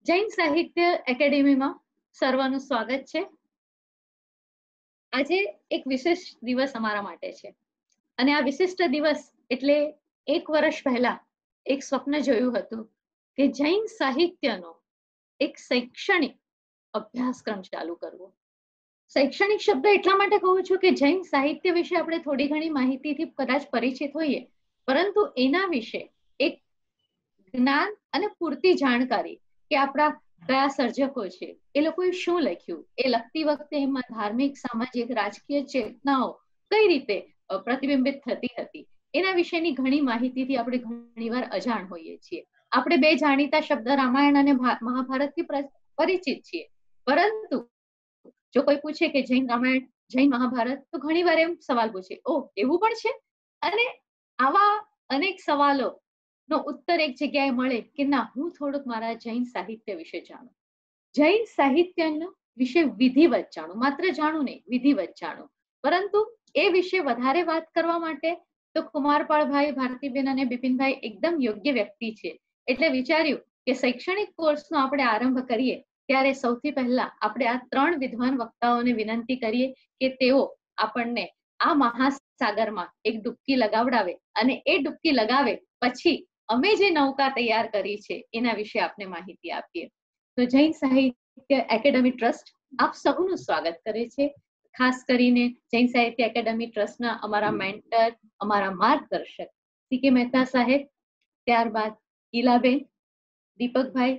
જૈન સાહિત્ય એકેડેમીમાં સર્વનું સ્વાગત છે। આજે એક વિશેષ દિવસ અમારા માટે છે અને આ વિશિષ્ટ દિવસ એટલે એક વર્ષ પહેલા એક સ્વપ્ન જોયું હતું કે જૈન સાહિત્યનો એક શૈક્ષણિક અભ્યાસક્રમ ચાલુ કરવો। શૈક્ષણિક શબ્દ એટલા માટે કહું છું કે જૈન સાહિત્ય વિશે આપણે થોડી ઘણી માહિતીથી કદાચ પરિચિત હોઈએ, પરંતુ એના વિશે એક જ્ઞાન અને પૂરતી જાણકારી કે આપણા કયા સર્જકો છે, એ લોકોએ શું લખ્યું, એ લખતી વખતે એમાં ધાર્મિક, સામાજિક, રાજકીય ચેતનાઓ કઈ રીતે પ્રતિબિંબિત થતી હતી, એના વિશેની ઘણી માહિતીથી આપણે ઘણીવાર અજાણ હોઈએ છીએ। આપણે બે જાણીતા શબ્દ રામાયણ અને મહાભારતથી પરિચિત છીએ, પરંતુ જો કોઈ પૂછે કે જૈન રામાયણ, જૈન મહાભારત, તો ઘણીવાર એમ સવાલ પૂછે, ઓહ એવું પણ છે? અને આવા અનેક સવાલો નો ઉત્તર એક જગ્યાએ મળે કે ના, હું થોડુંક મારા જૈન સાહિત્ય વિશે જાણું, જૈન સાહિત્ય વિશે વિધિવત જાણું, માત્ર જાણું નહીં, વિધિવત જાણું। પરંતુ એ વિશે વધારે વાત કરવા માટે તો કુમારપાળભાઈ, ભારતીબેન અને બિપિનભાઈ એકદમ યોગ્ય વ્યક્તિ છે। એટલે વિચાર્યું કે શૈક્ષણિક કોર્સનો આપણે આરંભ કરીએ ત્યારે સૌથી પહેલા આપણે આ ત્રણ વિદ્વાન વક્તાઓને વિનંતી કરીએ કે તેઓ આપણને આ મહાસાગરમાં એક ડૂબકી લગાવડાવે અને એ ડૂબકી લગાવે પછી અમે જે નૌકા તૈયાર કરી છે એના વિશે આપને માહિતી આપીએ। તો જૈન સાહિત્ય એકેડમી ટ્રસ્ટ આપ સૌનું સ્વાગત કરે છે। ખાસ કરીને જૈન સાહિત્ય એકેડમી ટ્રસ્ટના અમારા મેન્ટર, અમારા માર્ગદર્શક સી કે મહેતા સાહેબ, ત્યારબાદ ઈલાબેન, દીપકભાઈ,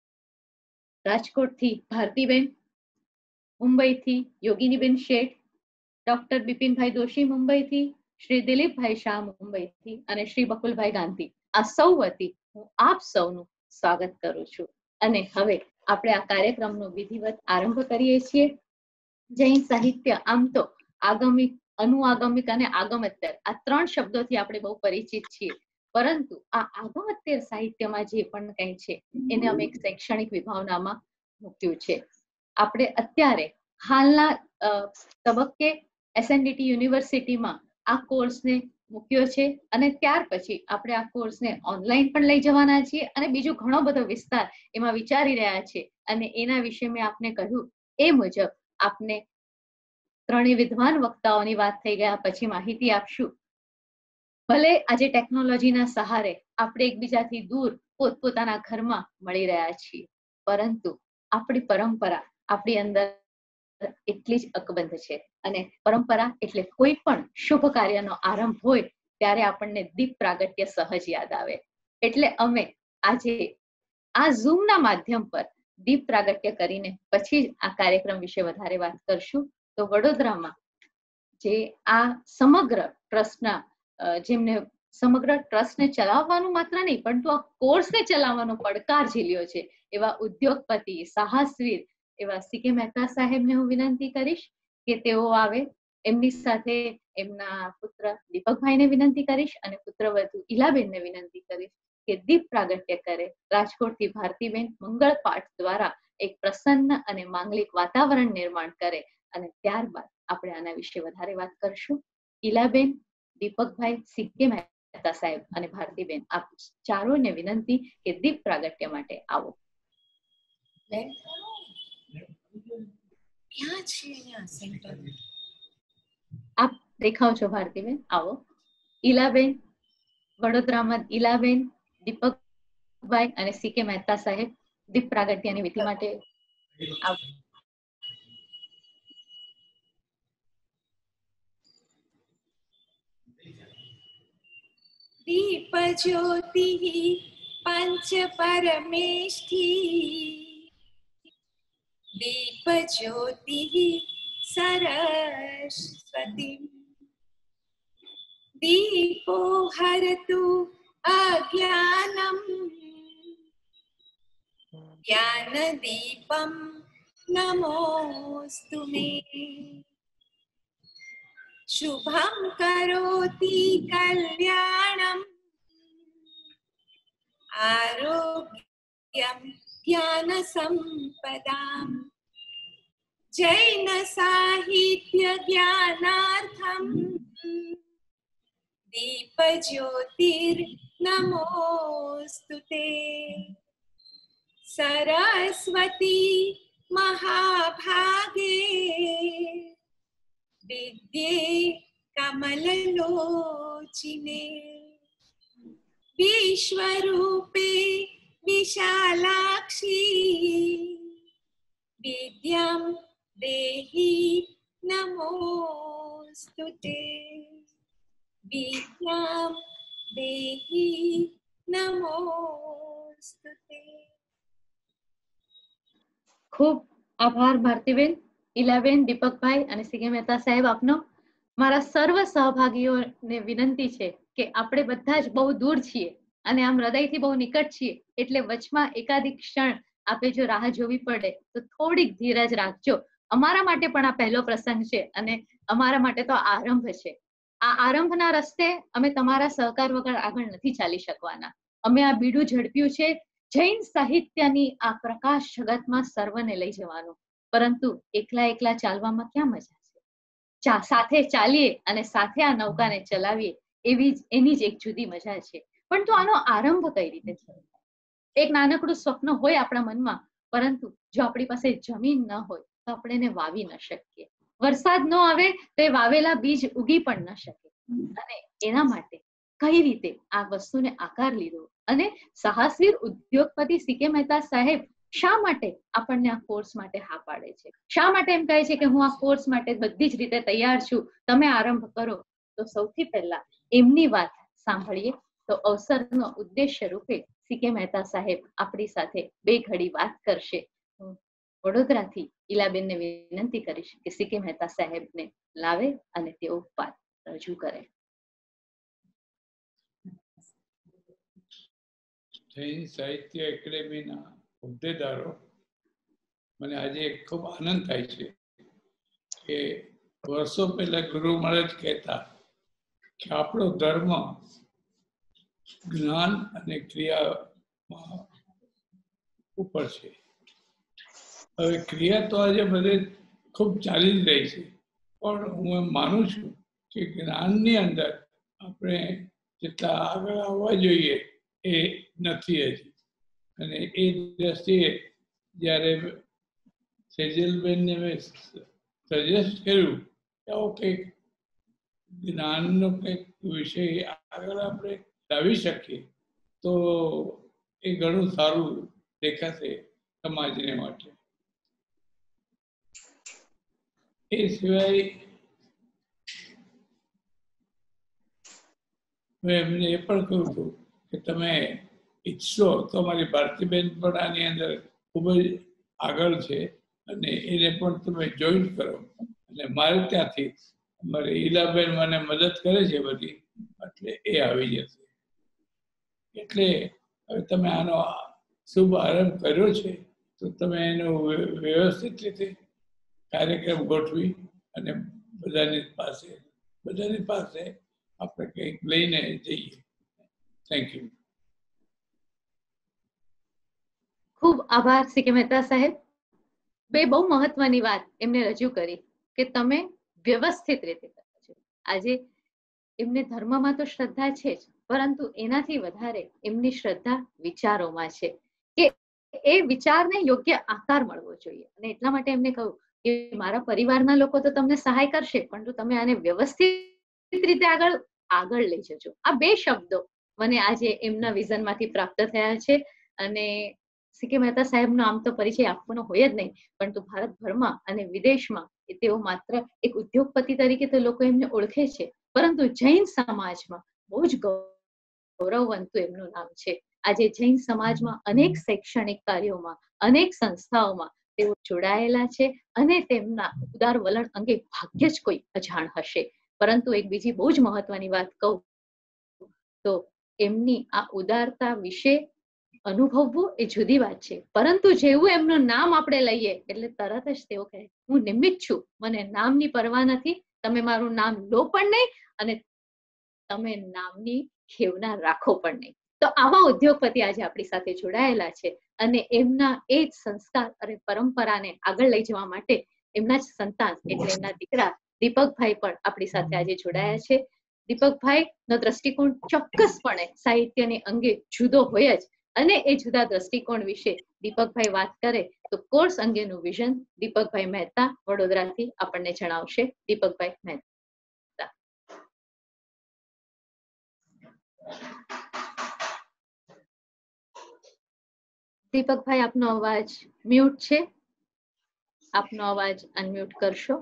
રાજકોટથી ભારતીબેન, મુંબઈથી યોગિનીબેન શેઠ, ડોક્ટર બિપિનભાઈ દોશી મુંબઈથી, શ્રી દિલીપભાઈ શાહ મુંબઈથી અને શ્રી બકુલભાઈ ગાંધી, આ સૌ વતી હું આપ સૌનું સ્વાગત કરું છું। અને હવે આપણે આ કાર્યક્રમનો વિધિવત આરંભ કરીએ છીએ। જૈન સાહિત્ય આમ તો આગમિક, અનુઆગમિક અને આગમત્તર આ ત્રણ શબ્દોથી આપણે બહુ પરિચિત છીએ, પરંતુ આ આગમત્તર સાહિત્યમાં જે પણ કંઈ છે એને અમે એક શૈક્ષણિક વિભાવનામાં મૂક્યું છે। આપણે અત્યારે હાલના તબક્કે એસએનડીટી યુનિવર્સિટીમાં આ કોર્સને મૂક્યો છે અને ત્યાર પછી આપણે આ કોર્સને ઓનલાઈન પણ લઈ જવાના છીએ અને બીજો ઘણો બધો વિસ્તાર એમાં વિચારી રહ્યા છે। અને એના વિશે મેં આપને કહ્યું એ મુજબ આપને ત્રણેય વિદ્વાન વક્તાઓની વાત થઈ ગયા પછી માહિતી આપશું। ભલે આજે ટેકનોલોજીના સહારે આપણે એકબીજાથી દૂર પોતપોતાના ઘરમાં મળી રહ્યા છીએ, પરંતુ આપણી પરંપરા આપણી અંદર એટલી જ અકબંધ છે અને પરંપરા એટલે કોઈ પણ શુભ કાર્યનો આરંભ હોય ત્યારે આપણને દીપ પ્રાગટ્ય સહજ યાદ આવે। એટલે અમે આજે આ ઝૂમના માધ્યમ પર દીપ પ્રાગટ્ય કરીને પછી જ આ કાર્યક્રમ વિશે વધારે વાત કરશું। તો વડોદરામાં જે આ સમગ્ર ટ્રસ્ટના જેમને સમગ્ર ટ્રસ્ટને ચલાવવાનું માત્ર નહીં પરંતુ આ કોર્સને ચલાવવાનો પડકાર ઝીલ્યો છે એવા ઉદ્યોગપતિ, સાહસવીર એવા સી કે મહેતા સાહેબને હું વિનંતી કરીશ કે તેઓ આવે। એમની સાથે એમના પુત્ર દીપકભાઈને વિનંતી કરીશ અને પુત્રવધુ ઈલાબેનને વિનંતી કરીશ કે દીપ પ્રાગટ્ય કરે। રાજકોટથી ભારતીબેન મંગળ પાઠ દ્વારા એક પ્રસન્ન અને માંગલિક વાતાવરણ નિર્માણ કરે અને ત્યારબાદ આપણે આના વિશે વધારે વાત કરશું। ઈલાબેન, દીપકભાઈ, સી કે મહેતા સાહેબ અને ભારતીબેન, આપ ચારોને વિનંતી કે દીપ પ્રાગટ્ય માટે આવો। ક્યાં છે અહીંયા સેન્ટર? આપ દેખાવ છો ભારતીબેન, આવો। ઈલાબેન, વડોદરામાં ઈલાબેન, દીપકભાઈ અને સી કે મહેતા સાહેબ દીપ પ્રાગટ્યની વિધિ માટે આવો। દીપ જ્યોતિ પંચ પરમેષ્ઠી, દીપ જ્યોતિ સરસ્વતી, દીપો હરતુ અજ્ઞાનમ, જ્ઞાન દીપમ નમોસ્તુ મે, શુભમ કરોતિ કલ્યાણમ, આરોગ્યમ જ્ઞાન સંપદામ, જૈન સાહિત્ય જ્ઞાનાર્થમ દીપ જ્યોતિર નમોસ્તુતે। सरस्वती महाभागे विद्ये कमललोचिने विश्वरूपे विशालाक्षी विद्यां देहि नमोस्तुते विद्यां देहि नमोस्तुते। ખૂબ આભાર ભારતીબેન, ઈલાબેન, દીપકભાઈ અને સીકે મહેતા સાહેબ આપનો. મારા સર્વ સહભાગીઓને વિનંતી છે કે આપણે બધા જ બહુ દૂર છીએ અને આમ હૃદયથી બહુ નિકટ છીએ, એટલે વચમાં એકાદી ક્ષણ આપે જો રાહ જોવી પડે તો થોડીક ધીરજ રાખજો. અમારા માટે પણ આ પહેલો પ્રસંગ છે અને અમારા માટે તો આરંભ છે. આ આરંભના રસ્તે અમે તમારા સહકાર વગર આગળ નથી ચાલી શકવાના. અમે આ બીડું ઝડપ્યું છે જૈન સાહિત્યની આ પ્રકાશ જગતમાં સર્વને લઈ જવાનું, પરંતુ એકલા એકલા ચાલવામાં ક્યાં મજા છે. સાથે ચાલીએ અને સાથે આ નૌકાને ચલાવીએ, એની જ એક જુદી મજા છે. પણ તો આનો આરંભ કઈ રીતે થયો? એક નાનકડું સ્વપ્ન હોય આપણા મનમાં, પરંતુ જો આપણી પાસે જમીન ન હોય તો આપણે એને વાવી ન શકીએ. વરસાદ ન આવે તો એ વાવેલા બીજ ઉગી પણ ન શકે. અને એના માટે કઈ રીતે આ વસ્તુને આકાર લીધો અને સાહસવીર ઉદ્યોગપતિ સીકે મહેતા સાહેબ શા માટે આપણને આ કોર્સ માટે હા પાડે છે? શા માટે એમ કહે છે કે હું આ કોર્સ માટે બધી જ રીતે તૈયાર છું, તમે આરંભ કરો? તો સૌથી પહેલા એમની વાત સાંભળીએ. તો અવસરનો ઉદ્દેશ્ય રૂપે સીકે મહેતા સાહેબ આપણી સાથે બે ઘડી વાત કરશે. હું વડોદરાથી ઈલાબેનને વિનંતી કરીશ કે સીકે મહેતા સાહેબને લાવે અને તેઓ વાત રજૂ કરે. જૈન સાહિત્ય એકેડેમીના હોદ્દેદારો, મને આજે ખૂબ આનંદ થાય છે કે વર્ષો પહેલા ગુરુ મહારાજ કહેતા કે આપણો ધર્મ જ્ઞાન અને ક્રિયા ઉપર છે. હવે ક્રિયા તો આજે બધે ખૂબ ચાલી જ રહી છે, પણ હું એમ માનું છું કે જ્ઞાનની અંદર આપણે જેટલા આગળ આવવા જોઈએ એ નથી હજી. અને એ દ્રષ્ટિએ જ્યારે સેજલબેનને મેં સજેસ્ટ કર્યું કે આવો કંઈક જ્ઞાનનો કંઈક વિષય આગળ આપણે લાવી શકીએ તો એ ઘણું સારું દેખાશે સમાજને માટે. એ સિવાય મેં એમને એ પણ કહ્યું હતું કે તમે ઈચ્છો તો અમારી ભારતીબેન પણ આની અંદર ખૂબ જ આગળ છે અને એને પણ તમે જોઈન કરો. અને મારે ત્યાંથી અમારી ઈલાબેન મને મદદ કરે છે બધી, એટલે એ આવી જશે. એટલે હવે તમે આનો શુભ આરંભ કર્યો છે તો તમે એનો વ્યવસ્થિત રીતે કાર્યક્રમ ગોઠવી અને બધાની પાસે આપણે કંઈક લઈને જઈએ. Thank you. ખૂબ આભાર સીકે મહેતા સાહેબ. બે બહુ મહત્વની વાત એમને રજૂ કરી કે તમે વ્યવસ્થિત રીતે કરો છો. આજે એમને ધર્મમાં તો શ્રદ્ધા છે જ, પરંતુ એનાથી વધારે એમની શ્રદ્ધા વિચારોમાં છે કે એ વિચારને યોગ્ય આકાર મળવો જોઈએ. અને એટલા માટે એમને કહ્યું કે મારા પરિવારના લોકો તો તમને સહાય કરશે, પરંતુ તમે આને વ્યવસ્થિત રીતે આગળ લઈ જજો. આ બે શબ્દો મને આજે એમના વિઝનમાંથી પ્રાપ્ત થયા છે. અને સીકે મહેતા સાહેબનો આમ તો પરિચય આપવાનો હોય જ નહીં, પરંતુ ભારતભરમાં અને વિદેશમાં તેઓ માત્ર એક ઉદ્યોગપતિ તરીકે તો લોકો એમને ઓળખે છે, પરંતુ જૈન સમાજમાં બહુ જ ગૌરવવંતું એમનું નામ છે. આજે જૈન સમાજમાં અનેક શૈક્ષણિક કાર્યોમાં, અનેક સંસ્થાઓમાં તેઓ જોડાયેલા છે અને તેમના ઉદાર વલણ અંગે ભાગ્ય જ કોઈ અજાણ હશે. પરંતુ એક બીજી બહુ જ મહત્વની વાત કહું તો એમની આ ઉદારતા વિશે અનુભવવું એ જુદી વાત છે, પરંતુ જેવું એમનું નામ આપણે લઈએ એટલે તરત જ તેઓ કહે હું નિમિત્ત છું, મને નામની પરવા નથી, તમે મારું નામ લો પણ નહીં અને તમે નામની ખેવના રાખો પણ નહીં. તો આવા ઉદ્યોગપતિ આજે આપણી સાથે જોડાયેલા છે અને એમના એ જ સંસ્કાર અને પરંપરાને આગળ લઈ જવા માટે એમના જ સંતાન એટલે એમના દીકરા દીપકભાઈ પણ આપણી સાથે આજે જોડાયા છે. દીપકભાઈ નો દ્રષ્ટિકોણ ચોક્કસપણે સાહિત્યની અંગે જુદો હોય જ, અને એ જુદા દ્રષ્ટિકોણ વિશે દીપકભાઈ વાત કરે તો કોર્સ અંગેનું વિઝન દીપકભાઈ મહેતા વડોદરાથી આપણને જણાવશે. દીપકભાઈ મહેતા. દીપકભાઈ, આપનો અવાજ મ્યુટ છે, આપનો અવાજ અનમ્યુટ કરશો.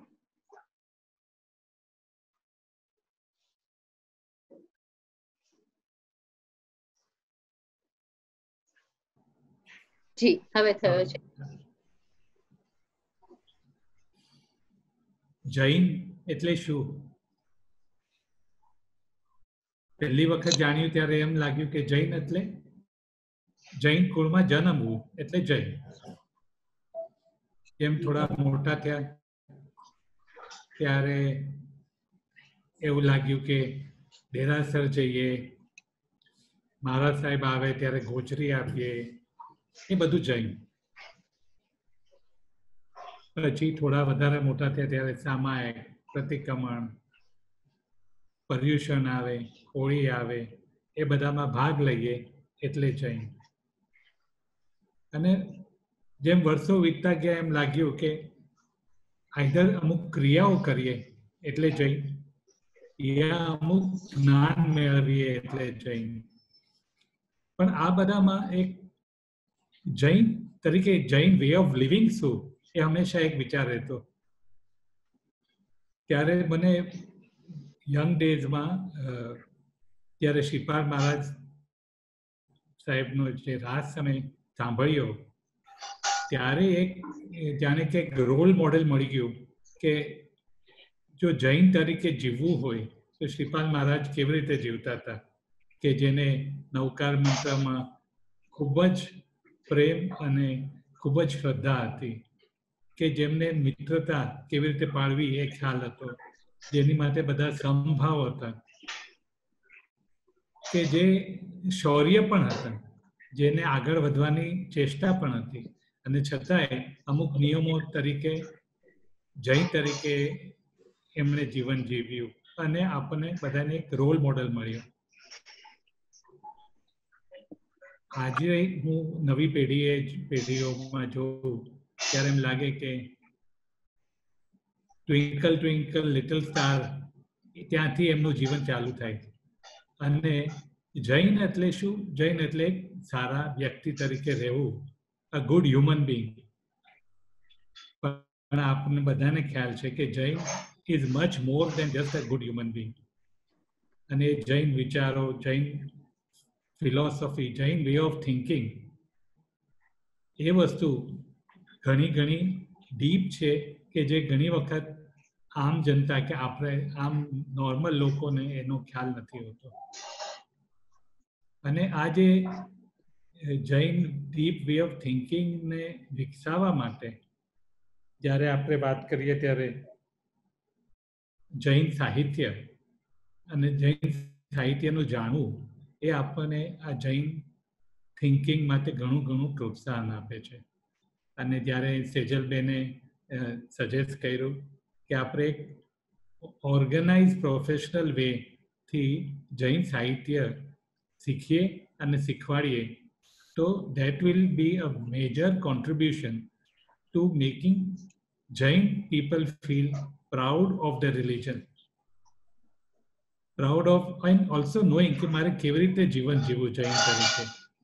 જી, હવે થયો છે. જૈન એટલે શું? પહેલી વખત જાણ્યું ત્યારે એમ લાગ્યું કે જૈન એટલે જૈન કુળમાં જન્મવું એટલે જૈન. એમ થોડા મોટા થયા ત્યારે એવું લાગ્યું કે દેરાસર જઈએ, મહારાજ સાહેબ આવે ત્યારે ગોચરી આપીએ, એ બધું જૈન. પછી થોડા વધારે મોટા થયા ત્યારે સામાયિક, પ્રતિક્રમણ, પર્યુષણ આવે, હોળી આવે, એ બધામાં ભાગ લઈએ એટલે જૈન. અને જેમ વર્ષો વીતતા ગયા એમ લાગ્યું કે આઈધર અમુક ક્રિયાઓ કરીએ એટલે જૈન, યા અમુક જ્ઞાન મેળવીએ એટલે જૈન. પણ આ બધામાં એક જૈન તરીકે જૈન વે ઓફ લિવિંગ શું, એ હંમેશા એક વિચાર રહેતો. ત્યારે મને યંગ ડેઝમાં ત્યારે શ્રીપાદ મહારાજ સાહેબનો જે રાસ સમય સાંભળ્યો ત્યારે એક જાણે કે રોલ મોડેલ મળી ગયું કે જો જૈન તરીકે જીવવું હોય તો શ્રીપાદ મહારાજ કેવી રીતે જીવતા હતા, કે જેને નવકાર મંત્રમાં ખૂબ જ પ્રેમ અને ખૂબ જ શ્રદ્ધા હતી, કે જેમને મિત્રતા કેવી રીતે પાળવી એ ખ્યાલ હતો, જેની માટે બધા સમભાવ હતા, કે જે શૌર્ય પણ હતા, જેને આગળ વધવાની ચેષ્ટા પણ હતી, અને છતાંય અમુક નિયમો તરીકે જૈન તરીકે એમણે જીવન જીવ્યું અને આપણને બધાને એક રોલ મોડેલ મળ્યો. આજે હું નવી પેઢીઓમાં જોઉં ત્યારે એમ લાગે કે ટ્વિંકલ ટ્વિંકલ લિટલ સ્ટાર ત્યાંથી એમનું જીવન ચાલુ થાય. અને જૈન એટલે શું? જૈન એટલે એક સારા વ્યક્તિ તરીકે રહેવું, અ ગુડ હ્યુમન બિંગ. પણ આપણને બધાને ખ્યાલ છે કે Jain is much more than just a good human being. અને જૈન વિચારો, Jain philosophy, Jain way of thinking, એ વસ્તુ ઘણી ઘણી ડીપ છે કે જે ઘણી વખત આમ જનતા કે આપણે આમ નોર્મલ લોકોને એનો ખ્યાલ નથી હોતો. અને આ જે જૈન ડીપ વે ઓફ થિંકિંગને વિકસાવવા માટે જ્યારે આપણે વાત કરીએ ત્યારે જૈન સાહિત્ય અને જૈન સાહિત્યનું જાણવું એ આપણને આ જૈન થિંકિંગ માટે ઘણું ઘણું પ્રોત્સાહન આપે છે. અને જ્યારે સેજલબેને સજેસ્ટ કર્યું કે આપણે એક ઓર્ગેનાઇઝ પ્રોફેશનલ વેથી જૈન સાહિત્ય શીખીએ અને શીખવાડીએ તો that will be a major contribution to making Jain people feel proud of their religion, proud of and also knowing કે મારે કેવી રીતે જીવન જીવવું જૈન તરીકે.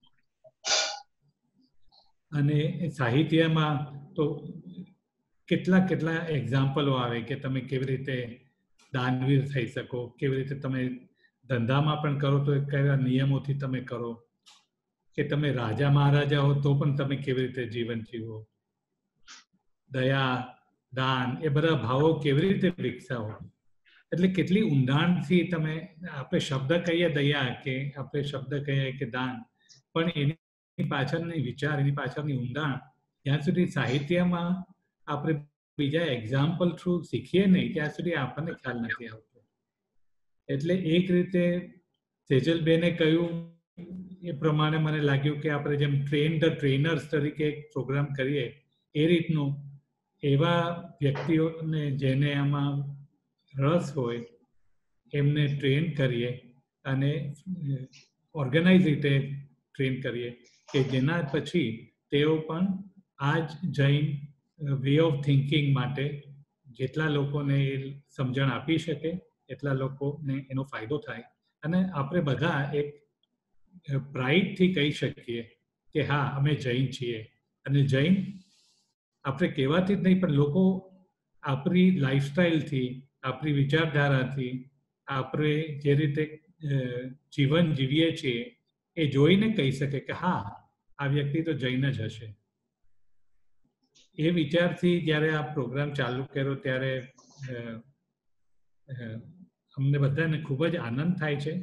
અને સાહિત્યમાં તો કેટલા કેટલા એક્ઝામ્પલો આવે કે તમે કેવી રીતે દાનવીર થઈ શકો, કેવી રીતે તમે ધંધામાં પણ કરો તો કયા નિયમોથી તમે કરો, કે તમે રાજા મહારાજા હો તો પણ તમે કેવી રીતે જીવન જીવો, દયા, દાન, એ બધા ભાવો કેવી રીતે વિકસાવો. એટલે કેટલી ઊંડાણથી તમે, આપણે શબ્દ કહીએ દયા કે આપણે શબ્દ કહીએ કે દાન, પણ એની પાછળની વિચાર, એની પાછળની ઊંડાણ જ્યાં સુધી સાહિત્યમાં આપણે બીજા એક્ઝામ્પલ થ્રુ શીખીએ નહીં ત્યાં સુધી આપણને ખ્યાલ નથી આવતો. એટલે એક રીતે સેજલબેને કહ્યું એ પ્રમાણે મને લાગ્યું કે આપણે જેમ ટ્રેન ધ ટ્રેનર્સ તરીકે એક પ્રોગ્રામ કરીએ એ રીતનું એવા વ્યક્તિઓને જેને આમાં રસ હોય એમને ટ્રેન કરીએ અને ઓર્ગેનાઇઝ રીતે ટ્રેન કરીએ કે જેના પછી તેઓ પણ આ જ જૈન વે ઓફ થિંકિંગ માટે જેટલા લોકોને એ સમજણ આપી શકે એટલા લોકોને એનો ફાયદો થાય અને આપણે બધા એક પ્રાઇડથી કહી શકીએ કે હા અમે જૈન છીએ. અને જૈન આપણે કહેવાથી જ નહીં પણ લોકો આપણી લાઈફસ્ટાઈલથી, આપણી વિચારધારાથી, આપણે જે રીતે જીવન જીવીએ છીએ એ જોઈને કહી શકે કે હા આ વ્યક્તિ તો જૈન જ હશે. એ વિચારથી જ્યારે આ પ્રોગ્રામ ચાલુ કર્યો ત્યારે અમને બધાને ખૂબ જ આનંદ થાય છે.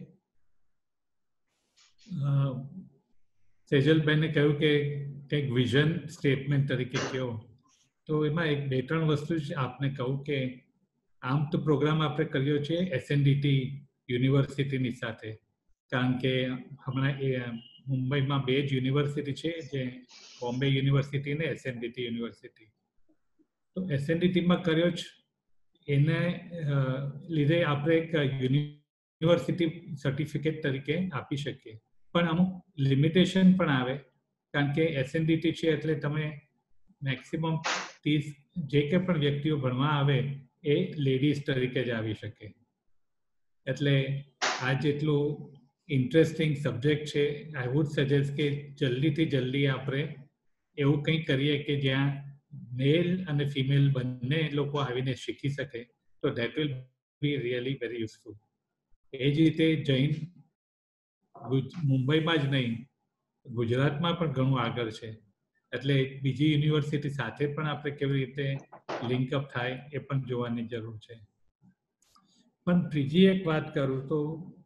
સેજલબેને કહ્યું કે કંઈક વિઝન સ્ટેટમેન્ટ તરીકે કહો, તો એમાં એક બે ત્રણ વસ્તુ જ આપને કહું કે આમ તો પ્રોગ્રામ આપણે કર્યો છે SNDT યુનિવર્સિટીની સાથે, કારણ કે હમણાં મુંબઈમાં 2 જ યુનિવર્સિટી છે, જે બોમ્બે યુનિવર્સિટી ને SNDT યુનિવર્સિટી. તો SNDTમાં કર્યો જ એને લીધે આપણે એક યુનિવર્સિટી સર્ટિફિકેટ તરીકે આપી શકીએ. પણ અમુક લિમિટેશન પણ આવે, કારણ કે SNDT છે એટલે તમે મેક્સિમમ 30 જે કે પણ વ્યક્તિઓ ભણવા આવે એ લેડીઝ તરીકે જ આવી શકે. એટલે આ જેટલું ઇન્ટરેસ્ટિંગ સબ્જેક્ટ છે, આઈ વુડ સજેસ્ટ કે જલ્દીથી જલ્દી આપણે એવું કંઈક કરીએ કે જ્યાં મેલ અને ફિમેલ બંને લોકો આવીને શીખી શકે, તો that will be really very useful. એ જ રીતે જૈન મુંબઈમાં જ નહીં, ગુજરાતમાં પણ ઘણું આગળ છે. એટલે બીજી યુનિવર્સિટી સાથે પણ આપણે કેવી રીતે લિંકઅપ થાય એ પણ જોવાની જરૂર છે. પણ ત્રીજી એક વાત કરું તો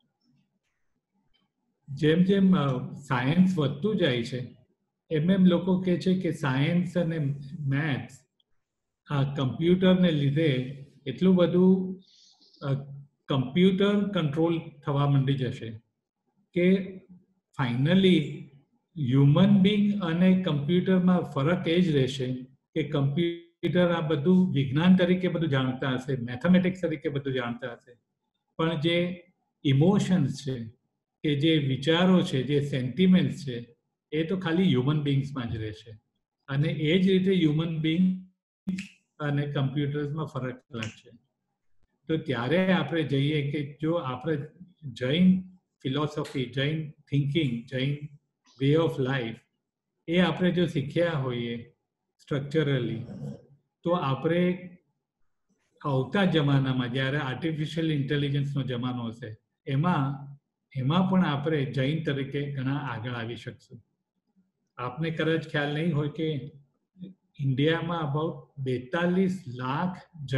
જેમ જેમ સાયન્સ વધતું જાય છે એમ લોકો કહે છે કે સાયન્સ અને મેથ્સ આ કમ્પ્યુટરને લીધે એટલું બધું કમ્પ્યુટર કંટ્રોલ થવા માંડી જશે કે ફાઇનલી હ્યુમન બિંગ અને કમ્પ્યુટરમાં ફરક એ જ રહેશે કે કમ્પ્યુટર આ બધું વિજ્ઞાન તરીકે બધું જાણતા હશે, મેથેમેટિક્સ તરીકે બધું જાણતા હશે, પણ જે ઇમોશન્સ છે, કે જે વિચારો છે, જે સેન્ટિમેન્ટ્સ છે, એ તો ખાલી હ્યુમન બિંગ્સમાં જ રહેશે. અને એ જ રીતે હ્યુમન બિંગ અને કમ્પ્યુટર્સમાં ફરક લાગશે. તો ત્યારે આપણે જઈએ કે જો આપણે Jain philosophy, Jain thinking, Jain way of life એ આપણે જો શીખ્યા હોઈએ સ્ટ્રક્ચરલી, તો આપણે આવતા જમાનામાં જ્યારે આર્ટિફિશિયલ ઇન્ટેલિજન્સનો જમાનો હશે એમાં પણ આપણે જૈન તરીકે ઘણા આગળ આવી શકશું. આપને કદાચ ખ્યાલ નહીં હોય કે ઇન્ડિયામાં અબાઉટ 42 લાખ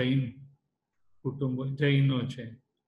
જૈનો છે.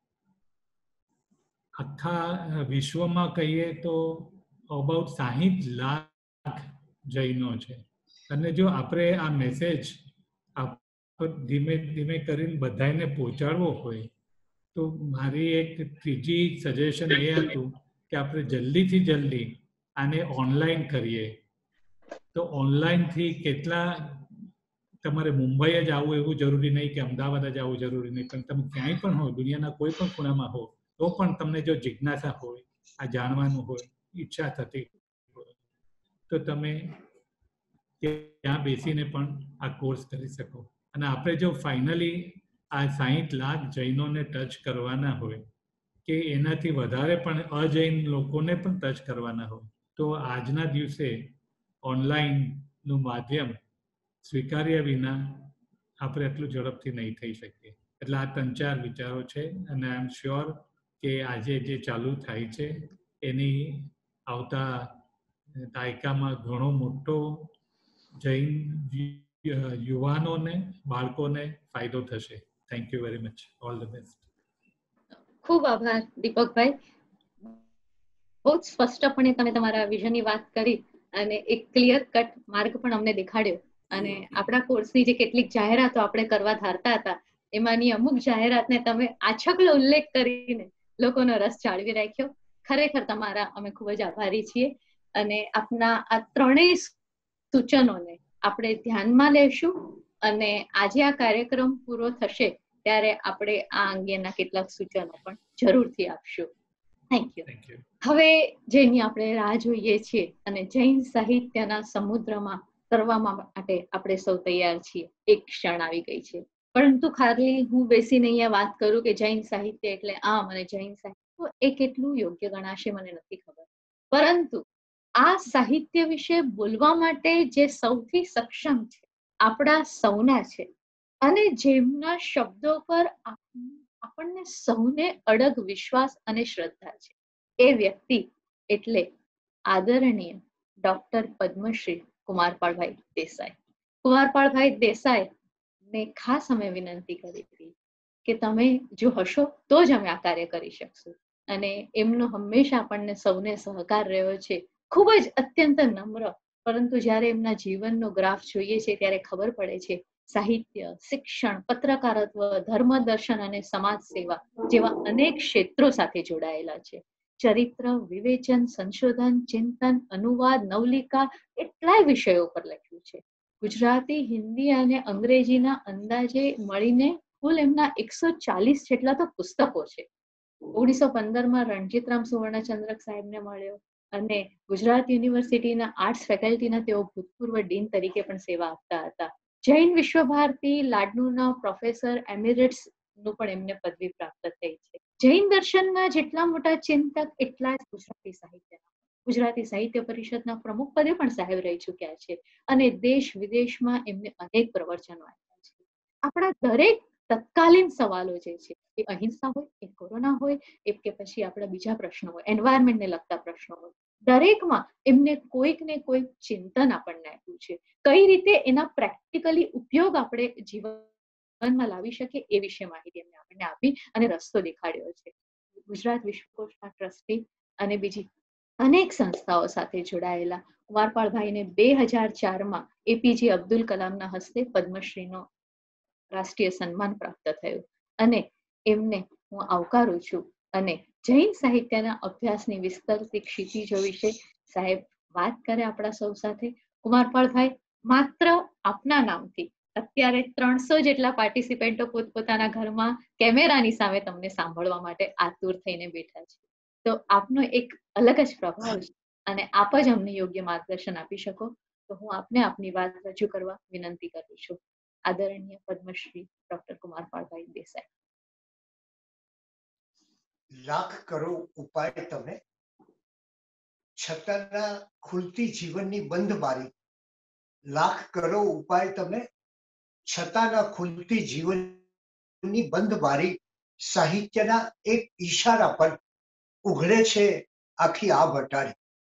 આખા વિશ્વમાં કહીએ તો અબાઉટ 60 લાખ જૈનો છે. અને જો આપણે આ મેસેજ ધીમે ધીમે કરીને બધાને પહોંચાડવો હોય તો મારી એક ત્રીજી સજેશન એ હતું કે આપણે જલ્દીથી જલ્દી આને ઓનલાઈન કરીએ. તો ઓનલાઈનથી કેટલા તમારે મુંબઈ જ આવવું એવું જરૂરી નહીં કે અમદાવાદ જ આવવું જરૂરી નહીં, પણ તમે ક્યાંય પણ હો, દુનિયાના કોઈ પણ ખૂણામાં હો, તો પણ તમને જો જિજ્ઞાસા હોય, આ જાણવાનું હોય, ઈચ્છા થતી હોય, તો તમે ત્યાં બેસીને પણ આ કોર્સ કરી શકો. અને આપણે જો ફાઇનલી આ 60 લાખ જૈનોને ટચ કરવાના હોય કે એનાથી વધારે પણ અજૈન લોકોને પણ ટચ કરવાના હોય, તો આજના દિવસે ઓનલાઈનનું માધ્યમ સ્વીકાર્યા વિના આપણે એટલું ઝડપથી નહીં થઈ શકીએ. એટલે આ 3-4 વિચારો છે અને આઈ એમ શ્યોર કે આજે જે ચાલુ થાય છે એની આવતા દાયકામાં ઘણો મોટો જૈન યુવાનોને, બાળકોને ફાયદો થશે. Thank you very much. All the best. ખૂબ આભાર દીપકભાઈ. બહુ જ સ્પષ્ટપણે તમે તમારા વિઝનની વાત કરી અને એક ક્લિયર કટ માર્ગ પણ અમને દેખાડ્યો. અને આપણા કોર્સની જે કેટલીક જાહેરાતો આપણે કરવા ધારતા હતા એમાંની અમુક જાહેરાતને તમે આછકલો ઉલ્લેખ કરીને લોકોનો રસ જાળવી રાખ્યો. ખરેખર તમારા અમે ખૂબ જ આભારી છીએ. અને આપના આ ત્રણેય સૂચનોને આપણે ધ્યાનમાં લેશું અને આજે આ કાર્યક્રમ પૂરો થશે ત્યારે આપણે આ અંગેના કેટલાક સૂચનો પણ જરૂરથી આપશું. Thank you. Thank you. હવે જેની આપણે રાહ જોઈએ છીએ અને જૈન સાહિત્યના સમુદ્રમાં તરવા માટે આપણે સૌ તૈયાર છીએ. એક ક્ષણ આવી ગઈ છે. પરંતુ ખાલી હું બેસીને અહીંયા વાત કરું કે જૈન સાહિત્ય એટલે આમ અને જૈન સાહિત્ય એ કેટલું યોગ્ય ગણાશે મને નથી ખબર. પરંતુ આ સાહિત્ય વિશે બોલવા માટે જે સૌથી સક્ષમ છે આપણા સૌના છે અને જેમના શબ્દો પર આપણને સૌને અડગ વિશ્વાસ અને શ્રદ્ધા છે એ વ્યક્તિ એટલે આદરણીય ડોક્ટર પદ્મશ્રી કુમારપાળભાઈ દેસાઈ. કુમારપાળભાઈ દેસાઈ ને ખાસ અમે વિનંતી કરી હતી કે તમે જો હશો તો જ અમે આ કાર્ય કરી શકશું. અને એમનો હંમેશા આપણને સૌને સહકાર રહ્યો છે. ખૂબ જ અત્યંત નમ્ર, પરંતુ જ્યારે એમના જીવનનો ગ્રાફ જોઈએ છે ત્યારે ખબર પડે છે સાહિત્ય, શિક્ષણ, પત્રકારત્વ, ધર્મ દર્શન અને સમાજ સેવા જેવા અનેક ક્ષેત્રો સાથે જોડાયેલા છે. ચરિત્ર, વિવેચન, સંશોધન, ચિંતન, અનુવાદ, નવલિકા એટલાય વિષયો પર લખ્યું છે. ગુજરાતી, હિન્દી અને અંગ્રેજીના અંદાજે મળીને કુલ એમના 140 જેટલા તો પુસ્તકો છે. 1915માં રણજીતરામ સુવર્ણચંદ્રક સાહેબને મળ્યો અને ગુજરાત યુનિવર્સિટીના આર્ટ્સ ફેકલ્ટીના તેઓ ભૂતપૂર્વ ડીન તરીકે પણ સેવા આપતા હતા. જૈન વિશ્વ ભારતી લાડનુના પ્રોફેસર એમિરેટ્સ નું પણ એમને પદવી પ્રાપ્ત થઈ છે. જૈન દર્શનના જેટલા મોટા ચિંતક એટલા જ ગુજરાતી સાહિત્યના. ગુજરાતી સાહિત્ય પરિષદના પ્રમુખ પદે પણ સાહેબ રહી ચૂક્યા છે અને દેશ વિદેશમાં એમને અનેક પ્રવચનો આપ્યા છે. આપણા દરેક તત્કાલીન સવાલો જે છે એ અહિંસા હોય, એ કોરોના હોય, એ કે પછી આપણા બીજા પ્રશ્નો હોય, એન્વાયરમેન્ટને લગતા પ્રશ્નો હોય, દરેકમાં એમને કોઈક ને કોઈક ચિંતન આપણને આપ્યું છે. કઈ રીતે એના પ્રેક્ટિકલી ઉપયોગ આપણે જીવનમાં લાવી શકીએ એ વિશે માહિતી એમને આપણને આપી અને રસ્તો દેખાડ્યો છે. ગુજરાત વિશ્વકોશના ટ્રસ્ટી અને બીજી અનેક સંસ્થાઓ સાથે જોડાયેલા કુમારપાળભાઈને 2004માં એપીજે અબ્દુલ કલામના હસ્તે પદ્મશ્રીનો રાષ્ટ્રીય સન્માન પ્રાપ્ત થયું અને એમને હું આવકારું છું. અને જૈન સાહિત્યના અભ્યાસની વિસ્તરતી ક્ષિતિજો વિશે સાહેબ વાત કરે આપણા સૌ સાથે. કુમારપાળભાઈ, માત્ર આપના નામથી અત્યારે 300 જેટલા પાર્ટિસિપેન્ટો પોતપોતાના ઘરમાં કેમેરાની સામે તમને સાંભળવા માટે આતુર થઈને બેઠા છે. તો આપનો એક અલગ જ પ્રભાવ છે અને આપ જ અમને યોગ્ય માર્ગદર્શન આપી શકો. તો હું આપને આપની વાત રજૂ કરવા વિનંતી કરું છું. આદરણીય પદ્મશ્રી ડોક્ટર કુમારપાળભાઈ દેસાઈ. લાખ કરો ઉપાય તમે, છતાંના ખુલતી જીવનની બંધ બારી. લાખ કરો ઉપાય તમે, છતાંના ખુલતી જીવનની બંધ બારી. સાહિત્યના એક ઈશારા પર ઉઘડે છે આખી આબ અટારી.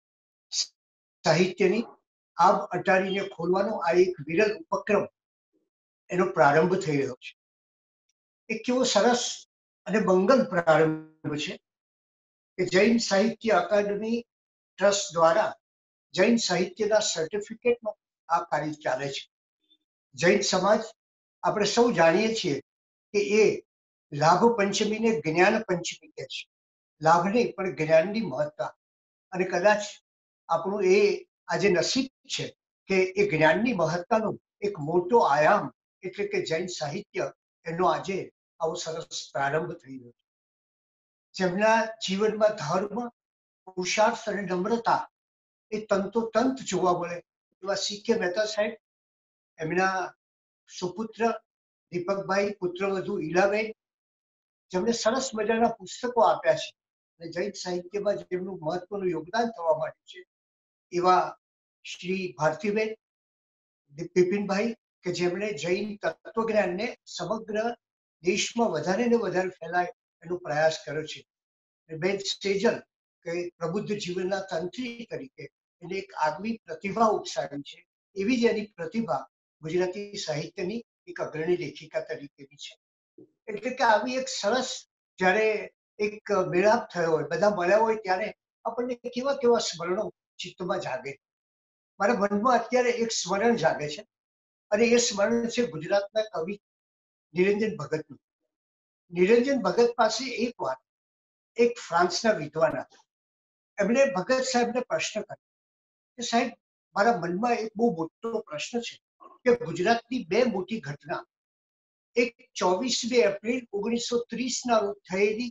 સાહિત્યની આબ અટારીને ખોલવાનો આ એક વિરલ ઉપક્રમ એનો પ્રારંભ થઈ રહ્યો છે. એક કેવો સરસ અને મંગલ પ્રારંભ છે કે જૈન સાહિત્ય અકાદમી ટ્રસ્ટ દ્વારા જૈન સાહિત્યના સર્ટિફિકેટનો આ કાર્ય ચાલે છે. જૈન સમાજ આપણે સૌ જાણીએ છીએ કે એ લાભ પંચમીને જ્ઞાન પંચમી કહે છે. લાભ નહીં પણ જ્ઞાનની મહત્તા. અને કદાચ આપણું એ આજે નસીબ છે કે એ જ્ઞાનની મહત્તાનો એક મોટો આયામ એટલે કે જૈન સાહિત્ય એનો આજે આવો સરસ પ્રારંભ થઈ રહ્યો છે. જેમના જીવનમાં ધર્મ, પુરુષાર્થ અને નમ્રતા એ તંતોતંત જોવા મળે એવા સી.કે. મહેતા સાહેબ, એમના સુપુત્ર દીપકભાઈ, પુત્રવધુ ઈલાબેન, જેમને સરસ મજાના પુસ્તકો આપ્યા છે અને જૈન સાહિત્યમાં જેમનું મહત્વનું યોગદાન થવા માંડ્યું છે એવા શ્રી ભારતીબેન, બિપિનભાઈ, કે જેમણે જૈન તત્વજ્ઞાનને સમગ્ર દેશમાં વધારે ને વધારે ફેલાય એનો પ્રયાસ કર્યો છે. બેન સેજલ કે પ્રબુદ્ધ જીવનના તંત્રી તરીકે એને એક આગવી પ્રતિભા ઉપસાવી છે. એવી જ એની પ્રતિભા ગુજરાતી સાહિત્યની એક અગ્રણી લેખિકા તરીકેની છે. એટલે કે આવી એક સરસ જ્યારે એક મેળાપ થયો હોય, બધા મળ્યા હોય ત્યારે આપણને કેવા કેવા સ્મરણો ચિત્તમાં જાગે. મારા મનમાં અત્યારે એક સ્મરણ જાગે છે અને એ સ્મરણ છે ગુજરાતના કવિ નિરંજન ભગતનું. નિરંજન ભગત પાસે એક વાર એક ફ્રાન્સના વિદ્વાન હતા. એમણે ભગત સાહેબને પ્રશ્ન કર્યો કે સાહેબ, મારા મનમાં એક બહુ મોટો પ્રશ્ન છે કે ગુજરાતની બે મોટી ઘટના, એક 24 એપ્રિલ 1930 ના રોજ થયેલી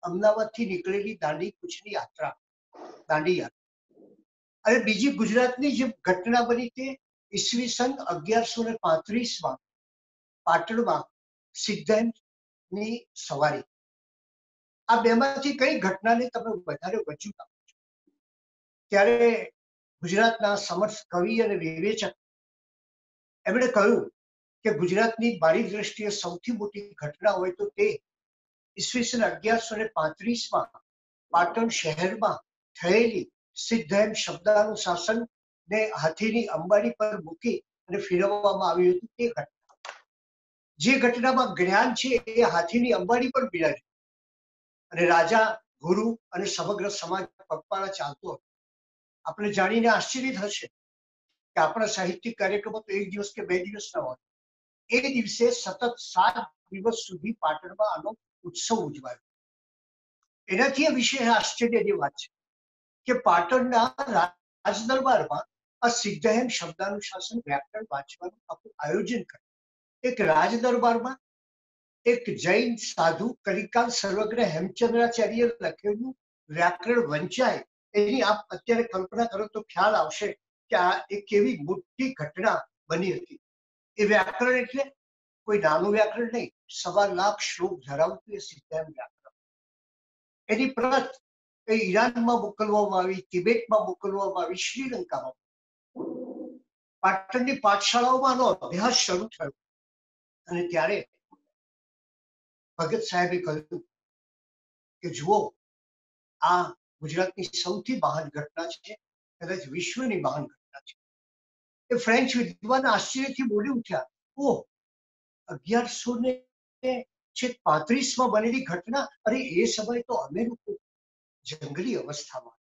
અમદાવાદથી નીકળેલી દાંડી કૂચની યાત્રા, દાંડી યાત્રા. અને બીજી ગુજરાતની જે ઘટના બની તે ઈસવીસન 1135માં પાટણમાં સિદ્ધાંતની સવારી. આ બેમાંથી કઈ ઘટનાને તમે વધારે વજૂદ આપો છો? ત્યારે ગુજરાતના સમર્થ કવિ અને વિવેચક એમણે કહ્યું કે ગુજરાતની મારી દ્રષ્ટિએ સૌથી મોટી ઘટના હોય તો તે ઈસવીસન 1135માં પાટણ શહેરમાં થયેલી સિદ્ધહેમ શબ્દાનું શાસન ને હાથીની અંબાડી પર મૂકી અને ફેરવવામાં આવ્યું હતું તે ઘટના. જે ઘટનામાં જ્ઞાન છે એ હાથીની અંબાડી પર બિરાજ્યું અને રાજા, ગુરુ અને સમગ્ર સમાજ પગપાળા ચાલતો હતો. આપણે જાણીને આશ્ચર્ય થશે કે આપણા સાહિત્યિક કાર્યક્રમો તો એક દિવસ કે બે દિવસના હોય. એ દિવસે સતત 7 દિવસ સુધી પાટણમાં આનો ઉત્સવ ઉજવાયો. એનાથી વિશેષ આશ્ચર્યની વાત છે કે પાટણના રાજદરબારમાં આ સિદ્ધહેમ શબ્દાનુશાસન વ્યાકરણ વાંચવાનું આખું આયોજન કર્યું. એક રાજદરબારમાં એક જૈન સાધુ કલિકાલ સર્વજ્ઞ હેમચંદ્રાચાર્ય લખેલું વ્યાકરણ વંચાય એની આપ અત્યારે કલ્પના કરો તો ખ્યાલ આવશે કે આ એક કેવી મોટી ઘટના બની હતી. એ વ્યાકરણ એટલે કોઈ નાનું વ્યાકરણ નહીં, 1.25 લાખ શ્લોક ધરાવતું એ સિદ્ધહેમ વ્યાકરણ. એની પ્રત એ ઈરાનમાં મોકલવામાં આવી, તિબેટમાં મોકલવામાં આવી, શ્રીલંકામાં. પાટણની પાઠશાળાઓમાં આનો અભ્યાસ શરૂ થયો અને ત્યારે ભગત સાહેબે કહ્યું કે જુઓ, આ ગુજરાતની સૌથી મહાન ઘટના છે, કદાચ વિશ્વની મહાન ઘટના છે. એ ફ્રેન્ચ વિદ્વાન આશ્ચર્યથી બોલી ઉઠ્યા, ઓહ, 1135માં બનેલી ઘટના! અરે એ સમય તો અમે લોકો જંગલી અવસ્થામાં.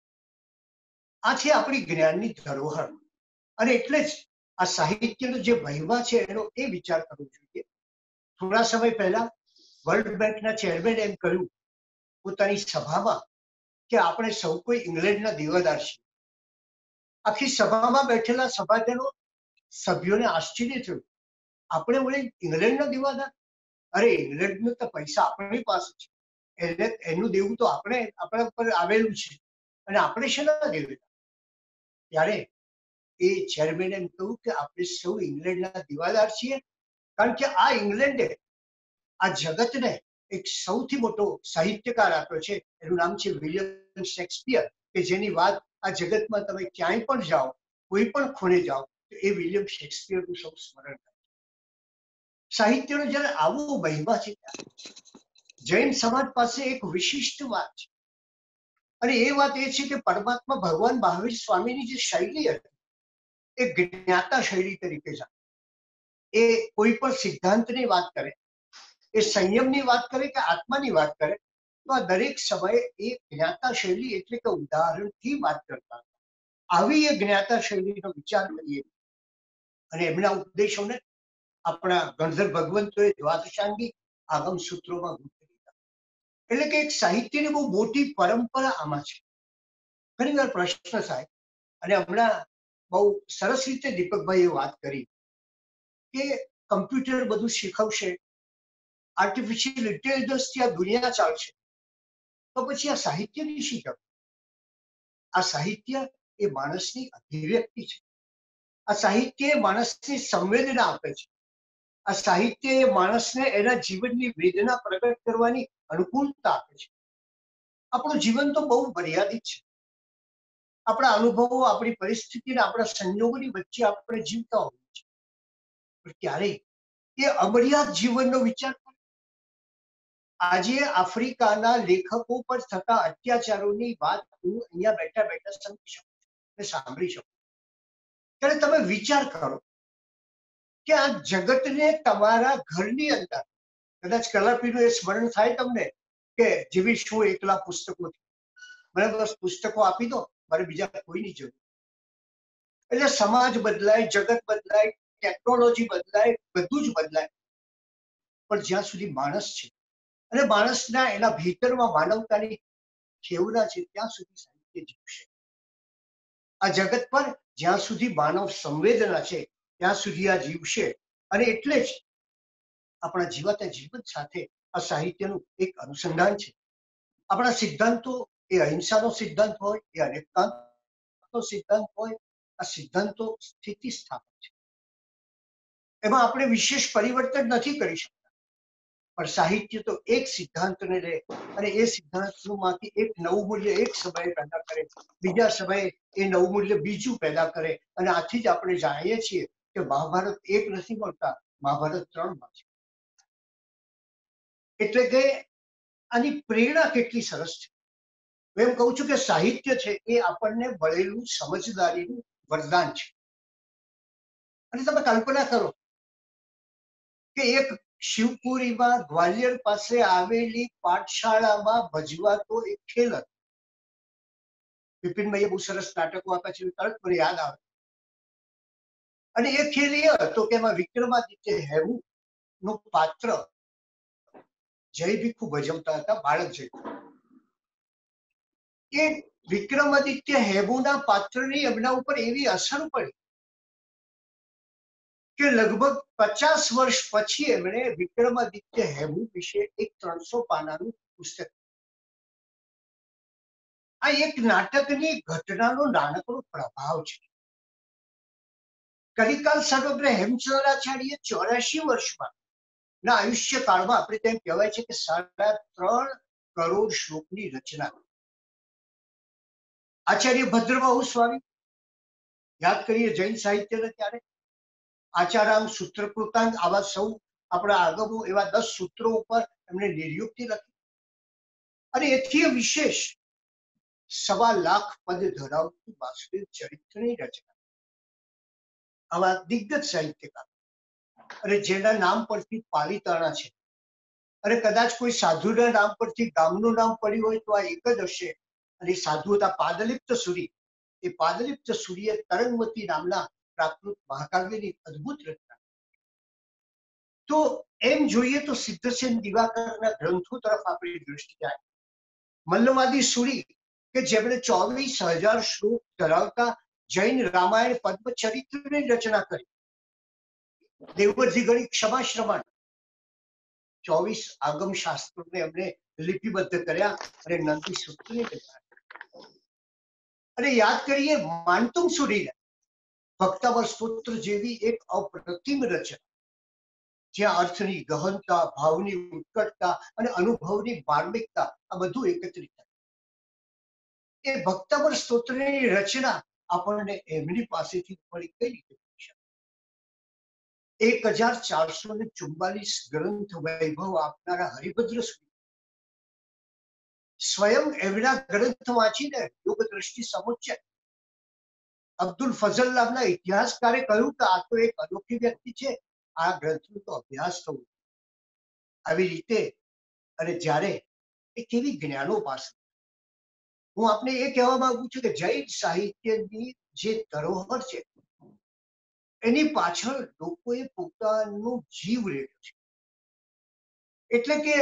આ છે આપણી જ્ઞાનની ધરોહર. અને એટલે જ આ સાહિત્યનો જે મહિમા છે એનો એ વિચાર કરવો જોઈએ. થોડા સમય પહેલા વર્લ્ડ બેંકના ચેરમેન એમ કહ્યું પોતાની સભામાં કે આપણે સૌ કોઈ ઇંગ્લેન્ડના દેવાદાર છીએ. આખી સભામાં બેઠેલા સભાજનો સભ્યોને આશ્ચર્ય થયું, આપણે વળી ઇંગ્લેન્ડના દેવાદાર? અરે ઇંગ્લેન્ડનો તો પૈસા આપણી પાસે છે, એટલે એનું દેવું તો આપણા પર આવેલું છે અને આપણે શેના દેવેલા? ત્યારે એ ચેરમેને એમ કહ્યું કે આપણે સૌ ઇંગ્લેન્ડના દેવાદાર છીએ, કારણ કે આ ઇંગ્લેન્ડે આ જગતને એક સૌથી મોટો સાહિત્યકાર આપ્યો છે. એનું નામ છે વિલિયમ શેક્સપિયર, કે જેની વાત આ જગતમાં તમે ક્યાંય પણ જાઓ, કોઈ પણ ખૂણે જાઓ તો એ વિલિયમ શેક્સપિયરનું સૌ સ્મરણ થાય. સાહિત્યનો જયારે આવો મહિમા છે જૈન સમાજ પાસે એક વિશિષ્ટ વાત છે અને એ વાત એ છે કે પરમાત્મા ભગવાન મહાવીર સ્વામીની જે શૈલી હતી એ જ્ઞાતા શૈલી તરીકે જાણે. એ કોઈ પણ સિદ્ધાંતની વાત કરે, એ સંયમની વાત કરે કે આત્માની વાત કરે તો આ દરેક સમયે એ જ્ઞાતા શૈલી એટલે કે ઉદાહરણથી વાત કરતા. આવી એ જ્ઞાતા શૈલીનો વિચાર કરીએ અને એમના ઉપદેશોને આપણા ગણધર ભગવંતોએ દ્વાદશાંગી આગમ સૂત્રોમાં મૂકી દીધા. એટલે કે એક સાહિત્યની બહુ મોટી પરંપરા આમાં છે. ઘણી વાર પ્રશ્ન થાય અને હમણાં બહુ સરસ રીતે દીપકભાઈએ વાત કરી કે કમ્પ્યુટર બધું શીખવશે, આર્ટિફિશિયલ ઇન્ટેલિજન્સથી આ દુનિયા ચાલશે, તો પછી આ સાહિત્યની શીખવ? આ સાહિત્ય એ માણસની અભિવ્યક્તિ છે. આ સાહિત્ય એ માણસની સંવેદના આપે છે. આ સાહિત્ય એ માણસને એના જીવનની વેદના પ્રગટ કરવાની અનુકૂળતા આપે છે. આપણું જીવન તો બહુ મર્યાદિત છે. આપણા અનુભવો, આપણી પરિસ્થિતિ અને આપણા સંજોગોની વચ્ચે આપણે જીવતા હોઈએ છીએ. પણ ક્યારેય એ અમર્યાદ જીવનનો વિચાર કરો. આજે આફ્રિકાના લેખકો પર થતા અત્યાચારોની વાત હું અહીંયા બેઠા બેઠા સમજી શકું છું અને સાંભળી શકું. ત્યારે તમે વિચાર કરો કે આ જગતને તમારા ઘરની અંદર, કદાચ કલાપીનું એ સ્મરણ થાય તમને કે જીવીશ હું એકલા પુસ્તકોથી, મને બસ પુસ્તકો આપી દો, મારે બીજા કોઈની જરૂર. એટલે સમાજ બદલાય, જગત બદલાય, ટેકનોલોજી બદલાય, બધું જ બદલાય, પણ જ્યાં સુધી માણસ છે અને માણસના એના ભીતરમાં માનવતાની ખેવના છે ત્યાં સુધી સાહિત્ય જીવશે. આ જગત પર જ્યાં સુધી માનવ સંવેદના છે ત્યાં સુધી આ જીવશે. અને એટલે જ આપણા જીવાતા જીવન સાથે આ સાહિત્યનું એક અનુસંધાન છે. આપણા સિદ્ધાંતો એ અહિંસાનો સિદ્ધાંત હોય, એ અનેકાંતનો સિદ્ધાંત હોય, આ સિદ્ધાંતો સ્થિતિસ્થાપક છે. એમાં આપણે વિશેષ પરિવર્તન નથી કરી શકતા. પણ સાહિત્ય તો એક સિદ્ધાંતને લે અને એ સિદ્ધાંતમાંથી એક નવું મૂલ્ય એક સમયે પેદા કરે, બીજા સમયે એ નવું મૂલ્ય બીજું પેદા કરે. અને આથી જ આપણે જાણીએ છીએ કે મહાભારત એક નથી મળતા, મહાભારત 3 માં છે. એટલે કે આની પ્રેરણા કેટલી સરસ છે. હું એમ કહું છું કે સાહિત્ય છે એ આપણને મળેલું સમજદારીનું વરદાન છે. અને તમે કલ્પના કરો કે એક શિવપુરીમાં ગ્વાલિયર પાસે આવેલી પાઠશાળામાં ભજવાતો એક ખેલ હતો. બિપિનભાઈએ બહુ સરસ નાટકો આપ્યા છે, તરત મને યાદ આવે. અને એ ખેલ એ હતો કે એમાં વિક્રમાદિત્ય હેમુ નું પાત્ર જય ભીખુ ભજવતા હતા, બાળક જય. એ વિક્રમાદિત્ય હેમુના પાત્રની એમના ઉપર એવી અસર પડી કે લગભગ 50 વર્ષ પછી એમણે વિક્રમાદિત્ય હેમુ વિશે એક 300 પાનાનું પુસ્તક. આ એક નાટકની ઘટનાનો નાનકડો પ્રભાવ છે. કલિકાલ સર્વગ્ર હેમચંદ્રાચાર્ય 84 વર્ષમાં ના આયુષ્ય કાળમાં આપણે તેમ કહેવાય છે કે 3.5 કરોડ શ્લોકની રચના. આચાર્ય ભદ્રબાહુ સ્વામી, યાદ કરીએ જૈન સાહિત્યને ત્યારે આચારામ, સૂત્રકૃતાંગ, આવા સૌ આપણા આગમો એવા 10 સૂત્રો ઉપર એમણે નિર્યુક્તિ લખી. અને એથી વિશેષ 1.25 લાખ પદ ધરાવતું વાસુદેવ ચરિત્રની રચના. આવા દિગ્ગજ સાહિત્યકાર અને જેના નામ પરથી પાલિતાણા છે, અને કદાચ કોઈ સાધુના નામ પરથી ગામનું નામ પડ્યું હોય તો આ એક જ હશે. અને સાધુ હતા પાદલિપ્ત સુરી. એ પાદલિપ્ત સુરીએ તરંગમતી નામના પ્રાકૃત મહાકાવ્યની અદ્ભુત રચના. તો એમ જોઈએ તો સિદ્ધસેન દિવાકરના ગ્રંથો તરફ આપણી દૃષ્ટિ જાય. મલ્લવાદી સુરી કે જેમણે 24,000 શ્લોક ધરાવતા જૈન રામાયણ પદ્મચરિત્રની રચના કરી. દેવવર્ધી ગણી ક્ષમાશ્રમણ 24 આગમ શાસ્ત્રોને એમણે લિપિબદ્ધ કર્યા અને નંદી સૂત્રની રચના. અને યાદ કરીએ માનતુંગ સુરીને ભક્તાવર સ્તોત્ર જેવી એક અપ્રતિમ રચના, જ્યાં અર્થની ગહનતા, ભાવની ઉત્કટતા અને અનુભવની માર્મિકતા આ બધું એકત્રિત થાય. એ ભક્તાવર સ્તોત્રની રચના આપણને એમની પાસેથી મળી કઈ રીતે? 1444 ગ્રંથ વૈભવ આપનારા હરિભદ્ર સુરી સ્વયં એમના ગ્રંથ વાંચીને યોગ દ્રષ્ટિ સમુચ્ચય અબ્દુલ ફઝલ નામના ઇતિહાસકારે કહ્યું કે આ તો એક અનોખી વ્યક્તિ છે, આ ગ્રંથનો તો અભ્યાસ થવો. આવી રીતે અને જ્યારે એ કેવી જ્ઞાનો પાસે. હું આપને એ કહેવા માંગુ છું કે જૈન સાહિત્યની જે ધરોહર છે એની પાછળ લોકોએ પોતાનો જીવ રેડ્યો છે. એટલે કે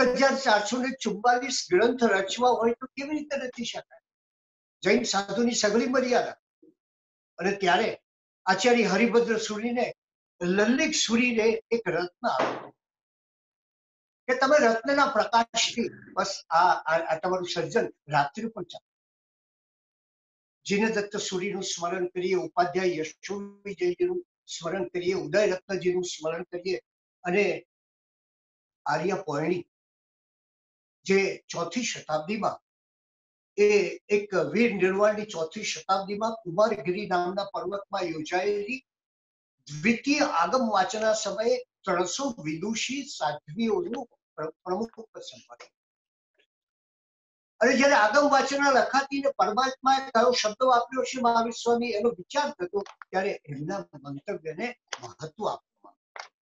1444 ગ્રંથ રચવા હોય તો કેવી રીતે રચી શકાય? જૈન સાધુની સઘળી મર્યાદા. અને ત્યારે આચાર્ય હરિભદ્ર સુરીને લલ્લિક સુરીને એક રત્ન આપ્યો કે તમે રત્નના પ્રકાશથી બસ આ તમારું સર્જન રાત્રિ પણ ચાલે. જીનદત્ત સુરીનું સ્મરણ કરીએ, ઉપાધ્યાય યશોવિજયજીનું સ્મરણ કરીએ, ઉદયરત્નજીનું સ્મરણ કરીએ, અને આર્ય પોયણી જે 4મી શતાબ્દીમાં એ એક વીર નિર્વાણની 4મી શતાબ્દીમાં કુમારગીરી નામના પર્વતમાં યોજાયેલી દ્વિતીય આગમ વાંચના સમયે 300 વિદુષી સાધ્વીઓનું પ્રમુખ સંભાળ્યું. અને જયારે આગમ વાંચના લખાતી ને પરમાત્માએ કયો શબ્દ વાપર્યો છે મહાવીર સ્વામી એનો વિચાર થતો, ત્યારે એમના મંતવ્યને મહત્વ આપવામાં.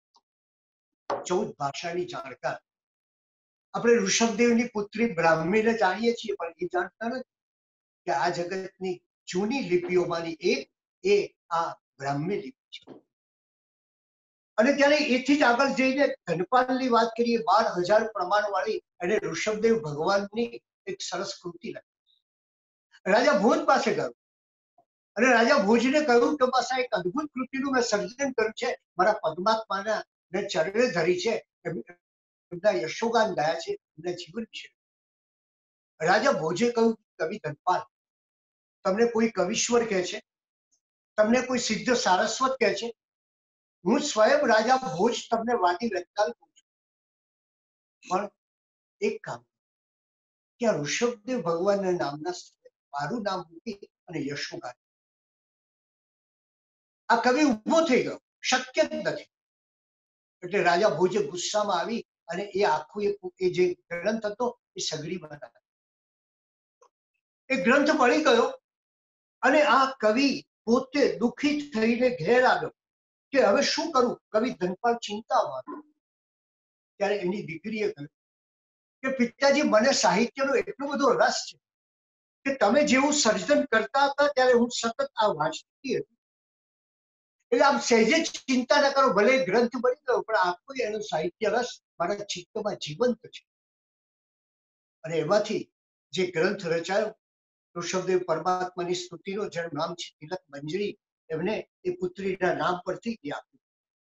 14 ભાષાની જાણકાર આપણે ઋષભદેવની પુત્રી બ્રાહ્મીને જાણીએ છીએ, પણ એ જાણતા નથી કે આ જગતની જૂની લિપિઓમાંની એક એ આ બ્રાહ્મી લિપિ છે. અને ત્યારે એથી જ આગળ જઈને ધનપાલની વાત કરીએ, 12,000 પ્રમાણવાળી અને ઋષભદેવ ભગવાનની એક સરસ કૃતિ લખી. રાજા ભોજ પાસે ગયો અને રાજા ભોજને કહ્યું કે બસ આ એક અદભુત કૃતિનું મેં સર્જન કર્યું છે, મારા પદ્માત્માના મેં ચરણે ધરી છે, એમના યશોગાન ગયા છે, એમના જીવન વિશે. રાજા ભોજે કહ્યું, કવિ ધનપાલ, તમને કોઈ કવિશ્વર કહે છે, તમને કોઈ સિદ્ધ સારસ્વત કહે છે, હું સ્વયં રાજા ભોજ તમને વાદી રંગાલ કહું છું. પણ એક કામ કે આ ઋષભદેવ ભગવાનના નામના સ્થળે મારું નામ મૂકી અને યશો ગાય. આ કવિ ઉભો થઈ ગયો, શક્ય જ નથી. એટલે રાજા ભોજે ગુસ્સામાં આવી અને એ આખું એ જે ગ્રંથ હતો એ સગડી બનાવ્યો. એ ગ્રંથ મળી ગયો અને આ કવિ પોતે દુઃખી થઈને ઘેર આવ્યો કે હવે શું કરું. કવિ ધનપાલ ચિંતામાં હતો. ત્યારે એની દીકરીએ કહ્યું કે પિતાજી, મને સાહિત્યનો એટલો બધો રસ છે કે તમે જેવું સર્જન કરતા હતા ત્યારે હું સતત આ વાંચતી હતી. એટલે આપ સહેજે ચિંતા ન કરો, ભલે ગ્રંથ બની ગયો પણ આખો એનો સાહિત્ય રસ મારા ચિત્તમાં જીવંત છે. અને એમાંથી જે ગ્રંથ રચાયો ઋષભદેવ પરમાત્માની સ્તુતિનો, જેનું નામ છે તિલક મંજરી, એમને એ પુત્રીના નામ પરથી એ આપ્યું.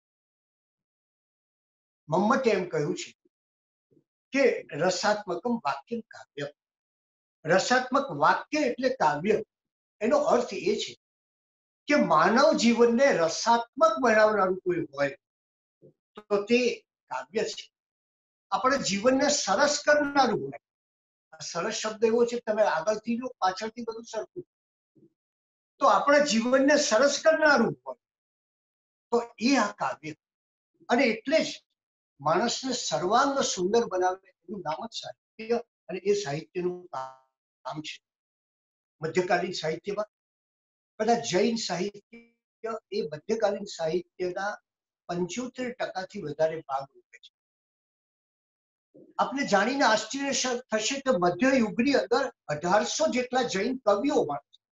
મમ્મટે એમ કહ્યું છે કે રસાત્મકમ વાક્યમ કાવ્ય. રસાત્મક વાક્ય એટલે કાવ્ય. એનો અર્થ એ છે કે માનવ જીવનને રસાત્મક બનાવનારું કોઈ હોય તો તે કાવ્ય છે. આપણે જીવનને સરસ કરનારું હોય. સરસ શબ્દ એવો છે, તમે આગળથી લો પાછળથી બધું સરખું. તો આપણા જીવનને સરસ કરનારું હોય તો એ આ કાવ્ય. અને એટલે જ માણસને સર્વાંગ સુંદર બનાવે એનું નામ જ સાહિત્ય. અને એ સાહિત્યનું કામ છે. મધ્યકાલીન સાહિત્યમાં કદાચ જૈન સાહિત્ય એ મધ્યકાલીન સાહિત્યના 75% વધારે ભાગ રૂપે છે. આપને જાણીને આશ્ચર્ય થશે કે મધ્ય યુગની અંદર 1800 જેટલા જૈન કવિઓ મળે છે.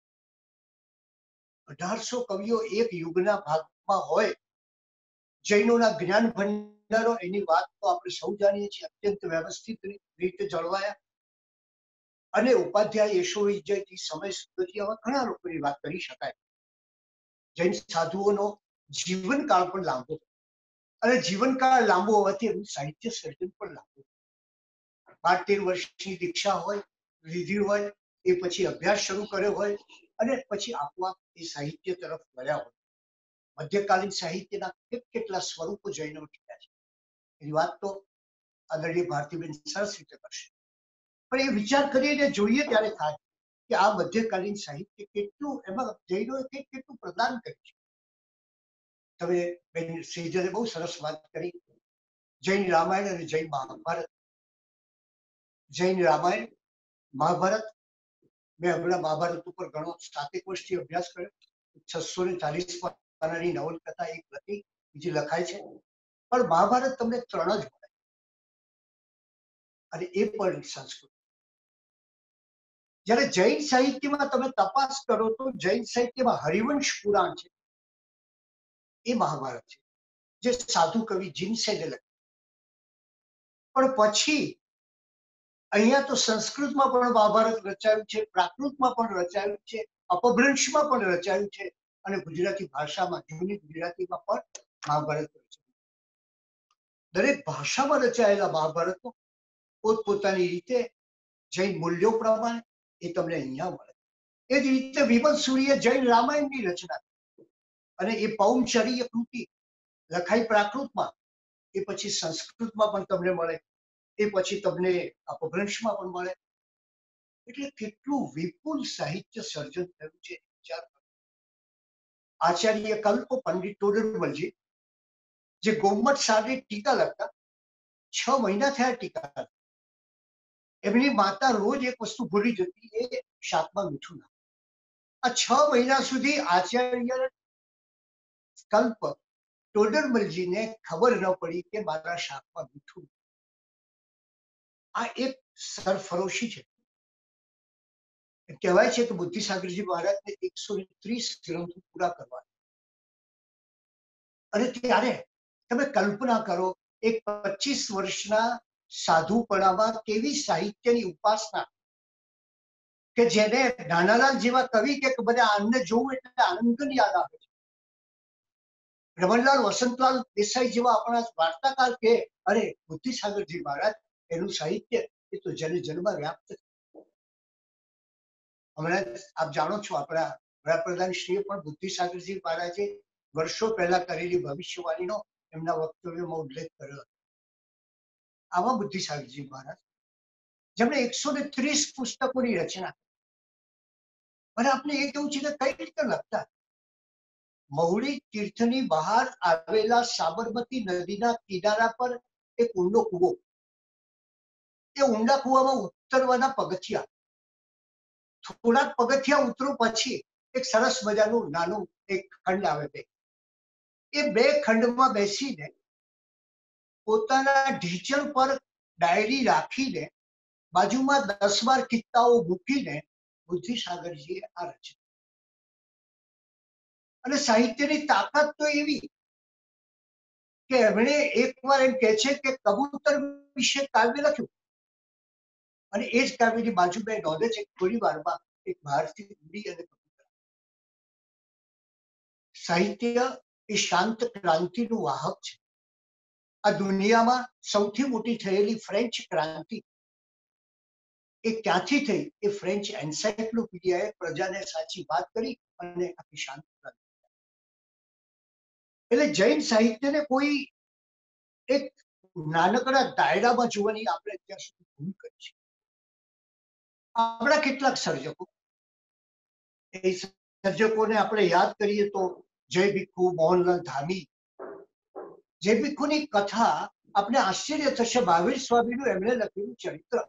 1800 કવિઓ એક યુગના ભાગમાં હોય. જૈનોના જ્ઞાન ભંડારો, એની વાત તો આપણે સૌ જાણીએ છીએ, અત્યંત વ્યવસ્થિત રીતે જળવાયા. અને ઉપાધ્યાય, યશો વિજયથી, સમય સુધીથી આવા ઘણા લોકોની વાત કરી શકાય. જૈન સાધુઓનો જીવનકાળ પણ લાંબો, અને જીવનકાળ લાંબો હોવાથી એનું સાહિત્ય સર્જન પણ લાંબુ. 12-13 વર્ષની દીક્ષા હોય, લીધી હોય, એ પછી અભ્યાસ શરૂ કર્યો હોય અને પછી આપોઆપ એ સાહિત્ય તરફ વળ્યા હોય. મધ્યકાલીન સાહિત્યના કેટલા સ્વરૂપો જૈનો થયા છે એની વાત તો આદરણીય ભારતીબેન સરસ રીતે કરશે. પણ એ વિચાર કરીને જોઈએ ત્યારે થાય કે આ મધ્યકાલીન સાહિત્ય કેટલું, એમાં જૈનોએ કેટલું પ્રદાન કર્યું છે. તમે બેન શ્રીજલે બહુ સરસ વાત કરી. જૈન રામાયણ અને જૈન મહાભારત. જૈન રામાયણ, મહાભારત, મેં હમણાં મહાભારત ઉપર ઘણો 7 વર્ષથી અભ્યાસ કર્યો. 640 પાનાની નવલકથા એક લખી, બીજી લખાય છે. પણ મહાભારત તમને 3 જ મળે, અને એ પણ સંસ્કૃત. જ્યારે જૈન સાહિત્યમાં તમે તપાસ કરો તો જૈન સાહિત્યમાં હરિવંશ પુરાણ છે, એ મહાભારત છે, જે સાધુ કવિ જીનસેને લખ્યું. પણ પછી અહીંયા તો સંસ્કૃતમાં પણ મહાભારત રચાયું છે, પ્રાકૃતમાં પણ રચાયું છે, અપભ્રંશમાં પણ રચાયું છે, અને ગુજરાતી ભાષામાં, જૂની ગુજરાતીમાં પણ મહાભારત રચાયું. દરેક ભાષામાં રચાયેલા મહાભારતો પોતપોતાની રીતે જૈન મૂલ્યો પ્રમાણે એ તમને અહીંયા મળે. એ જ રીતે વિમલ સૂરીએ જૈન રામાયણની રચના, અને એ પૌંચરીય કૃતિ લખાઈ પ્રાકૃતમાં, એ પછી સંસ્કૃતમાં પણ તમને મળે, એ પછી તમને અપભ્રંશમાં પણ મળે. એટલે કેટલું વિપુલ સાહિત્ય સર્જન થયું છે વિચાર કરો. આચાર્ય કલ્પ પંડિત ટોડરમલજી, જે ગોમત સારની ટીકા લખતા, 6 મહિના થયા ટીકા. એમની માતા રોજ એક વસ્તુ ભૂલી જતી, એ શાકમાં મીઠું નાખ. આ 6 મહિના સુધી આચાર્ય કલ્પ ટોડરમલજીને ખબર ન પડી કે મારા શાકમાં મીઠું. આ એક સરફરોશી છે. કહેવાય છે કે બુદ્ધિસાગરજી મહારાજને 130 ગ્રંથો પૂરા કરવા, અને ત્યારે તમે કલ્પના કરો એક 25 વર્ષના સાધુપણામાં કેવી સાહિત્યની ઉપાસના, કે જેને નાનાલાલ જેવા કવિ કે મને આનંદ જોવું એટલે આનંદની યાદ આવે છે. રમણલાલ વસંતલાલ દેસાઈ જેવા આપણા વાર્તાકાર કે અરે બુદ્ધિસાગરજી મહારાજ, એનું સાહિત્ય એ તો જન જનમાં વ્યાપ્ત. હમણાં આપ જાણો છો, આપણા વડાપ્રધાન શ્રીએ પણ બુદ્ધિસાગરજી મહારાજે વર્ષો પહેલા કરેલી ભવિષ્યવાણીનો એમના વક્તવ્યમાં ઉલ્લેખ કર્યો. આવા બુદ્ધિસાગરજી મહારાજ જેમણે 130 પુસ્તકોની રચના. અને આપણે એ કેવું છે કે કઈ રીતે લખતા. મહુડી તીર્થની બહાર આવેલા સાબરમતી નદીના કિનારા પર એક ઊંડો કૂવો. એ ઊંડા કૂવામાં ઉતરવાના પગથિયા. થોડાક પગથિયા ઉતરો પછી એક સરસ મજાનું નાનું એક ખંડ આવે બે. એ બે ખંડમાં બેસીને પોતાના ઢીચણ પર ડાયરી રાખીને બાજુમાં 10-12 કિસ્સાઓ મૂકીને બુદ્ધિસાગરજીએ આ રચના. અને સાહિત્યની તાકાત તો એવી કે એમણે એકવાર એમ કહે છે કે કબૂતર વિશે કાવ્ય લખ્યું અને એ જ કાવ્યની બાજુમાં નોંધે છે થોડી વારમાં એક બહારથી ઉડી અને કબૂતર. સાહિત્ય એ શાંત ક્રાંતિનું વાહક છે. આ દુનિયામાં સૌથી મોટી થયેલી ફ્રેન્ચ ક્રાંતિ એ ક્યાંથી થઈ? એ ફ્રેન્ચ એન્સાઇક્લોપીડિયાએ પ્રજાને સાચી વાત કરી અને આખી શાંત ક્રાંતિ. એટલે જૈન સાહિત્યને કોઈ એક નાનકડા દાયરામાં જોવાની આપણે અત્યાર સુધી ભૂલ કરી છે. આપણા કેટલાક સર્જકો, એ સર્જકોને આપણે યાદ કરીએ તો જય ભીખુ, મોહનલાલ ધામી. જય ભીખુની કથા આપણે આશ્ચર્ય થશે. મહાવીર સ્વામીનું એમણે લખેલું ચરિત્ર,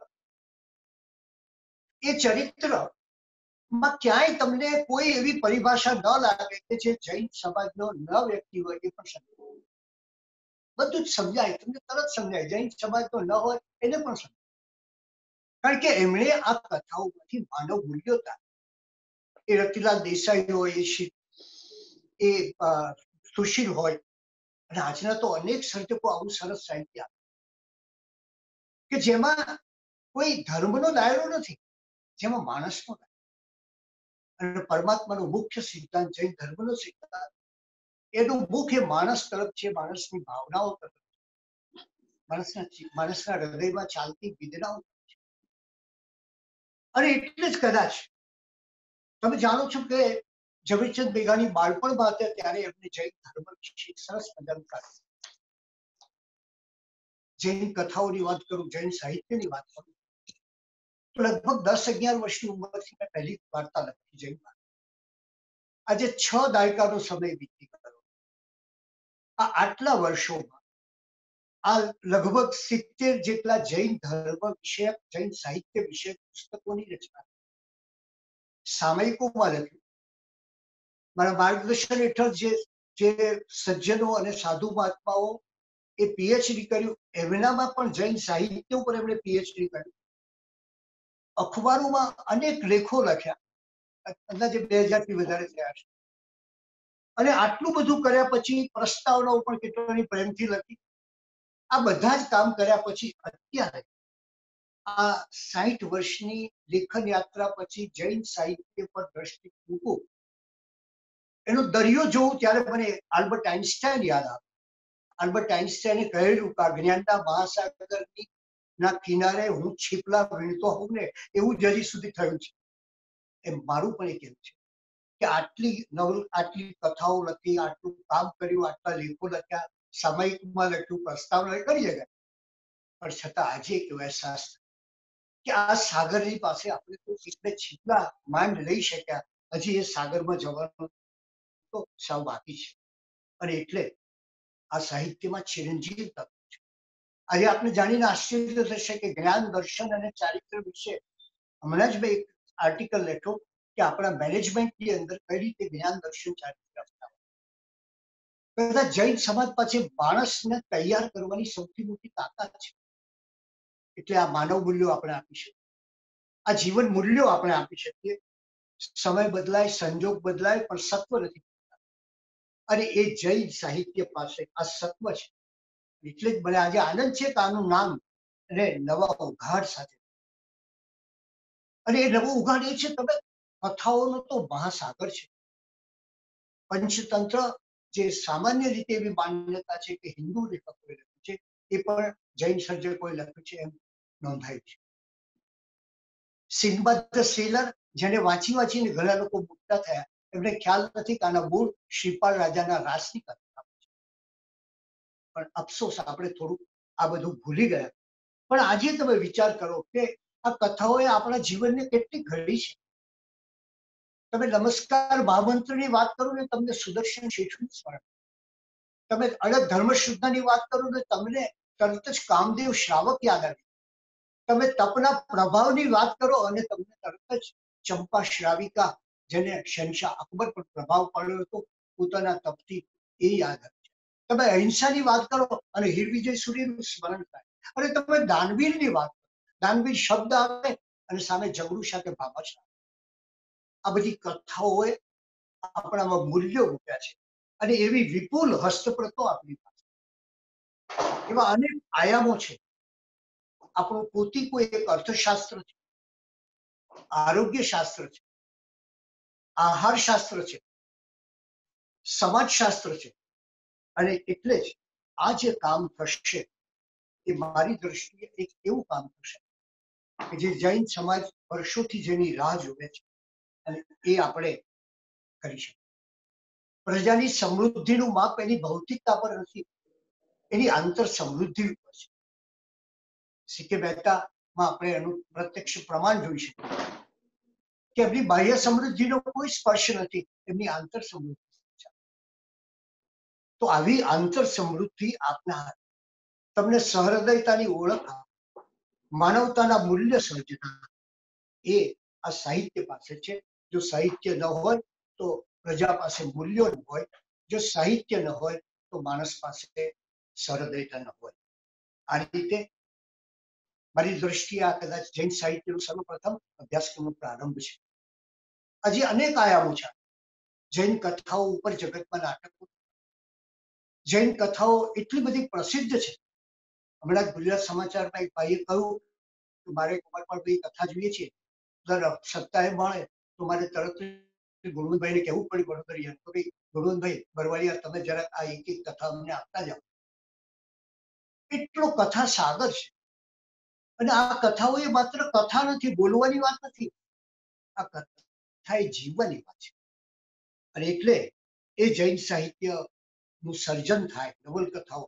એ ચરિત્રમાં ક્યાંય તમને કોઈ એવી પરિભાષા ન લાગે કે જે જૈન સમાજનો ન વ્યક્તિ હોય એ પણ સમજાય. બધું જ સમજાય, તમને તરત સમજાય. જૈન સમાજનો ન હોય એને પણ સમજાય. કારણ કે એમણે આ કથાઓમાંથી માનવ મૂલ્યો હતા. એ રતિલાલ દેસાઈ હોય, એ સુશીલ હોય, અને આજના તો અનેક સર્જકો આવું સરસ સાહિત્ય આપે કે જેમાં કોઈ ધર્મનો દાયરો નથી, જેમાં માણસનો દાયરો. અને પરમાત્માનો મુખ્ય સિદ્ધાંત જૈન ધર્મનો સિદ્ધાંત, એનું મુખ્ય માણસ તરફ છે, માણસની ભાવનાઓ તરફ છે, માણસના હૃદયમાં ચાલતી વેદનાઓ તરફ છે. અને એટલે જ કદાચ તમે જાણો છો કે ઝવેરચંદ મેઘાણી બાળપણમાં હતા ત્યારે એમને જૈન ધર્મ વિશે સરસ મજાનું કાઢ્યું. જૈન કથાઓની વાત કરું, જૈન સાહિત્યની વાત કરું તો લગભગ 10-11 વર્ષની ઉંમરથી મેં પહેલી વાર્તા લખી જૈન વાર્તા. આજે 6 દાયકાનો સમય વીતી ગયો. આ આટલા વર્ષોમાં આ લગભગ 70 જેટલા જૈન ધર્મ વિષયક, જૈન સાહિત્ય વિષયક પુસ્તકોની રચના સામયિકોમાં લખ્યું. મારા માર્ગદર્શન હેઠળ જે સજ્જનો અને સાધુ મહાત્માઓ એ પીએચડી કર્યું, એમનામાં પણ જૈન સાહિત્ય ઉપર એમણે પીએચડી કર્યું. અખબારોમાં અનેક લેખો લખ્યા, અંદાજે 2000 થી વધારે થયા છે. અને આટલું બધું કર્યા પછી પ્રસ્તાવનાઓ પણ કેટલાની પ્રેમથી લખી. આ બધા જ કામ કર્યા પછી અત્યારે આ 60 વર્ષની લેખન યાત્રા પછી જૈન સાહિત્ય પર દ્રષ્ટિ મૂકું, એનો દરિયો જોઉં ત્યારે મને આલ્બર્ટ આઇન્સ્ટાઈન યાદ આવે. આલ્બર્ટ આઇન્સ્ટાઈને કહેલું કે જ્ઞાનના મહાસાગરની ના કિનારે હું છીપલા વીણતો હોઉં ને એવું જ હજી સુધી થયું છે. એમ મારું પણ એ કહેવું છે કે આટલી કથાઓ લખી, આટલું કામ કર્યું, આટલા લેખો લખ્યા, સામયિકમાં લખ્યું, પ્રસ્તાવના કરી શકાય, પણ છતાં આજે એક અહેસાસ કે આ સાગરની પાસે આપણે તો એટલે છીપલા માંડ લઈ શક્યા, હજી એ સાગરમાં જવાનું તો સાવ બાકી છે. અને એટલે આ સાહિત્યમાં ચિરંજીવ તત્વ છે. આજે આપણે જાણીને આશ્ચર્ય થશે કે જ્ઞાન, દર્શન અને ચારિત્ર વિશે હમણાં જ મેં એક આર્ટિકલ લખ્યો કે આપણા મેનેજમેન્ટની અંદર કઈ રીતે જ્ઞાન, દર્શન, ચારિત્ર અપનાવવું. કદાચ જૈન સમાજ પાસે માણસને તૈયાર કરવાની સૌથી મોટી તાકાત છે. એટલે આ માનવ મૂલ્યો આપણે આપી શકીએ, આ જીવન મૂલ્યો આપણે આપી શકીએ. સમય બદલાય, સંજોગ બદલાય, પણ સત્વ નથી. અને એ જૈન સાહિત્ય પાસે આ સત્વ છે. એટલે જ મને આજે આનંદ છે કે આનું નામ અને નવા ઉઘાડ સાથે, અને એ નવો ઉઘાડ એ છે, તમે કથાઓનો તો મહાસાગર છે. પંચતંત્ર જે સામાન્ય રીતે એવી માન્યતા છે કે હિન્દુ લેખકોએ લખ્યું છે, એ પણ જૈન સર્જકોએ લખ્યું છે એમ નોંધાયું છે. સિન્બદ ધ સેલર જેને વાંચી વાંચીને ઘણા લોકો મોટા થયા, એમને ખ્યાલ નથી કે આના મૂળ શ્રીપાલ રાજાના રાસની કથા છે. પણ અફસોસ આપણે થોડું આ બધું ભૂલી ગયા. પણ આજે તમે વિચાર કરો કે આ કથાઓએ આપણા જીવનને કેટલી ઘડી છે. તમે નમસ્કાર મહામંત્રની વાત કરો ને તમને સુદર્શન શેઠનું સ્મરણ, તમે અડગ ધર્મશુદ્ધની વાત કરો ને તમને તરત જ કામદેવ શ્રાવક યાદ આવે, તમે તપના પ્રભાવની વાત કરો અને તમને તરત જ ચંપા શ્રાવિકા જેને શહેનશાહ અકબર પર પ્રભાવ પાડ્યો હતો પોતાના તપથી, એ યાદ આવે. તમે અહિંસાની વાત કરો અને હીરવિજય સૂર્યનું સ્મરણ થાય. અને તમે દાનવીરની વાત કરો, દાનવીર શબ્દ આવે અને સામે જગડુ સાથે ભામાશા. આ બધી કથાઓએ આપણામાં મૂલ્યો મૂક્યા છે અને એવી વિપુલ હસ્તપ્રતો આપણી પાસે, એવા અનેક આયામો છે. આપણું પોતીકું એક અર્થશાસ્ત્ર છે, આરોગ્ય શાસ્ત્ર છે, આહાર શાસ્ત્ર છે, સમાજશાસ્ત્ર છે. અને એટલે જ આ જે કામ થશે એ મારી દ્રષ્ટિએ એક એવું કામ થશે કે જે જૈન સમાજ વર્ષોથી જેની રાહ જોવે છે અને એ આપણે કરી શકીએ. પ્રજાની સમૃદ્ધિનું માપ એની ભૌતિકતા પર નથી, એની આંતર સમૃદ્ધિ ઉપર છે. સીકે મહેતામાં આપણે એનું પ્રત્યક્ષ પ્રમાણ જોઈ શકીએ કે એમની બાહ્ય સમૃદ્ધિનો કોઈ સ્પર્શ નથી, એમની આંતર સમૃદ્ધિ. તો આવી આંતર સમૃદ્ધિ આપનાર, તમને સહૃદયતાની ઓળખ, માનવતાના મૂલ્ય સર્જનાર, એ આ સાહિત્ય પાસે છે. જો સાહિત્ય ન હોય તો પ્રજા પાસે મૂલ્યો ન હોય, જો સાહિત્ય ન હોય તો માણસ પાસે સહૃદયતા ન હોય. આ રીતે મારી દ્રષ્ટિએ આ કદાચ જૈન સાહિત્યનો સર્વપ્રથમ અભ્યાસક્રમનો પ્રારંભ છે. હજી અનેક આયામો છે. જૈન કથાઓ ઉપર જગતમાં નાટકો, જૈન કથાઓ એટલી બધી પ્રસિદ્ધ છે. હમણાં ગુજરાત સમાચારમાં એક ભાઈએ કહ્યું કે મારે કુમારપાળભાઈ કથા જોઈએ છે, દર સપ્તાહે મળે તો મારે તરત ગુણવંતભાઈને કહેવું પડે વડોદરિયા તો ભાઈ ગુણવંતભાઈ બરવાડિયા તમે જરાક આ એક એક કથા અમને આપતા જાઓ. એટલો કથા સાગર છે. અને આ કથાઓ એ માત્ર કથા નથી, બોલવાની વાત નથી, આ કથા એ જીવવાની વાત છે. અને એટલે એ જૈન સાહિત્ય નું સર્જન થાય, નવલકથાઓ,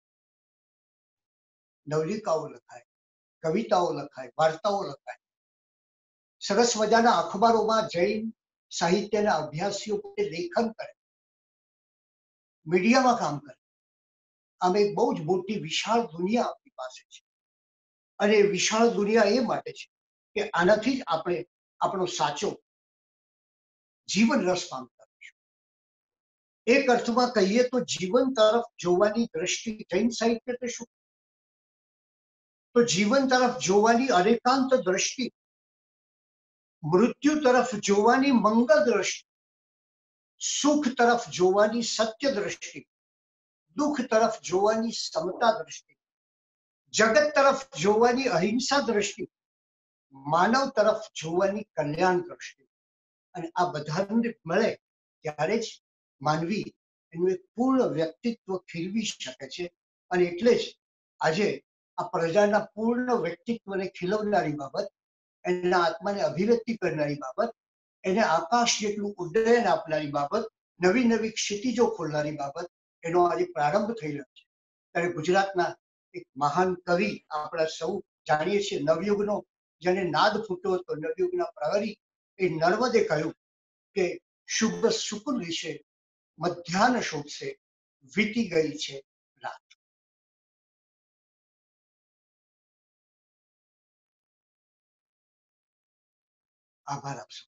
નવલિકાઓ લખાય, કવિતાઓ લખાય, વાર્તાઓ લખાય. સરસ મજાના અખબારોમાં જૈન સાહિત્યના અભ્યાસીઓ પોતે લેખન કરે, મીડિયામાં કામ કરે. આમ એક બહુ જ મોટી વિશાળ દુનિયા આપણી પાસે છે. અને વિશાળ દુનિયા એ માટે છે કે આનાથી જ આપણે આપણો સાચો જીવન રસ પામતા હોઈશું. એક અર્થમાં કહીએ તો જીવન તરફ જોવાની દ્રષ્ટિ જૈન સાહિત્ય તો શું? તો જીવન તરફ જોવાની અનેકાંત દ્રષ્ટિ, મૃત્યુ તરફ જોવાની મંગલ દ્રષ્ટિ, સુખ તરફ જોવાની સત્ય દ્રષ્ટિ, દુઃખ તરફ જોવાની સમતા દ્રષ્ટિ, જગત તરફ જોવાની અહિંસા દ્રષ્ટિ, માનવ તરફ જોવાની કલ્યાણ દ્રષ્ટિ. અને આ બધાને મળે ત્યારે જ માનવી એનું એક પૂર્ણ વ્યક્તિત્વ ખીલવી શકે છે. અને એટલે જ આજે આ પ્રજાના પૂર્ણ વ્યક્તિત્વને ખીલવનારી બાબત, એના આત્માને અભિવ્યક્તિ કરનારી બાબત, એને આકાશ જેટલું ઉડ્ડયન આપનારી બાબત, નવી નવી ક્ષિતિજો ખોલનારી બાબત, એનો આજે પ્રારંભ થઈ રહ્યો છે. ત્યારે ગુજરાતના એક મહાન કવિ આપણા સૌ જાણીએ છીએ, નવયુગનો જેને નાદ ફૂટ્યો હતો, નવયુગના પ્રહરી, એ નર્મદે કહ્યું કે શુભ શુકુન વિશે મધ્યાહન શોભશે, વીતી ગઈ છે રાત. આભાર આપશો.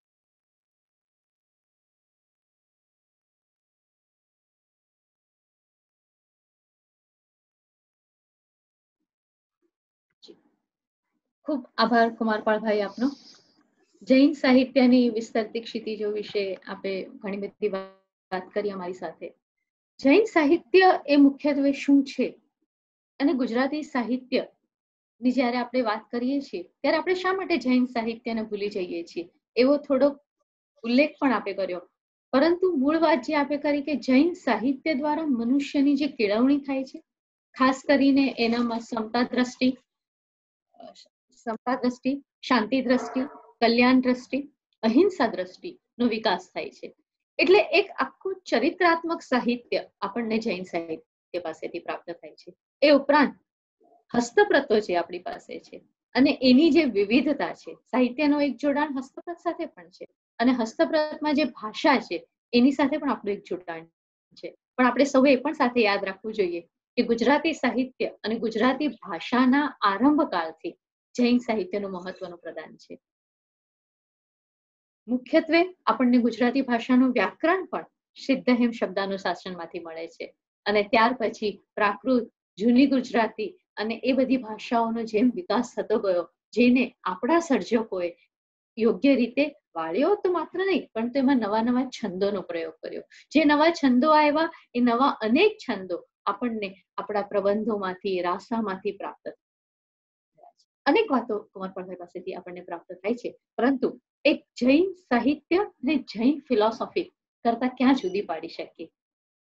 ખૂબ આભાર કુમારપાળભાઈ આપનો. જૈન સાહિત્યની વિસ્તરતી ક્ષિતિજો વિશે આપે ઘણી બધી વાત કરી અમારી સાથે. જૈન સાહિત્ય એ મુખ્યત્વે શું છે અને ગુજરાતી સાહિત્ય ની જ્યારે આપણે વાત કરીએ છીએ ત્યારે આપણે શા માટે જૈન સાહિત્યને ભૂલી જઈએ છીએ એવો થોડો ઉલ્લેખ પણ આપે કર્યો. પરંતુ મૂળ વાત જે આપે કરી કે જૈન સાહિત્ય દ્વારા મનુષ્યની જે કેળવણી થાય છે, ખાસ કરીને એનામાં સમતા દ્રષ્ટિ, શાંતિ દ્રષ્ટિ કલ્યાણ દ્રષ્ટિ, અહિંસા દ્રષ્ટિનો વિકાસ થાય છે. એટલે એક આખું ચરિત્રાત્મક સાહિત્ય આપણને જૈન સાહિત્ય પાસેથી પ્રાપ્ત થાય છે. એ ઉપરાંત હસ્તપ્રતો જે આપણી પાસે છે અને એની જે વિવિધતા છે, સાહિત્યનો એક જોડાણ હસ્તપ્રત સાથે પણ છે અને હસ્તપ્રતમાં જે ભાષા છે એની સાથે પણ આપણું એક જોડાણ છે. પણ આપણે સૌએ એ પણ સાથે યાદ રાખવું જોઈએ કે ગુજરાતી સાહિત્ય અને ગુજરાતી ભાષાના આરંભકાળથી જૈન સાહિત્યનું મહત્વનું પ્રદાન છે. મુખ્યત્વે આપણને ગુજરાતી ભાષાનું વ્યાકરણ પણ સિદ્ધહેમ શબ્દાનુશાસનમાંથી મળે છે અને ત્યાર પછી પ્રાકૃત, જૂની ગુજરાતી અને એ બધી ભાષાઓનો જેમ વિકાસ થતો ગયો, જેને આપણા સર્જકોએ યોગ્ય રીતે વાળ્યો તો માત્ર નહીં, પણ તેમાં નવા નવા છંદોનો પ્રયોગ કર્યો. જે નવા છંદો આવ્યા એ નવા અનેક છંદો આપણને આપણા પ્રબંધોમાંથી, રાસામાંથી પ્રાપ્ત થયા છે. અનેક વાતો કુંવરપાળભાઈ પાસેથી આપણને પ્રાપ્ત થાય છે, પરંતુ એક જૈન સાહિત્ય અને જૈન ફિલોસોફી કરતા ક્યાં જુદી પાડી શકીએ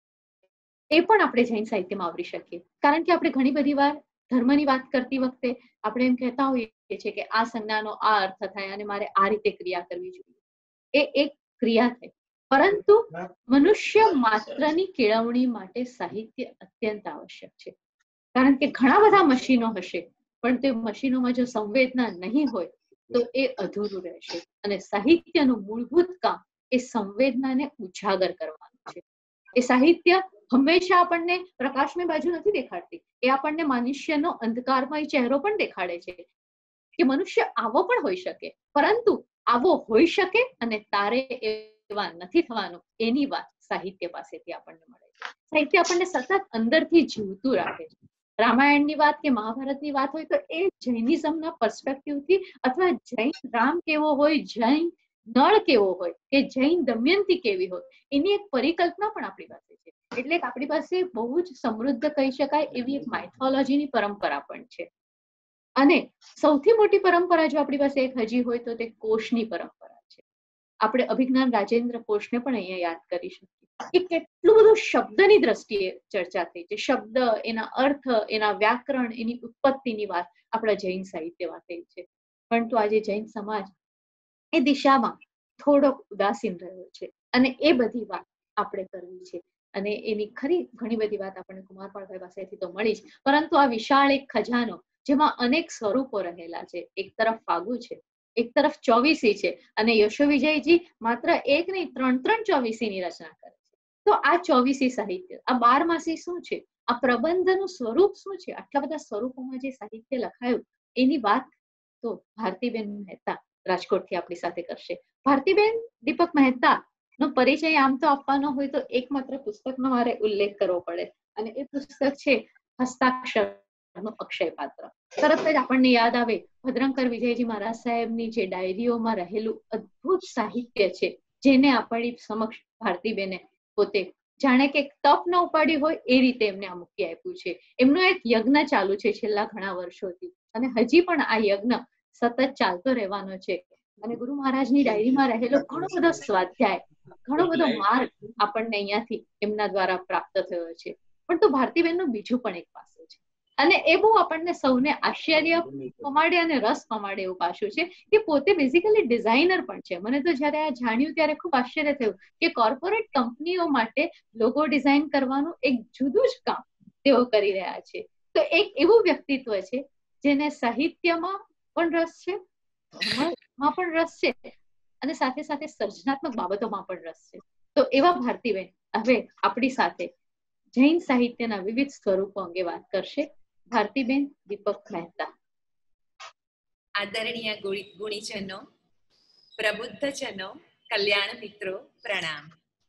એ પણ આપણે જૈન સાહિત્યમાં આવરી શકીએ. કારણ કે આપણે ઘણી બધી વાર ધર્મની વાત કરતી વખતે આપણે એમ કહેતા હોઈએ છીએ કે આ સંજ્ઞાનો આ અર્થ થાય અને મારે આ રીતે ક્રિયા કરવી જોઈએ. એ એક ક્રિયા થઈ, પરંતુ મનુષ્ય માત્રની કેળવણી માટે સાહિત્ય અત્યંત આવશ્યક છે. કારણ કે ઘણા બધા મશીનો હશે, પણ તે મશીનોમાં જો સંવેદના નહીં હોય તો એ અધૂરું રહેશે. અને સાહિત્યનું મૂળભૂત કામ એ સંવેદનાને ઉજાગર કરવાનું છે. એ સાહિત્ય હંમેશા આપણને પ્રકાશમય બાજુ નથી દેખાડતી, એ આપણને મનુષ્યનો અંધકારમય ચહેરો પણ દેખાડે છે કે મનુષ્ય આવો પણ હોઈ શકે, પરંતુ આવો હોઈ શકે અને તારે એવા નથી થવાનું, એની વાત સાહિત્ય પાસેથી આપણને મળે છે. સાહિત્ય આપણને સતત અંદરથી જીવતું રાખે છે. રામાયણની વાત કે મહાભારતની વાત હોય તો એ જૈનિઝમના પર્સપેક્ટિવથી, અથવા જૈન રામ કેવો હોય, જૈન નળ કેવો હોય કે જૈન દમયંતી કેવી હોય, એની એક પરિકલ્પના પણ આપણી પાસે છે. એટલે આપણી પાસે બહુ જ સમૃદ્ધ કહી શકાય એવી એક માઇથોલોજીની પરંપરા પણ છે. અને સૌથી મોટી પરંપરા જો આપણી પાસે એક હજી હોય તો તે કોશની પરંપરા છે. આપણે અભિજ્ઞાન રાજેન્દ્ર કોશને પણ અહીંયા યાદ કરી શકીએ કે કેટલું બધું શબ્દની દ્રષ્ટિએ ચર્ચા થઈ છે. શબ્દ, એના અર્થ, એના વ્યાકરણ, એની ઉત્પત્તિની વાત આપણા જૈન સાહિત્યમાં થઈ છે. પરંતુ આજે જૈન સમાજ એ દિશામાં થોડોક ઉદાસીન રહ્યો છે અને એ બધી વાત આપણે કરવી છે. અને એની ખરી ઘણી બધી વાત આપણને કુંવરપાળભાઈ પાસેથી તો મળી જ, પરંતુ આ વિશાળ એક ખજાનો જેમાં અનેક સ્વરૂપો રહેલા છે. એક તરફ ફાગુ છે, એક તરફ ચોવીસી છે, અને યશોવિજયજી માત્ર એક નહીં 3 ચોવીસીની રચના કરે છે. તો આ ચોવીસી સાહિત્ય, આ 12માસી શું છે, આ પ્રબંધનું સ્વરૂપ શું છે, આટલા બધા સ્વરૂપોમાં જે સાહિત્ય લખાયું એની વાત તો ભારતીબેન મહેતા રાજકોટથી આપણી સાથે કરશે. ભારતીબેન દીપક મહેતા નો પરિચય આમ તો આપવાનો હોય તો એકમાત્ર પુસ્તકનો મારે ઉલ્લેખ કરવો પડે, અને એ પુસ્તક છે હસ્તાક્ષરનું અક્ષય પાત્ર. તરત જ આપણને યાદ આવે ભદ્રંકર વિજયજી મહારાજ સાહેબની જે ડાયરીઓમાં રહેલું અદ્ભુત સાહિત્ય છે, જેને આપણી સમક્ષ ભારતીબેને પોતે જાણે કે તપ ન ઉપાડી હોય એ રીતે એમને આ મૂકી આપ્યું છે. એમનો એક યજ્ઞ ચાલુ છે છેલ્લા ઘણા વર્ષોથી, અને હજી પણ આ યજ્ઞ સતત ચાલતો રહેવાનો છે. અને ગુરુ મહારાજની ડાયરીમાં રહેલો ઘણો બધો સ્વાધ્યાય, ઘણો બધો માર્ગ આપણને અહીંયાથી એમના દ્વારા પ્રાપ્ત થયો છે. પણ તો ભારતીબેનનું બીજું પણ એક પાસું છે, અને એ બહુ આપણને સૌને આશ્ચર્ય પમાડે અને રસ પમાડે એવું પાસું છે કે પોતે બેઝિકલી ડિઝાઇનર પણ છે. મને તો જ્યારે આ જાણ્યું ત્યારે ખૂબ આશ્ચર્ય થયું કે કોર્પોરેટ કંપનીઓ માટે લોગો ડિઝાઇન કરવાનું એક જુદું જ કામ તેઓ કરી રહ્યા છે. તો એક એવું વ્યક્તિત્વ છે જેને સાહિત્યમાં પણ રસ છે, ધર્મમાં પણ રસ છે, અને સાથે સાથે સર્જનાત્મક બાબતોમાં પણ રસ છે. તો એવા ભારતીબેન હવે આપણી સાથે જૈન સાહિત્યના વિવિધ સ્વરૂપો અંગે વાત કરશે. ભારતીબેન દીપક મહેતા. આદરણીય ગુણીજનો, પ્રબુદ્ધજનો, કલ્યાણ મિત્રો, પ્રણામ.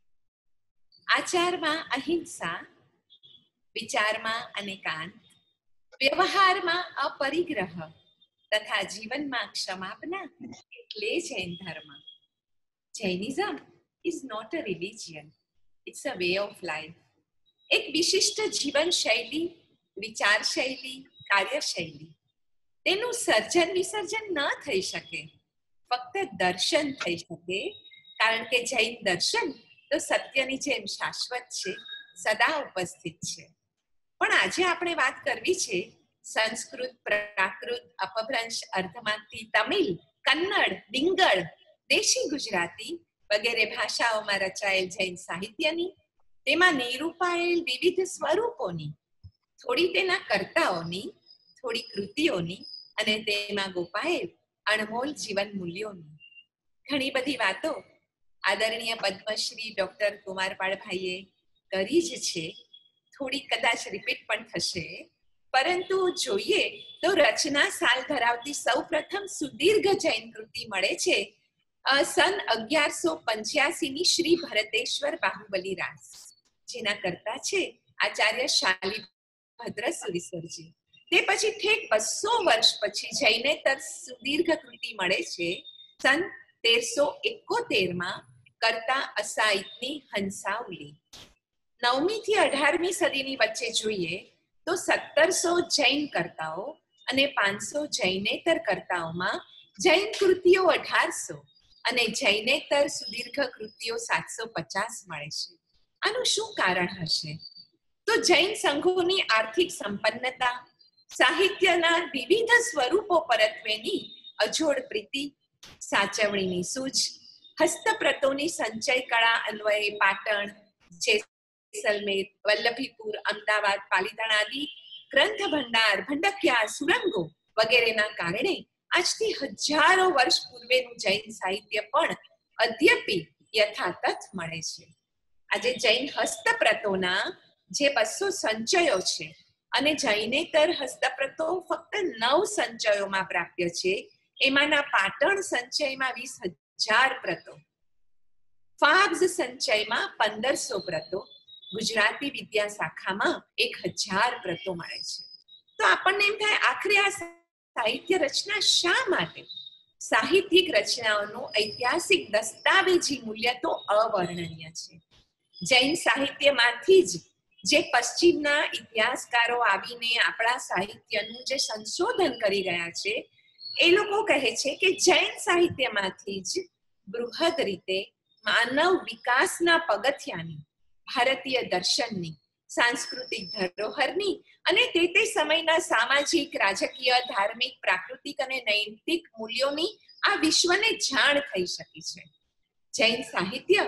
આચારમાં અહિંસા, વિચારમાં અનેકાંત, વ્યવહારમાં અપરિગ્રહ તથા જીવનમાં ક્ષમાપના એટલે જૈન ધર્મ. Jainism is not a religion, it's a way of life. એક વિશિષ્ટ જીવન શૈલી, વિચાર શૈલી, કાર્યશૈલી. તેનું સર્જન વિસર્જન ન થઈ શકે, ફક્ત દર્શન થઈ શકે. કારણ કે જૈન દર્શન તો સત્યની જેમ શાશ્વત છે, સદા ઉપસ્થિત છે. પણ આજે આપણે વાત કરવી છે સંસ્કૃત, પ્રાકૃત, અપભ્રંશ, અર્ધમાંથી તમિલ, કન્નડ, ડિંગળ, દેશી ગુજરાતી વગેરે ભાષાઓમાં રચાયેલ જૈન સાહિત્યની, તેમાં નિરૂપાયેલ વિવિધ સ્વરૂપોની, થોડી તેના કર્તાઓની, થોડી કૃતિઓની અને તેમાં ગોપાયેલ અણમોલ જીવન મૂલ્યોની ઘણી બધી વાતો આદરણીય પદ્મશ્રી ડોક્ટર કુમારપાળભાઈએ કરી જ છે. થોડી કદાચ રિપીટ પણ થશે, પરંતુ જોઈએ તો રચના સાલ ધરાવતી સૌ પ્રથમ સુદીર્ઘ જૈન કૃતિ મળે છે સન 1185ની શ્રી ભરતેશ્વર બાહુબલી રાસ, જેના કરતા છે આચાર્ય શાલિભદ્ર સુરીશ્વરજી. તે પછી ઠેક 200 વર્ષ પછી જૈનેતર સુદીર્ઘ કૃતિ મળે છે સન 1371માં કરતા અસાઈતની હંસાવલી. 9મી થી 18મી સદીની વચ્ચે જોઈએ તો 1700 જૈન કર્તાઓ અને 500 જૈનેતર કર્તાઓમાં જૈન કૃતિઓ 1800 અને જૈનેતર સુદીર્ઘ કૃતિઓ 750 મળે છે. આનું શું કારણ હશે? તો જૈન સંઘોની આર્થિક સંપન્નતા, સાહિત્યના વિવિધ સ્વરૂપો પરત્વેની અજોડ પ્રીતિ, સાચવણીની સૂઝ, હસ્તપ્રતોની સંચય કળા અન્વયે પાટણ, જેસલમેર, વલ્લભીપુર, અમદાવાદ, પાલીતાણા આદિ ગ્રંથ ભંડાર, ભંડકિયા, સુરંગો વગેરેના કારણે આજથી હજારો વર્ષ પૂર્વેનું જૈન સાહિત્ય પણ અદ્યપી યથાતથ મળે છે. આજે જૈન હસ્તપ્રતોના જે 200 સંચયો છે અને જૈનેતર હસ્તપ્રતો ફક્ત 9 સંચયોમાં પ્રાપ્ય છે. એમાંના પાટણ સંચયમાં 20,000 પ્રતો, ફાબ્સ સંચયમાં 1500 પ્રતો, ગુજરાતી વિદ્યા શાખામાં 1000 પ્રતો મળે છે. તો આપણને એમ થાય આખરે આ સાહિત્ય રચના શા માટે? સાહિત્યિક રચનાઓનું ઐતિહાસિક દસ્તાવેજી મૂલ્ય તો અવર્ણનીય છે. જૈન સાહિત્યમાંથી જ જે પશ્ચિમના ઇતિહાસકારો આવીને આપણા સાહિત્યનું જે સંશોધન કરી રહ્યા છે, એ લોકો કહે છે કે જૈન સાહિત્યમાંથી જ બૃહદ રીતે માનવ વિકાસના પગથિયાની, ભારતીય દર્શનની, સાંસ્કૃતિક ધરોહરની અને તે સમયના સામાજિક, રાજકીય, ધાર્મિક, પ્રાકૃતિક અને નૈતિક મૂલ્યોની આ વિશ્વને જાણ થઈ શકી છે. જૈન સાહિત્ય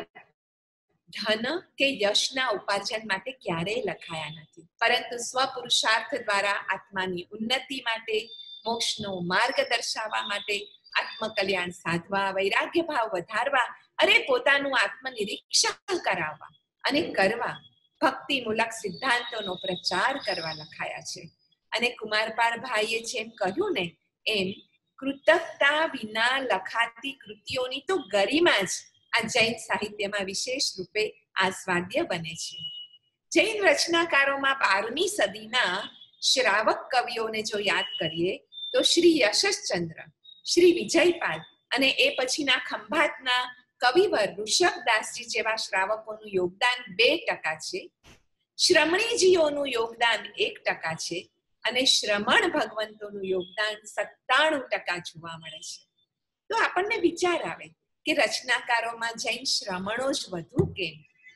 ધન કે યશના ઉપાર્જન માટે ક્યારેય લખાયા નથી, પરંતુ સ્વપુરુષાર્થ દ્વારા આત્માની ઉન્નતિ માટે, મોક્ષનો માર્ગ દર્શાવવા માટે, આત્મકલ્યાણ સાધવા, વૈરાગ્ય ભાવ વધારવા અને પોતાનું આત્મનિરીક્ષણ કરાવવા અને કરવા, ભક્તિમૂલક સિદ્ધાંતોનો પ્રચાર કરવા લખાયા છે. અને કુમારપાળભાઈએ જેમ કહ્યું ને એમ કૃતજ્ઞતા વિના લખાતી કૃતિઓની તો ગરિમા જ આ જૈન સાહિત્યમાં વિશેષ રૂપે આસ્વાદ્ય બને છે. જૈન રચનાકારોમાં 12મી સદીના શ્રાવક કવિઓને જો યાદ કરીએ તો શ્રી યશશ્ચંદ્ર, શ્રી વિજયપાલ અને એ પછીના ખંભાતના કવિવર ઋષભદાસજી જેવા શ્રાવકોનું યોગદાન 2% છે. શ્રમણીજીઓનું યોગદાન 1% છે અને શ્રમણ ભગવંતોનું યોગદાન 97% જોવા મળે છે. તો આપણને વિચાર આવે કે રચનાકારોમાં જૈન શ્રમણો જ વધુ કેમ?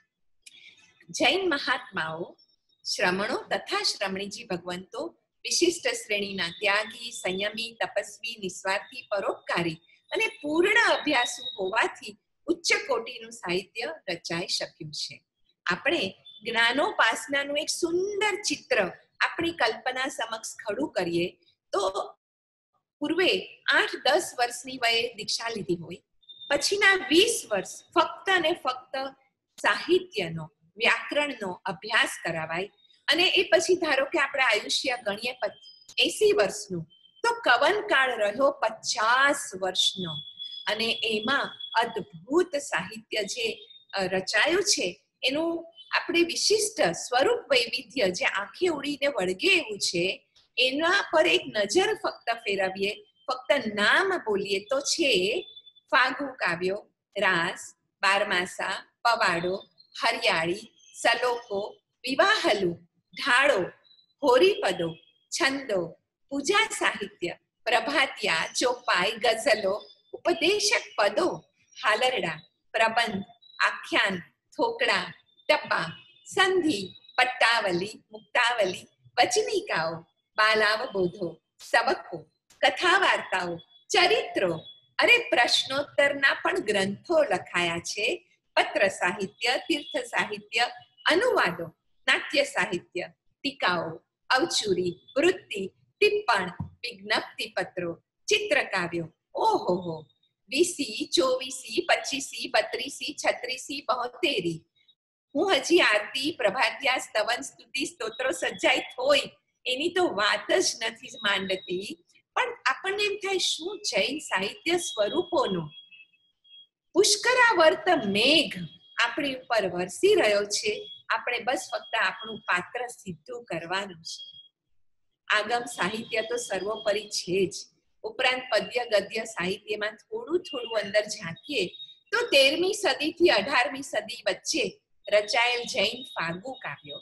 જૈન મહાત્માઓ, શ્રમણો તથા શ્રમણીજી ભગવંતો વિશિષ્ટ શ્રેણીના ત્યાગી, સંયમી, તપસ્વી, નિસ્વાર્થી, પરોપકારી અને પૂર્ણ અભ્યાસુ હોવાથી ઉચ્ચ કોટીનું સાહિત્ય રચાઈ શક્યું છે. આપણે જ્ઞાનોપાસનાનું એક સુંદર ચિત્ર આપણી કલ્પના સમક્ષ ખડું કરીએ તો પૂર્વે 8-10 વર્ષની વયે દીક્ષા લીધી હોય, પછીના 20 વર્ષ ફક્ત અને ફક્ત સાહિત્યનો, વ્યાકરણનો અભ્યાસ કરાવાય અને એ પછી ધારો કે આપણે આયુષ્ય ગણીએ 80 વર્ષનું, તો કવનકાળ રહ્યો 50 વર્ષનો અને એમાં અદ્ભુત સાહિત્ય જે રચાયું છે એનું આપણે વિશિષ્ટ સ્વરૂપ વૈવિધ્ય જે આંખે ઉડીને વળગે એવું છે, એના પર એક નજર ફક્ત ફેરવીએ, ફક્ત નામ બોલીએ તો છે ફાગુ કાવ્યો, રાસ, બારમાસા, પવાડો, હરિયાળી, સલોકો, વિવાહલુ, ઢાળો, હોરીપદો, છંદો, પૂજા સાહિત્ય, પ્રભાતિયા, ચોપાઈ, ગઝલો, ઉપદેશક પદો, હાલરડા, પ્રબંધ, આખ્યાન, થોકડા, ટપા, સંધિ, પટ્ટાવલી, મુક્તાવલી, વચનિકાઓ, બાલાવબોધો, સબકો, કથા વાર્તાઓ, ચરિત્રો, અરે પ્રશ્નોત્તરના પણ ગ્રંથો લખાયા છે. પત્ર સાહિત્ય, તીર્થ સાહિત્ય, અનુવાદો, નાટ્ય સાહિત્ય, ટીકાઓ, અવચુરી, વૃત્તિ, ટિપ્પણ, વિજ્ઞપ્તિ પત્રો, ચિત્રકાવ્યો. ઓહો, 20, 24, 25, 32, 36, 72. હું હજી આરતી, પ્રભાત્યા, સ્તવન, સ્તુતિ, સ્તોત્રો સજ્જાઈ હોય એની તો વાત જ નથી માંડતી. પણ આપણને એમ થાય શું જૈન સાહિત્ય સ્વરૂપોનો પુષ્કરાવર્ત મેઘ આપણી ઉપર વરસી રહ્યો છે. આપણે બસ ફક્ત આપણું પાત્ર સિદ્ધું કરવાનું છે. આગમ સાહિત્ય તો સર્વોપરી છે જ, ઉપરાંત પદ્ય ગદ્ય સાહિત્યમાં થોડું અંદર ઝાંકીએ તો 13મી સદીથી 18મી સદી વચ્ચે રચાયેલ જૈન ફાગુ કાવ્યો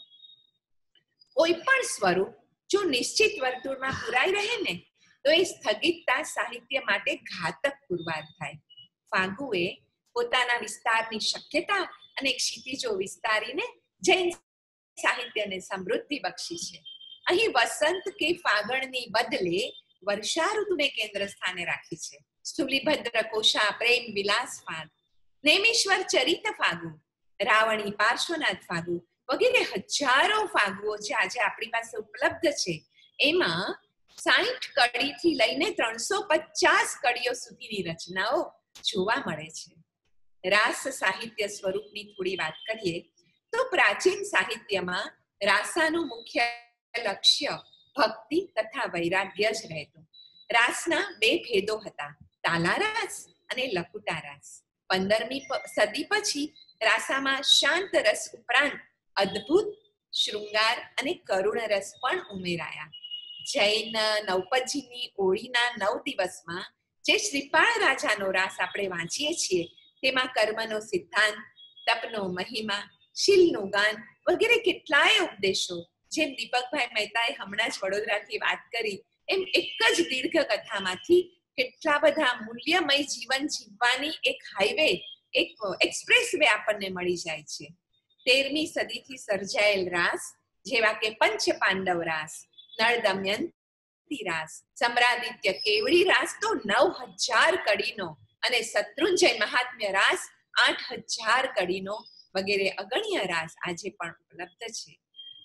કોઈ પણ સ્વરૂપ જો નિશ્ચિત વર્તુળમાં પુરાઈ રહે ને તો એ સ્થગિતતા સાહિત્ય માટે ઘાતક પુરવાર થાય. ફાગુએ પોતાના વિસ્તારની શક્યતા અને ક્ષિતિજો વિસ્તારીને જૈન સાહિત્યને સમૃદ્ધિ બક્ષી છે. અહીં વસંત કે ફાગણની બદલે વર્ષા ઋતુને કેન્દ્ર સ્થાને રાખી છે. સ્થુલીભદ્ર કોશા પ્રેમ વિલાસ ફાગ, નેમિશ્વર ચરિત ફાગુ, રાવણી પાર્શ્વનાથ ફાગુ વગેરે હજારો ફાગુઓ જે આજે આપણી પાસે ઉપલબ્ધ છે. એમાં 60 કડીથી લઈને 350 કડીઓ સુધીની રચનાઓ જોવા મળે છે. રાસ સાહિત્ય સ્વરૂપની થોડી વાત કરીએ તો પ્રાચીન સાહિત્યમાં રાસાનું મુખ્ય લક્ષ્ય ભક્તિ તથા વૈરાગ્ય જ રહેતું. રાસના 2 ભેદો હતા, તાલારાસ અને લકુટારાસ. 15મી સદી પછી રાસામાં શાંત રસ ઉપરાંત અદ્ભુત શૃંગાર અને કરુણ રસ પણ ઉમેરાયા. જૈન નવપજીની ઓળીના 9 દિવસમાં જે શ્રીપાળ રાજાનો રાસ આપણે વાંચીએ છીએ તેમાં કર્મનો સિદ્ધાંત, તપનો મહિમા, શીલનું ગાન વગેરે કેટલાય ઉપદેશો, જેમ દીપકભાઈ મહેતાએ હમણાં જ વડોદરાથી વાત કરી એમ એક જ દીર્ઘ કથામાંથી કેટલા બધા મૂલ્યમય જીવન જીવવાની એક હાઈવે, એક એક્સપ્રેસ વે આપણને મળી જાય છે. 13મી સદીથી સર્જાયેલ રાસ જેવા કે પંચ પાંડવ રાસ, નળ દમયંતી રાસ, સમ્રાદિત્ય કેવડી રાસ તો 9000 કડીનો અને શત્રુંજય મહાત્મ્ય રાસ 8000 કડીનો વગેરે અગણ્ય રાસ આજે પણ ઉપલબ્ધ છે.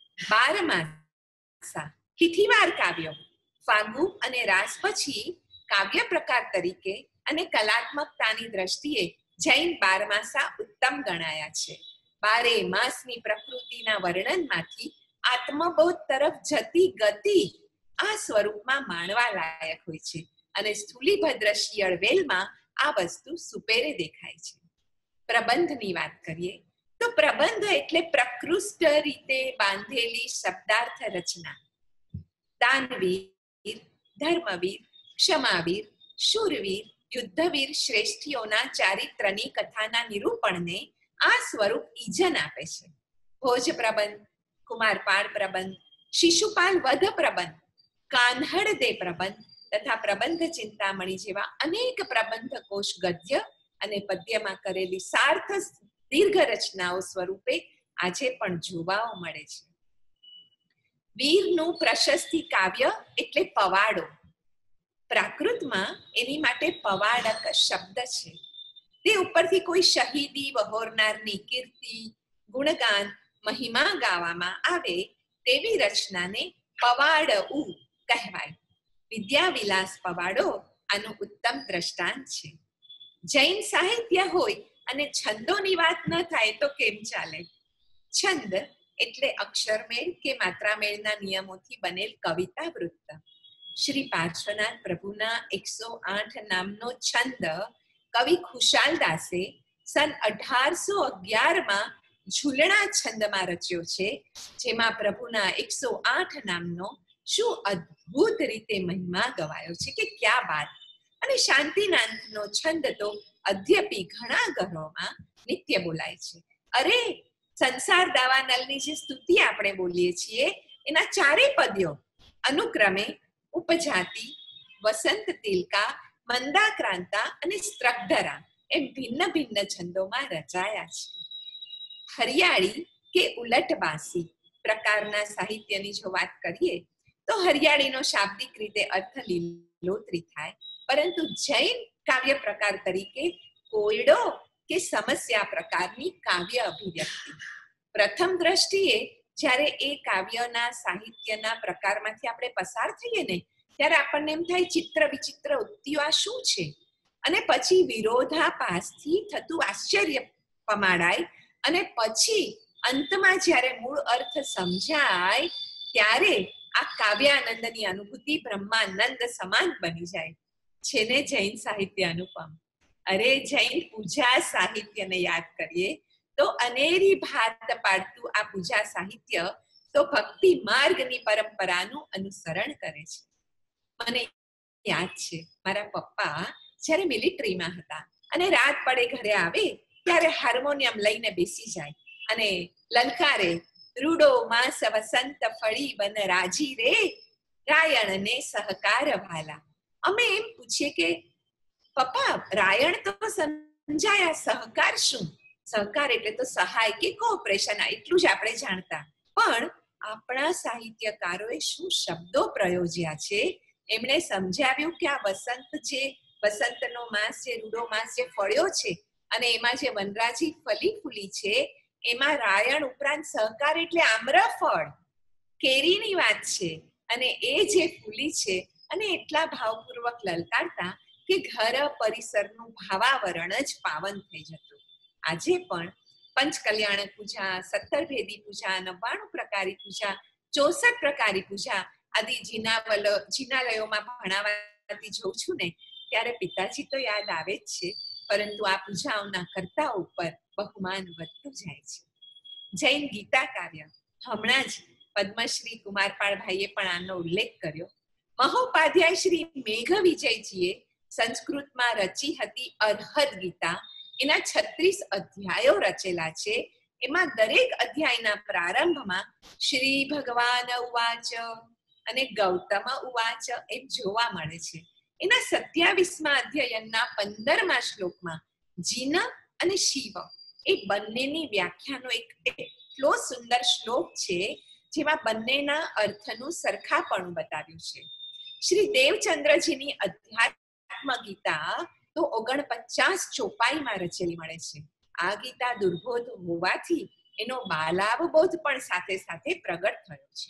12માસા તિથિવાર કાવ્યો ફાગુ અને રાસ પછી કાવ્ય પ્રકાર તરીકે અને કલાત્મકતાની દ્રષ્ટિએ જૈન 12માસા ઉત્તમ ગણાયા છે. 12 માસની પ્રકૃતિના વર્ણનમાંથી આત્મબોધ તરફ જતી ગતિ આ સ્વરૂપમાં માણવા લાયક હોય છે અને સ્થૂલીભદ્ર શિયળ વેલમાં આ વસ્તુ સુપેરે દેખાય છે. પ્રબંધની વાત કરીએ તો પ્રબંધ એટલે પ્રકૃષ્ટ રીતે બાંધેલી શબ્દાર્થ રચના. દાનવીર, ધર્મવીર, ક્ષમાવીર, શૂરવીર, યુદ્ધવીર શ્રેષ્ઠીઓના ચારિત્રની કથાના નિરૂપણને આ સ્વરૂપ ઈજન આપે છે. ભોજ પ્રબંધ, કુમારપાળ પ્રબંધ, શિશુપાલ વધ પ્રબંધ, કાન્હડ દે પ્રબંધ તથા પ્રબંધ ચિંતામણી જેવા અનેક પ્રબંધ કોશ ગદ્ય અને પદ્યમાં કરેલી સાર્થ દીર્ઘ રચનાઓ સ્વરૂપે આજે પણ જોવાઓ મળે છે. વીરનું પ્રશસ્તિ કાવ્ય એટલે પવાડો. પ્રાકૃતમાં એની માટે પવાડક શબ્દ છે. તે ઉપરથી કોઈ શહીદી વહોરનારની કીર્તિ, ગુણગાન, મહિમા ગાવામાં આવે તેવી રચનાને પવાડઉ કહેવાય. વિદ્યાવિલાસ પવાડો આનું ઉત્તમ દ્રષ્ટાંત છે. જૈન સાહિત્ય હોય અને છંદોની વાત ન થાય તો કેમ ચાલે? છંદ એટલે અક્ષરમેળ કે માત્રામેળના નિયમોથી બનેલ કવિતા વૃત્ત. શ્રી પાર્શ્વનાથ પ્રભુના 108 નામનો છંદ કવિ ખુશાલદાસે સન 1811માં ઝૂલણા છંદમાં રચ્યો છે, જેમાં પ્રભુના 108 નામનો શું અદ્ભુત રીતે મહિમા ગવાયો છે કે ક્યાં વાત. અને શાંતિનાથનો છંદ તો અદ્યપી ઘણા ઘરોમાં નિત્ય બોલાય છે. અરે સંસાર દાવાનલની જે સ્તુતિ આપણે બોલીએ છીએ એના 4 પદ્યો અનુક્રમે ઉપજાતિ, વસંત તિલકા, મંદાક્રાંતા અને સ્ત્રગ્ધરા એમ ભિન્ન ભિન્ન છંદોમાં રચાયા છે. હરિયાળી કે ઉલટવાસી પ્રકારના સાહિત્યની જો વાત કરીએ તો હરિયાળીનો શાબ્દિક રીતે અર્થ લીલોતરી થાય, પરંતુ જૈન કાવ્ય પ્રકાર તરીકે કોયડો કે સમસ્યા પ્રકારની કાવ્ય અભિવ્યક્તિ. પ્રથમ દ્રષ્ટિએ જ્યારે એ કાવ્યના સાહિત્યના પ્રકારમાંથી આપણે પસાર થઈએ ને ત્યારે આપણને એમ થાય ચિત્ર વિચિત્ર ઉક્તિઓ આ શું છે, અને પછી વિરોધાભાસથી થતું આશ્ચર્ય પમાડાય, અને પછી અંતમાં જ્યારે મૂળ અર્થ સમજાય ત્યારે આ કાવ્યાનંદની અનુભૂતિ બ્રહ્માનંદ સમાન બની જાય છે ને. જૈન સાહિત્ય અનુપમ. અરે જૈન પૂજા સાહિત્યને યાદ કરીએ તો અનેરી ભાત પાડતું આ પૂજા સાહિત્ય તો ભક્તિ માર્ગની પરંપરાનું અનુસરણ કરે છે. મને યાદ છે મારા પપ્પા જ્યારે મિલિટરીમાં હતા અને રાત પડે ઘરે આવે ત્યારે હાર્મોનિયમ લઈને બેસી જાય અને લલકારે, રૂડો માસ વસંત ફળી બન રાજી રે, રાયણ ને સહકાર વાલા. અમે એમ પૂછીએ કે પપ્પા રાયણ તો સમજાયા, સહકાર શું? સહકાર એટલે તો સહાય કે કોઓપરેશન, એટલું જ આપણે જાણતા. પણ આપણા સાહિત્યકારોએ શું શબ્દો પ્રયોજ્યા છે. એમણે સમજાવ્યું કે આ વસંત છે, વસંતનો માસ જે રૂડો માસ જે ફળ્યો છે અને એમાં જે વનરાજી ફલી ફૂલી છે એમાં રાયણ ઉપરાંત સહકાર એટલે આમ્રફળ, કેરીની વાત છે. અને એ જે ફૂલી છે અને એટલા ભાવપૂર્વક લલકારતા કે ઘર પરિસરનું ભાવાવરણ જ પાવન થઈ જતું. આજે પણ પંચકલ્યાણ પૂજા, 17 ભેદી પૂજા, 99 પ્રકારી પૂજા, 64 પ્રકારી પૂજા આદિ જિનાલયોમાં ભણાવવાથી જોઉં છું ને ત્યારે પિતાજી તો યાદ આવે જ છે, પરંતુ આ પૂજાઓના કર્તાઓ ઉપર બહુમાન વધતું જાય છે. જૈન ગીતા કાવ્ય, હમણાં જ પદ્મશ્રી કુમારપાળભાઈએ પણ આનો ઉલ્લેખ કર્યો. મહોપાધ્યાય શ્રી મેઘ વિજયજીએ સંસ્કૃતમાં રચી હતી અર્હદ ગીતા. એના 36 અધ્યાયો રચેલા છે. એમાં દરેક અધ્યાયના પ્રારંભમાં શ્રી ભગવાન ઉવાચ અને ગૌતમ ઉવાચ એમ જોવા મળે છે. એના 27મા અધ્યાયના 15મા શ્લોકમાં જીન અને શિવ એ બંનેની વ્યાખ્યાનો એક એટલો સુંદર શ્લોક છે જેમાં બંનેના અર્થનું સરખાપણું બતાવ્યું છે. શ્રી દેવચંદ્રજીની અધ્યાત્મ ગીતા તો 49 ચોપાઈમાં રચેલી મળે છે. આ ગીતા દુર્બોધ હોવાથી એનો બાલાવબોધ પણ સાથે સાથે પ્રગટ થયો છે.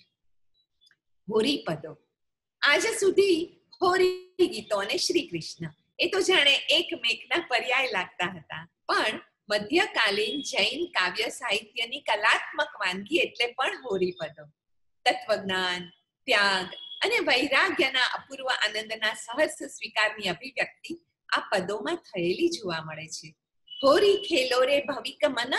હોરી પદો, આજ સુધી હોરી ગીતો અને શ્રી કૃષ્ણ એ તો જાણે એકમેકના પર્યાય લાગતા હતા, પણ મધ્યકાલીન જૈન કાવ્ય સાહિત્યની કલાત્મક વાનગી એટલે પણ હોરી પદો. તત્વજ્ઞાન, ત્યાગ અને વૈરાગ્યના અપૂર્વ આનંદના સહજ સ્વીકારની અભિવ્યક્તિ આ પદોમાં થયેલી જોવા મળે છે. હોરી ખેલો રે ભવિક મન,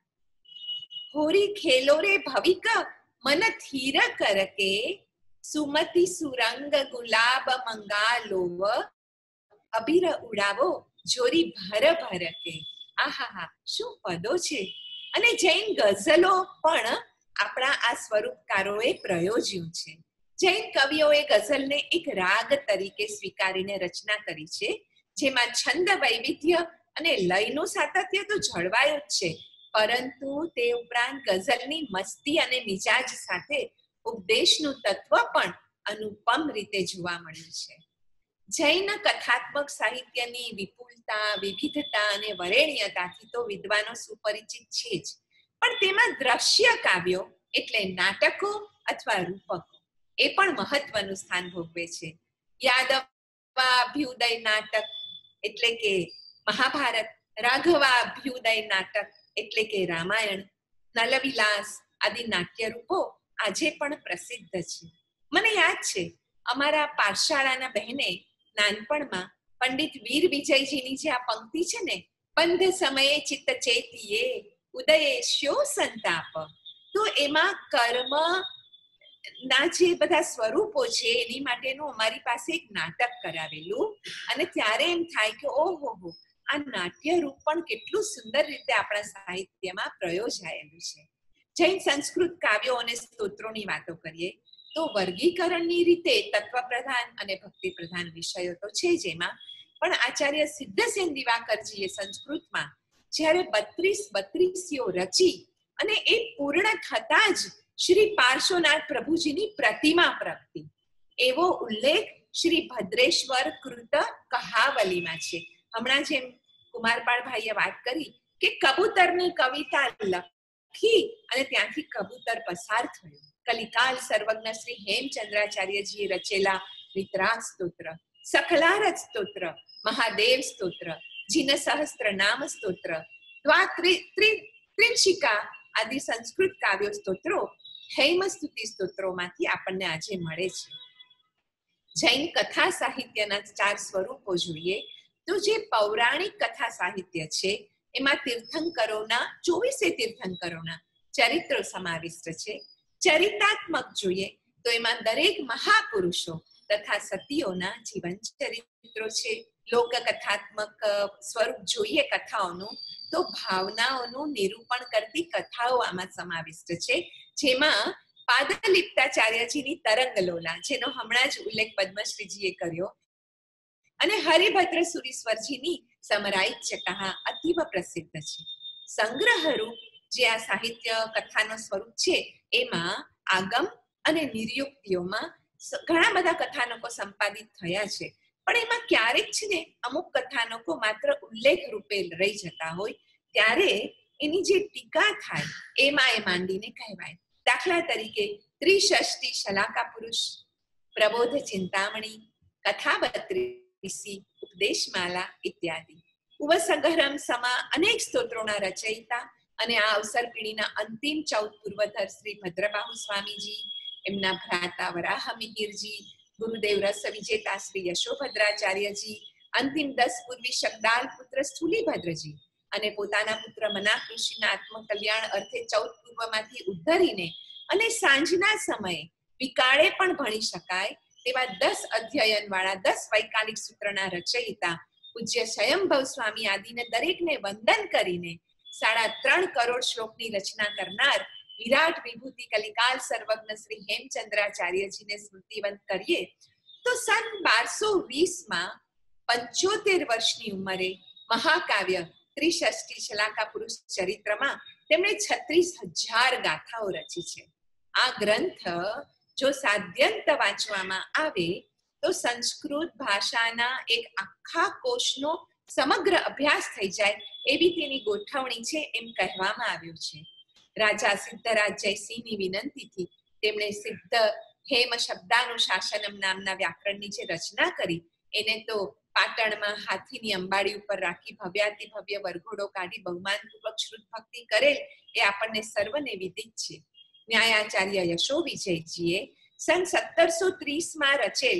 હોરી ખેલો રે ભવિક મન થીર કરકે, સુમતિ સુરંગ ગુલાબ મંગાલોવ, અબીર ઉડાવો જોરી ભર ભર કે. આહાહા, શું પદો છે! અને જૈન ગઝલો પણ આપણા આ સ્વરૂપકારોએ પ્રયોજ્યું છે. જૈન કવિઓએ ગઝલને એક રાગ તરીકે સ્વીકારીને રચના કરી છે, જેમાં છંદ વૈવિધ્ય અને લયનું સાતત્ય તો જળવાયું જ છે, પરંતુ તે ઉપરાંત ગઝલની મસ્તી અને મિજાજ સાથે ઉપદેશનું તત્વ પણ અનુપમ રીતે જોવા મળ્યું છે. જૈન કથાત્મક સાહિત્યની વિપુલતા, વિવિધતા અને વરેણ્યતાથી તો વિદ્વાનો સુપરિચિત છે જ, પણ તેમાં દ્રશ્ય કાવ્યો એટલે નાટકો અથવા રૂપકો એ પણ મહત્વનું સ્થાન ભોગવે છે. યાદવાભ્યુદય નાટક એટલે કે મહાભારત, રાઘવાભ્યુદય નાટક એટલે કે રામાયણ, નલવિલાસ આદિ નાટ્ય રૂપો આજે પણ પ્રસિદ્ધ છે. મને યાદ છે અમારા પાઠશાળાના બહેને નાનપણમાં પંડિત વીર વિજયજીની જે આ પંક્તિ છે ને, બંધ સમયે ચિત્ત ચેતીએ ઉદયે શ્યો સંતાપ, તો એમાં કર્મ ના જે બધા સ્વરૂપો છે એની માટેનું અમારી પાસે એક નાટક કરાવેલું, અને ત્યારે એમ થાય કે ઓહો, આ નાટ્ય રૂપ પણ કેટલું સુંદર રીતે આપણા સાહિત્યમાં પ્રયોજાયેલું છે. જૈન સંસ્કૃત કાવ્યો અને સ્તોત્રોની વાતો કરીએ તો વર્ગીકરણની રીતે તત્વપ્રધાન અને ભક્તિ પ્રધાન વિષયો તો છે જ, એમાં પણ આચાર્ય સિદ્ધસેન દિવાકરજીએ સંસ્કૃતમાં જ્યારે 32 રચી અને એ પૂર્ણ થતા જ શ્રી પાર્શ્વનાથ પ્રભુજીની પ્રતિમા પ્રગટી એવો ઉલ્લેખ શ્રી ભદ્રેશ્વર કૃત કહાવલીમાં છે. હમણાં જેમ કુમારપાળભાઈએ વાત કરી કે કબૂતરની કવિતા લખી અને ત્યાંથી કબૂતર પસાર થયું. કલિકાલ સર્વજ્ઞ શ્રી હેમચંદ્રાચાર્યજીએ રચેલા વિતરાગ સ્તોત્ર, સખલારજ સ્તોત્ર, મહાદેવ સ્તોત્ર, જીન સહસ્ત્ર નામ સ્તોત્ર, ત્રિંશિકા આદિ સંસ્કૃત કાવ્યો સ્તોત્રો હેમસ્તુતિ સ્તોત્રોમાંથી આપણને આજે મળે છે. જૈન કથા સાહિત્યના 4 સ્વરૂપો જોઈએ તો જે પૌરાણિક કથા સાહિત્ય છે એમાં તીર્થંકરોના 24 તીર્થંકરોના ચરિત્રો સમાવિષ્ટ છે. ચરિતાત્મક જોઈએ તો એમાં દરેક મહાપુરુષો તથા સતીઓના જીવન ચરિત્રો છે. લોકકથાત્મક સ્વરૂપ જોઈએ કથાઓનું તો ભાવનાઓનું નિરૂપણ કરતી કથાઓ આમાં સમાવિષ્ટ છે, જેમાં પાદલિપ્તાચાર્યજીની તરંગલોલા, જેનો હમણાં જ ઉલ્લેખ પદ્મશ્રીજીએ કર્યો, અને હરિભદ્ર સુરીશ્વરજીની સમરાઇત ચટાહા અતીવ પ્રસિદ્ધ છે. સંગ્રહરૂપ જે આ સાહિત્ય કથાનો સ્વરૂપ છે એમાં આગમ અને નિર્યુક્તિઓમાં ઘણા બધા કથાનકો સંપાદિત થયા છે, પણ એમાં ક્યારેક છે ને અમુક કથાનકો માત્ર ઉલ્લેખ રૂપે રહી જતા હોય ત્યારે એની જે ટીકા થાય એમાં એ માંડીને કહેવાય. દાખલા તરીકે ત્રિષષ્ટિ શલાકા પુરુષ, પ્રબોધ ચિંતામણી, કથા 32, ઉપદેશમાલા ઇત્યાદિ. ઉપસંગ્રહમ સમા અનેક સ્તોત્રોના રચયિતા અને આ અવસર પીઢીના અંતિમ 14 પૂર્વધર શ્રી ભદ્રબાહુ સ્વામીજી, એમના ભ્રાતા વરાહ મિહિરજી, ગુરુદેવ રસ વિજેતા શ્રી યશોભદ્રાચાર્યજી, અંતિમ 10 પૂર્વી શકદાલ પુત્ર સ્થૂલીભદ્રજી અને પોતાના પુત્ર મનાક ઋષિના આત્મકલ્યાણ અર્થે 14 પૂર્વમાંથી ઉદ્ધરીને અને સાંજના સમયે વિકાળે પણ ભણી શકાય તેવા 10 અધ્યયન વાળા 10 વૈકાલિક સૂત્રના રચયિતા પૂજ્ય સ્વયંભવ સ્વામી આદિને દરેકને વંદન કરીને 3.5 કરોડ શ્લોકની રચના કરનાર વિરાટ વિભૂતિ કલિકાલ સર્વજ્ઞ શ્રી હેમચંદ્રાચાર્યજીને સ્મૃતિવંત કરીએ તો સન 1220માં 75 વર્ષની ઉંમરે મહાકાવ્ય ત્રિષષ્ટિ શલાકા પુરુષ ચરિત્રમાં તેમણે 36,000 ગાથાઓ રચી છે. આ ગ્રંથ જો સાદ્યંત વાંચવામાં આવે તો સંસ્કૃત ભાષાના એક આખા કોષનો સમગ્ર અભ્યાસ થઈ જાય એવી તેની ગોઠવણી છે એમ કહેવામાં આવ્યું છે. રાજા સિદ્ધરાજ જયસિંહની વિનંતીથી તેમણે સિદ્ધ હેમ શબ્દાનુશાસનમ નામના વ્યાકરણની જે રચના કરી એને તો પાટણમાં હાથીની અંબાડી ઉપર રાખી ભવ્યાતિ ભવ્ય વરઘોડો કાઢી બહુમાનપૂર્વક શ્રુત ભક્તિ કરેલ એ આપણને સર્વને વિદિત છે. ન્યાયાચાર્ય યશો વિજયજીએ સન 1730માં રચેલ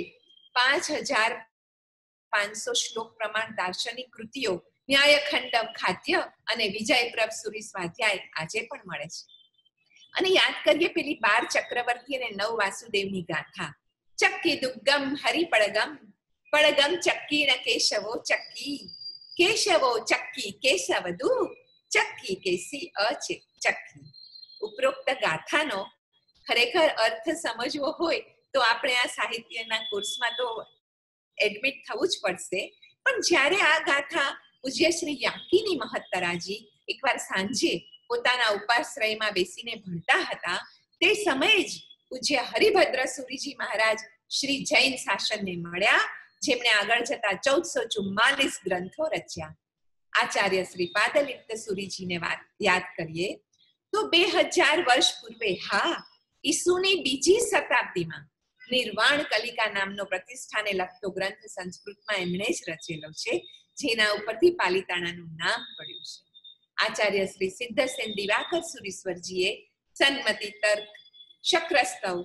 5,500 શ્લોક પ્રમાણ દાર્શનિક કૃતિઓ ન્યાયખંડમ ખાદ્ય અને વિજયપ્રભ સુરી સ્વાધ્યાય આજે પણ મળે છે. અને યાદ કરીએ પેલી 12 ચક્રવર્તી અને 9 વાસુદેવની ગાથા. ચક્કી દુગ્ગમ હરિપડગમ, પડગમ ચક્કી ન કેશવો ચક્કી, કેશવો ચક્કી કેશવદુ, ચક્કી કેસી ચક્કી. ઉપરોક્ત ગાથાનો ખરેખર અર્થ સમજવો હોય તો આપણે આ સાહિત્યના કોર્સમાં તો એડમિટ થવું જ પડશે. પણ જ્યારે આ ગાથા પૂજ્ય શ્રી યાકીની મહત્તરાજી એકવાર સાંજે પોતાના ઉપાશ્રયમાં બેસીને ભણતા હતા તે સમયે જ પૂજ્ય હરિભદ્ર સુરીજી મહારાજ શ્રી જૈન શાસનને મળ્યા, જેમણે આગળ જતા 1444 ગ્રંથો રચ્યા. આચાર્ય શ્રી પાદલિપ્ત સુરીજીને યાદ કરીએ તો 2000 વર્ષ પૂર્વે, હા, ઈસુની બીજી શતાબ્દીમાં નિર્વાણ કલિકા નામનો પ્રતિષ્ઠાને લગતો ગ્રંથ સંસ્કૃતમાં એમણે જ રચેલો છે, જેના ઉપરથી પાલિતાણાનું નામ પડ્યું છે. આચાર્ય શ્રી સિદ્ધસેન દિવાકર સુરીશ્વરજીએ સન્મતિ તર્ક, શક્રસ્તવ,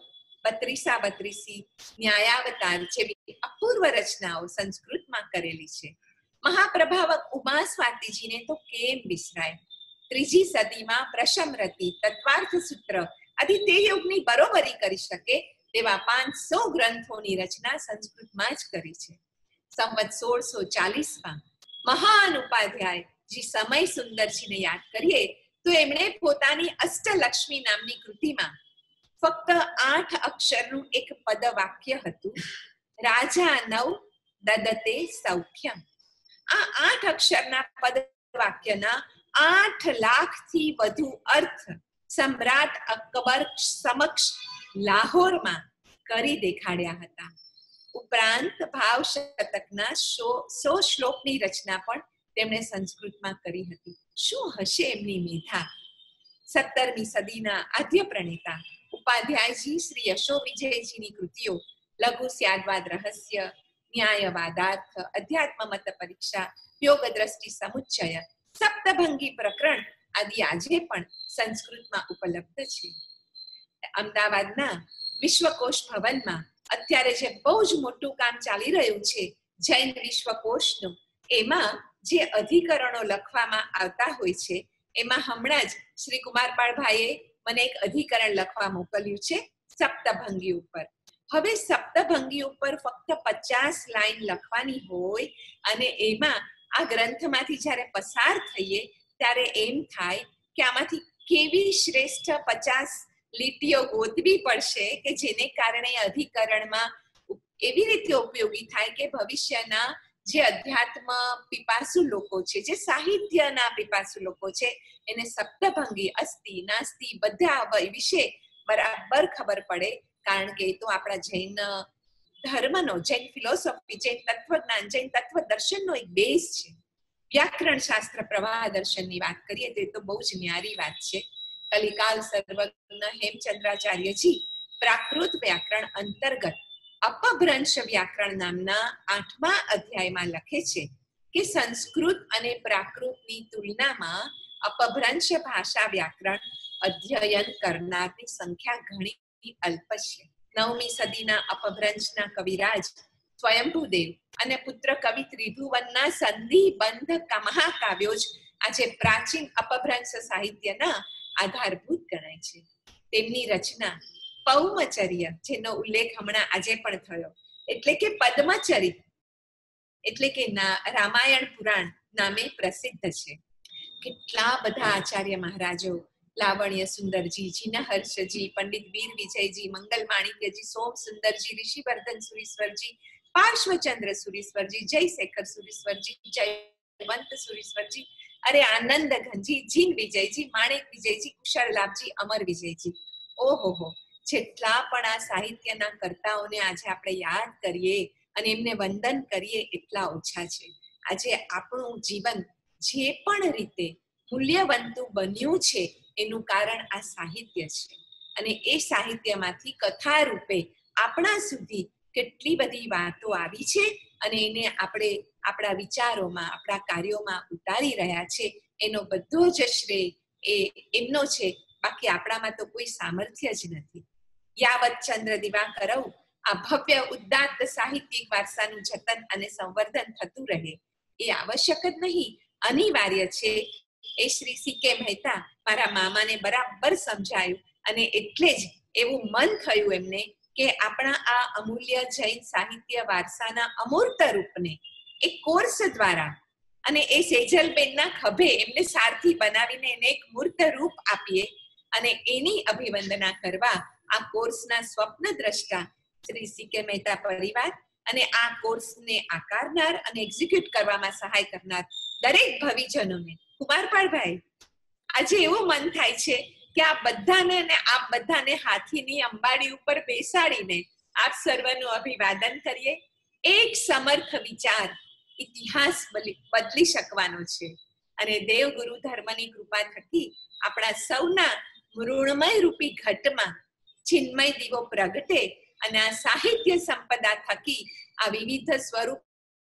32 ન્યાયાવતાર જેવી અપૂર્વ રચનાઓ સંસ્કૃતમાં કરેલી છે. મહાપ્રભાવક ઉમા સ્વાતિજીને તો કેમ વિસરાય. 3જી સદીમાં પ્રશમરતિ, તત્વાર્થ સૂત્ર આદિ તે યુગની બરોબરી કરી શકે તેવા 500 ગ્રંથોની રચના સંસ્કૃતમાં જ કરી છે. સંવત 1640માં મહાન ઉપાધ્યાય જી સમય સુંદરજીને યાદ કરીએ તો એમણે પોતાની અષ્ટલક્ષ્મી નામની કૃતિમાં ફક્ત 8 અક્ષરનું એક પદ વાક્ય હતું, રાજા નવ દદતે સૌખ્યમ. આ 8 અક્ષરના પદ વાક્યના 8 લાખથી વધુ અર્થ સમ્રાટ અકબર સમક્ષ લાહોરમાં કરી દેખાડ્યા હતા. ઉપરાંત ભાવ શતકના 100 શ્લોકની રચના પણ તેમણે સંસ્કૃતમાં કરી હતી. શું હશે એમની મેધા! 17મી સદીના આદ્ય પ્રણેતા ઉપાધ્યાયજી શ્રી યશો વિજયજીની કૃતિઓ લઘુ સ્યાદવાદ રહસ્ય, ન્યાયવાદાર્થ, અધ્યાત્મ મત પરીક્ષા, યોગ દ્રષ્ટિ સમુચ્ચય, સપ્તભંગી પ્રકરણ આદિ આજે પણ સંસ્કૃતમાં ઉપલબ્ધ છે. અમદાવાદના વિશ્વકોશ ભવનમાં અત્યારે જે બહુ જ મોટું કામ ચાલી રહ્યું છે જૈન વિશ્વકોશનું, એમાં જે અધિકરણો લખવામાં આવતા હોય છે એમાં હમણાં જ શ્રી કુમારપાળભાઈએ મને એક અધિકરણ લખવા મોકલ્યું છે સપ્તભંગી ઉપર. હવે સપ્તભંગી ઉપર ફક્ત 50 લાઈન લખવાની હોય અને એમાં આ ગ્રંથમાંથી જ્યારે પસાર થઈએ ત્યારે એમ થાય કે આમાંથી કેવી શ્રેષ્ઠ 50 લીટીઓ ગોતવી પડશે કે જેને કારણે અધિકરણમાં એવી રીતે ઉપયોગી થાય કે ભવિષ્યના જે અધ્યાત્મ પીપાસુ લોકો છે, જે સાહિત્યના પીપાસુ લોકો છે, એને સપ્તભંગી અસ્તિ નાસ્તિ બધા વિશે બરાબર ખબર પડે. કારણ કે એ તો આપણા જૈન ધર્મનો, જૈન ફિલોસોફી, જૈન તત્વજ્ઞાન, જૈન તત્વ દર્શનનો એક બેઝ છે. વ્યાકરણ શાસ્ત્ર પ્રવાહ દર્શનની વાત કરીએ તો એ તો બહુ જ ન્યારી વાત છે. કલિકાલ સર્વજ્ઞ હેમચંદ્રાચાર્યજી પ્રાકૃત વ્યાકરણ અંતર્ગત અપભ્રંશ વ્યાકરણ નામના 8મા અધ્યાયમાં લખે છે કે સંસ્કૃત અને પ્રાકૃતની તુલનામાં અપભ્રંશ ભાષા વ્યાકરણ અધ્યયન કરનારની સંખ્યા ઘણી અલ્પ છે. 9મી સદીના અપભ્રંશના કવિરાજ સ્વયંભૂદેવ અને પુત્ર કવિ ત્રિભુવનના સંધિબંધ મહાકાવ્યો જ આજે પ્રાચીન અપભ્રંશ સાહિત્યના આધારભૂત ગણાય છે. તેમની રચના પૌમચર્ય, જેનો ઉલ્લેખ હમણાં આજે પણ થયો, એટલે કે પદ્મચરિત, એટલે કે રામાયણ પુરાણ નામે પ્રસિદ્ધ છે. કેટલા બધા આચાર્ય મહારાજો, લાવણ્ય સુંદરજી, જીનહર્ષજી, પંડિત વીર વિજયજી, મંગલ માણિક્યજી, સોમ સુંદરજી, ઋષિવર્ધન સુરીશ્વરજી, પાર્શ્વચંદ્ર સુરીશ્વરજી, જયશેખર સુરીશ્વરજી, જયવંત સુરીશ્વરજી, અરે આનંદ ઘનજી, જીન વિજયજી, માણેક વિજયજી, કુશળલાભજી, અમર વિજયજી. ઓહો, જેટલા પણ આ સાહિત્યના કર્તાઓને આજે આપણે યાદ કરીએ અને એમને વંદન કરીએ એટલા ઓછા છે. આજે આપણું જીવન જે પણ રીતે મૂલ્યવંતું બન્યું છે એનું કારણ આ સાહિત્ય છે. અને એ સાહિત્યમાંથી કથા રૂપે આપણા સુધી કેટલી બધી વાતો આવી છે અને એને આપણે આપણા વિચારોમાં, આપણા કાર્યોમાં ઉતારી રહ્યા છે, એનો બધો જ શ્રેય એ એમનો છે. બાકી આપણામાં તો કોઈ સામર્થ્ય જ નથી. યાવત ચંદ્ર દિવાકરવ આ ભવ્ય ઉદાત્ત સાહિત્યિક વારસાનું જતન અને સંવર્ધન થતું રહે એ આવશ્યક જ નહીં, અનિવાર્ય છે. એ શ્રી સી.કે. મહેતા મારા મામાને બરાબર સમજાયું અને એટલે જ એવું મન થયું એમને કે આપણા આ અમૂલ્ય જૈન સાહિત્ય વારસાના અમૂર્ત રૂપને એક કોર્સ દ્વારા અને એ સેજલબેનના ખભે એમને સારથી બનાવીને એને એક મૂર્ત રૂપ આપીએ અને એની અભિવંદના કરવા આ કોર્સના સ્વપ્ન દ્રષ્ટા શ્રી સી.કે. મહેતા પરિવાર અને આ કોર્સને આકારનાર અને એક્ઝિક્યુટ કરવામાં સહાય કરનાર દરેક ભવિજનોને, કુમારપાળભાઈ, આજે એવું મન થાય છે કે આ બધાને અને આપ બધાને હાથીની અંબાડી ઉપર બેસાડીને આપ સર્વનું અભિવાદન કરીએ. એક સમર્થ વિચાર ઇતિહાસ બદલી શકવાનો છે અને દેવગુરુ ધર્મની કૃપા થકી આપણા સૌના મૃણમય રૂપી ઘટમાં ચિન્મય દીવો પ્રગટે અને આ સાહિત્ય સંપદા થકી આ વિવિધ સ્વરૂપ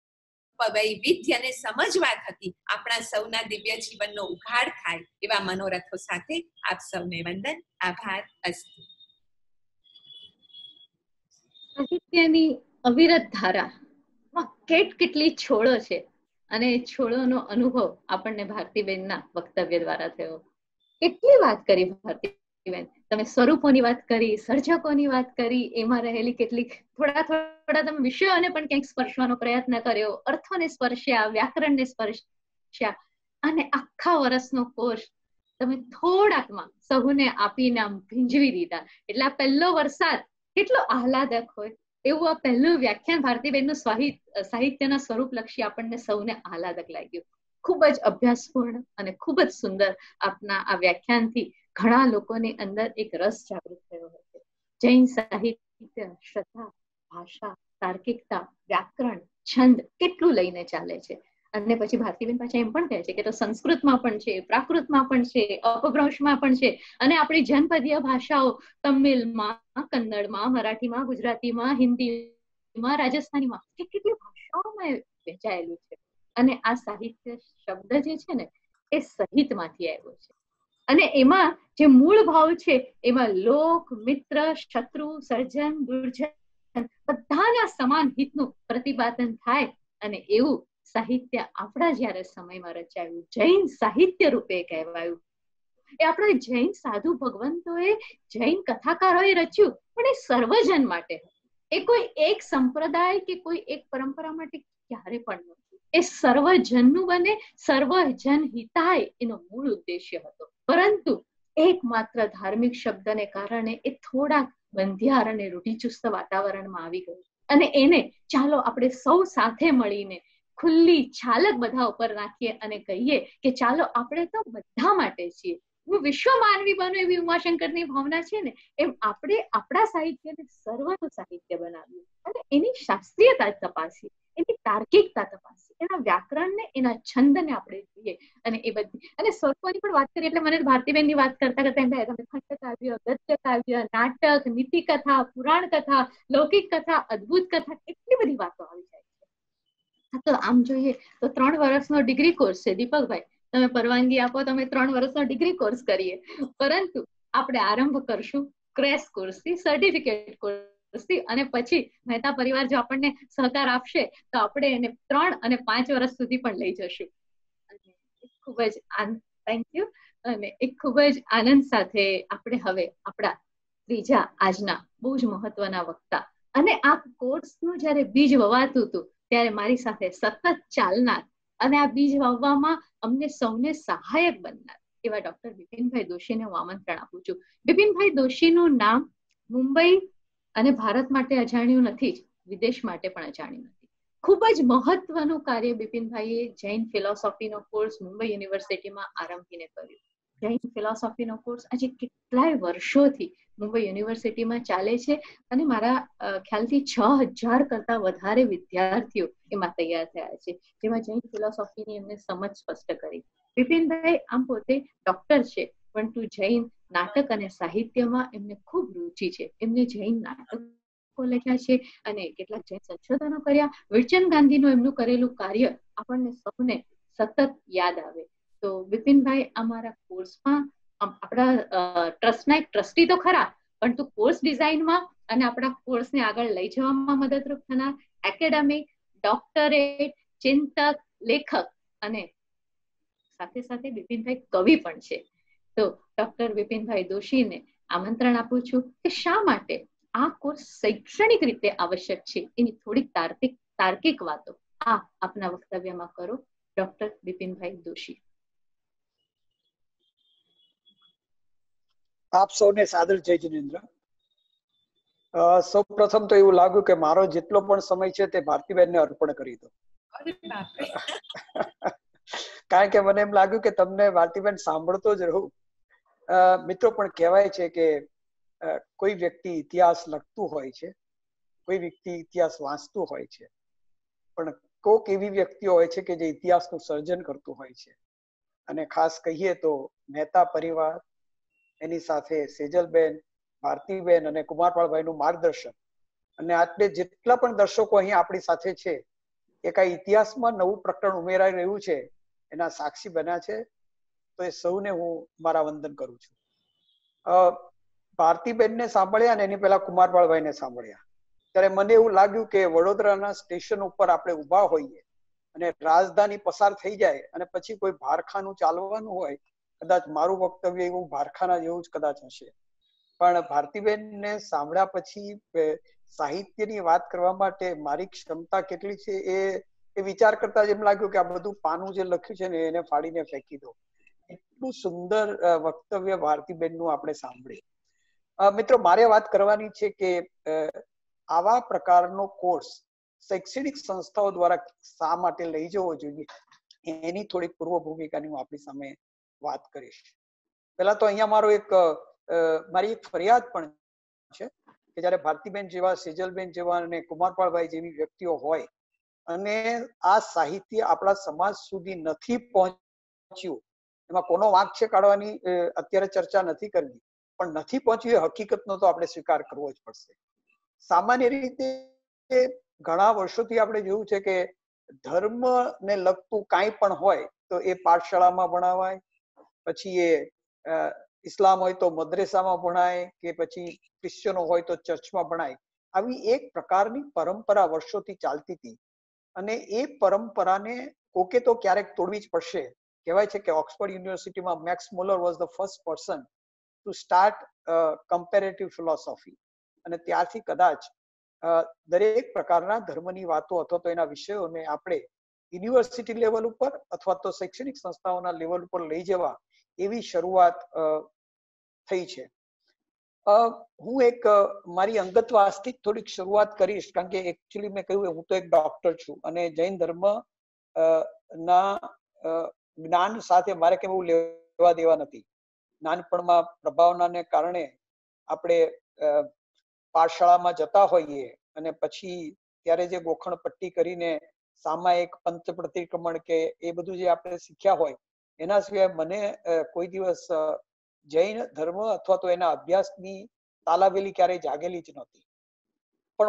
વૈવિધ્યને સમજવા થકી આપણા સૌના દિવ્ય જીવનનો ઉઘાડ થાય એવા મનોરથો સાથે આપ સૌને વંદન. આભાર. અસ્તુ. સાહિત્યની અવિરત ધારામાં કેટલી છોડો છે અને છોડોનો અનુભવ આપણને ભારતીબેનના વક્તવ્ય દ્વારા થયો. કેટલી વાત કરી ભારતીબેન, તમે સ્વરૂપોની વાત કરી, સર્જકોની વાત કરી, એમાં રહેલી કેટલીક થોડા તમે વિષયોને પણ ક્યાંક સ્પર્શવાનો પ્રયત્ન કર્યો, અર્થોને સ્પર્શ્યા, વ્યાકરણને સ્પર્શ્યા અને આખા વર્ષનો કોર્સ તમે થોડાકમાં સહુને આપીને આમ ભીંજવી દીધા. એટલે આ પહેલો વરસાદ કેટલો આહલાદક હોય એવું આ પહેલું વ્યાખ્યાન ભારતીબેનનું સાહિત્યના સ્વરૂપલક્ષી આપણને સૌને આહલાદક લાગ્યું. ખૂબ જ અભ્યાસપૂર્ણ અને ખૂબ જ સુંદર આપના આ વ્યાખ્યાનથી ઘણા લોકોની અંદર એક રસ જાગૃત થયો હશે. જૈન સાહિત્ય, શ્રદ્ધા, ભાષા, તાર્કિકતા, વ્યાકરણ, છંદ કેટલું લઈને ચાલે છે. અને પછી ભારતીબેન પાછા એમ પણ કહે છે કે તો સંસ્કૃતમાં પણ છે, પ્રાકૃતમાં પણ છે, અપભ્રંશમાં પણ છે, અને આપણી જનપદીય ભાષાઓ તમિલમાં, કન્નડમાં, મરાઠીમાં, ગુજરાતીમાં, હિન્દીમાં, રાજસ્થાનીમાં કેટલી ભાષાઓમાં વહેંચાયેલું છે. અને આ સાહિત્ય શબ્દ જે છે ને એ સહિતમાંથી આવ્યો છે. અને એમાં જે મૂળ ભાવ છે એમાં લોક, મિત્ર, શત્રુ, સર્જન, દુર્જન બધાના સમાન હિતનું પ્રતિપાદન થાય. અને એવું સાહિત્ય આપણા જ્યારે સમયમાં રચાયું, જૈન સાહિત્ય રૂપે કહેવાયું. એ આપણા જૈન સાધુ ભગવંતોએ, જૈન કથાકારોએ રચ્યું, પણ એ સર્વજન માટે. એ કોઈ એક સંપ્રદાય કે કોઈ એક પરંપરા માટે ક્યારે પણ નહોતું. એ સર્વજનનું બને, સર્વજન હિતાય એનો મૂળ ઉદ્દેશ્ય હતો. પરંતુ એકમાત્ર ધાર્મિક શબ્દને કારણે એ થોડાક બંધિયાર અને રૂઢિચુસ્ત વાતાવરણમાં આવી ગયું. અને એને ચાલો આપણે સૌ સાથે મળીને ખુલ્લી છાલક બધા ઉપર નાખીએ અને કહીએ કે ચાલો આપણે તો બધા માટે છીએ. હું વિશ્વ માનવી બનું એવી ઉમાશંકરની ભાવના છે ને, એમ આપણે આપણા સાહિત્યને સર્વનું સાહિત્ય બનાવ્યું અને એની શાસ્ત્રીયતા તપાસી, એની તાર્કિકતા તપાસી, એના વ્યાકરણને, એના છંદને આપણે જોઈએ. અને એ બધી અને સ્વરૂપોની પણ વાત કરીએ એટલે મને ભારતીબેનની વાત કરતા કરતા એમ થાય તમે ખંડ કાવ્ય, ગદ્ય કાવ્ય, નાટક, નીતિ કથા, પુરાણ કથા, લૌકિક કથા, અદ્ભુત કથા, એટલી બધી વાતો આવી જાય છે. તો આમ જોઈએ તો 3 વર્ષનો ડિગ્રી કોર્સ છે. દીપકભાઈ, તમે પરવાનગી આપો તો અમે 3 વર્ષનો ડિગ્રી કોર્સ કરીએ, પરંતુ આપણે આરંભ કરશું ક્રેશ કોર્સથી, સર્ટિફિકેટ કોર્સથી, અને પછી મહેતા પરિવાર જો આપણને સહકાર આપશે તો આપણે એને 3 અને 5 વર્ષ સુધી પણ લઈ જશું. ખૂબ જ થેન્ક યુ. અને એક ખૂબ જ આનંદ સાથે આપણે હવે આપણા ત્રીજા આજના બહુ જ મહત્વના વક્તા, અને આ કોર્સનું જ્યારે બીજ વવાતું હતું ત્યારે મારી સાથે સતત ચાલનાર અને આ બીજ વાવવામાં અમને સૌને સહાયક બનનાર એવા ડોક્ટર બિપિનભાઈ દોશીને હું આમંત્રણ આપું છું. બિપિનભાઈ દોશીનું નામ મુંબઈ અને ભારત માટે અજાણ્યું નથી જ, વિદેશ માટે પણ અજાણ્યું નથી. ખૂબ જ મહત્વનું કાર્ય બિપિનભાઈએ જૈન ફિલોસોફીનો કોર્સ મુંબઈ યુનિવર્સિટીમાં આરંભીને કર્યો. જૈન ફિલોસોફીનો કોર્સ આજે કેટલાય વર્ષોથી મુંબઈ યુનિવર્સિટીમાં ચાલે છે અને મારા ખ્યાલથી 6000 કરતા વધારે વિદ્યાર્થીઓ એમાં તૈયાર થયા છે, જેમાં જૈન ફિલોસોફીની એમને સમજ સ્પષ્ટ કરી. બિપિનભાઈ આમ પોતે ડોક્ટર છે, પરંતુ જૈન નાટક અને સાહિત્યમાં એમને ખૂબ રુચિ છે. એમને જૈન નાટકો લખ્યા છે અને કેટલાક જૈન સંશોધનો કર્યા. વિરચંદ ગાંધીનું એમનું કરેલું કાર્ય આપણને સૌને સતત યાદ આવે. તો બિપિનભાઈ અમારા કોર્સમાં આપણા ટ્રસ્ટના એક ટ્રસ્ટી તો ખરા, પરંતુ કોર્સ ડિઝાઇનમાં અને આપણા કોર્સને આગળ લઈ જવામાં મદદરૂપ થનાર એકેડેમિક, ડોક્ટરેટ, ચિંતક, લેખક અને સાથે સાથે બિપિનભાઈ કવિ પણ છે. તો ડોક્ટર બિપિનભાઈ દોશીને આમંત્રણ આપું છું કે શા માટે આ કોર્સ શૈક્ષણિક રીતે આવશ્યક છે એની થોડીક તાર્કિક વાતો આપના વક્તવ્યમાં કરો. ડોક્ટર બિપિનભાઈ દોશી. આપ સૌને સાદર જય જિનેન્દ્ર. સૌ પ્રથમ તો એવું લાગ્યું કે મારો જેટલો પણ સમય છે તે ભારતીબેનને અર્પણ કરી દો, કારણ કે મને એમ લાગ્યું કે તમને ભારતીબેન સાંભળતો જ રહું. મિત્રો, પણ કહેવાય છે કે કોઈ વ્યક્તિ ઇતિહાસ લખતું હોય છે, કોઈ વ્યક્તિ ઇતિહાસ વાંચતું હોય છે, પણ કોક એવી વ્યક્તિઓ હોય છે કે જે ઇતિહાસનું સર્જન કરતું હોય છે. અને ખાસ કહીએ તો મહેતા પરિવાર, એની સાથે સેજલબેન, ભારતીબેન અને કુમારપાળભાઈનું માર્ગદર્શન, અને આજે જેટલા પણ દર્શકો અહીં આપણી સાથે છે એ કઈ ઇતિહાસમાં નવું પ્રકરણ ઉમેરાઈ રહ્યું છે એના સાક્ષી બન્યા છે. તો એ સૌને હું મારા વંદન કરું છું. ભારતીબેનને સાંભળ્યા ને એની પહેલા કુમારપાળભાઈને સાંભળ્યા ત્યારે મને એવું લાગ્યું કે વડોદરાના સ્ટેશન ઉપર આપણે ઊભા હોઈએ અને રાજધાની પસાર થઈ જાય અને પછી કોઈ ભારખાનું ચાલવાનું હોય, કદાચ મારું વક્તવ્ય એવું ભારખાના જેવું જ કદાચ હશે. પણ ભારતીબેનને સાંભળ્યા પછી સાહિત્યની વાત કરવા માટે મારી ક્ષમતા કેટલી છે એ વિચાર કરતા જ એમ લાગ્યું કે આ બધું પાનું જે લખ્યું છે ને એને ફાડીને ફેંકી દો. એટલું સુંદર વક્તવ્ય ભારતીબેનનું આપણે સાંભળીએ. મિત્રો, મારે વાત કરવાની છે કે આવા પ્રકારનો કોર્સ શૈક્ષણિક સંસ્થાઓ દ્વારા શા માટે લઈ જવો જોઈએ એની થોડીક પૂર્વ ભૂમિકાની હું આપણી સામે વાત કરીશ. પહેલા તો અહીંયા મારી એક ફરિયાદ પણ છે કે જ્યારે ભારતીબેન જેવા, સેજલબેન જેવા અને કુમારપાળભાઈ જેવી વ્યક્તિઓ હોય અને આ સાહિત્ય આપણા સમાજ સુધી નથી પહોંચ્યું, એમાં કોનો વાંક છે કાઢવાની અત્યારે ચર્ચા નથી કરવી, પણ નથી પહોંચ્યું એ હકીકતનો તો આપણે સ્વીકાર કરવો જ પડશે. સામાન્ય રીતે ઘણા વર્ષોથી આપણે જોયું છે કે ધર્મને લગતું કાંઈ પણ હોય તો એ પાઠશાળામાં ભણાવાય, પછી એ ઇસ્લામ હોય તો મદ્રેસામાં ભણાય, કે પછી ક્રિશ્ચનો હોય તો ચર્ચમાં ભણાય. આવી એક પ્રકારની પરંપરા વર્ષોથી ચાલતી હતી અને એ પરંપરાને કોકે તો ક્યારેક તોડવી જ પડશે. કહેવાય છે કે ઓક્સફર્ડ યુનિવર્સિટીમાં Max Muller was the first person to start comparative philosophy, અને ત્યારથી કદાચ દરેક પ્રકારના ધર્મની વાતો અથવા તો એના વિષયોને આપણે યુનિવર્સિટી લેવલ ઉપર અથવા તો શૈક્ષણિક સંસ્થાઓના લેવલ ઉપર લઈ જવા એવી શરૂઆત થઈ છે. હું એક મારી અંગત વાતથી થોડીક શરૂઆત કરીશ, કારણ કે એકચ્યુઅલી મેં કહ્યું હું તો એક ડોક્ટર છું અને જૈન ધર્મ ના જ્ઞાન સાથે મારે કેમ એવું લેવા દેવા નથી. નાનપણમાં પ્રભાવનાને કારણે આપણે પાઠશાળામાં જતા હોઈએ અને પછી ત્યારે જે ગોખણ પટ્ટી કરીને સામાયિક પંચ પ્રતિક્રમણ કે એ બધું જે આપણે શીખ્યા હોય એના સિવાય મને કોઈ દિવસ જૈન ધર્મ અથવા તો એના અભ્યાસની તાલાવેલી ક્યારેય જાગેલી જ નહોતી. પણ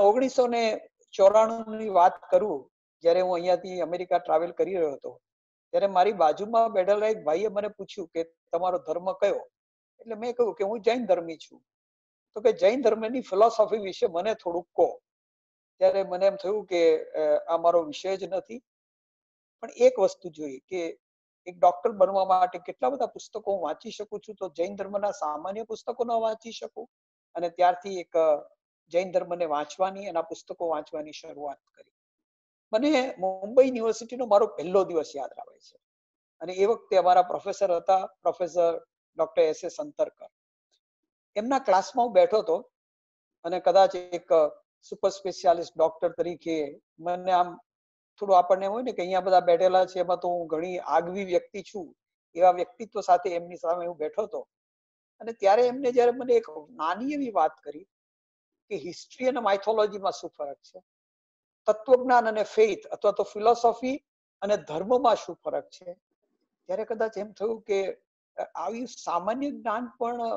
1994 ની વાત કરું, જ્યારે હું અહીંયાથી અમેરિકા ટ્રાવેલ કરી રહ્યો હતો, ત્યારે મારી બાજુમાં બેઠેલા એક ભાઈએ મને પૂછ્યું કે તમારો ધર્મ કયો? એટલે મેં કહ્યું કે હું જૈન ધર્મી છું. તો કે જૈન ધર્મની ફિલોસોફી વિશે મને થોડુંક કહો. ત્યારે મને એમ થયું કે આ મારો વિષય જ નથી, પણ એક વસ્તુ જોઈ કે એક ડોક્ટર બનવા માટે કેટલા બધા પુસ્તકો હું વાંચી શકું છું, તો જૈન ધર્મના સામાન્ય પુસ્તકો ન વાંચી શકું. અને ત્યારથી એક જૈન ધર્મને વાંચવાની, એના પુસ્તકો વાંચવાની શરૂઆત કરી. મને મુંબઈ યુનિવર્સિટીનો મારો પહેલો દિવસ યાદ આવે છે, અને એ વખતે અમારા પ્રોફેસર હતા પ્રોફેસર ડોક્ટર S.A. સંતરકર. એમના ક્લાસમાં હું બેઠો હતો અને કદાચ એક સુપર સ્પેશિયાલિસ્ટ ડોક્ટર તરીકે મને આમ થોડું આપણને હોય ને કે અહીંયા બધા બેઠેલા છે, એમાં તો હું ઘણી આગવી વ્યક્તિ છું, એવા વ્યક્તિત્વ સાથે એમની સામે હું બેઠો હતો. અને ત્યારે એમને જયારે મને એક નાની એવી વાત કરી કે હિસ્ટ્રી અને માઇથોલોજીમાં શું ફરક છે, તત્વજ્ઞાન અને ફેઇથ અથવા તો ફિલોસોફી અને ધર્મમાં શું ફરક છે, ત્યારે કદાચ એમ થયું કે આવી સામાન્ય જ્ઞાન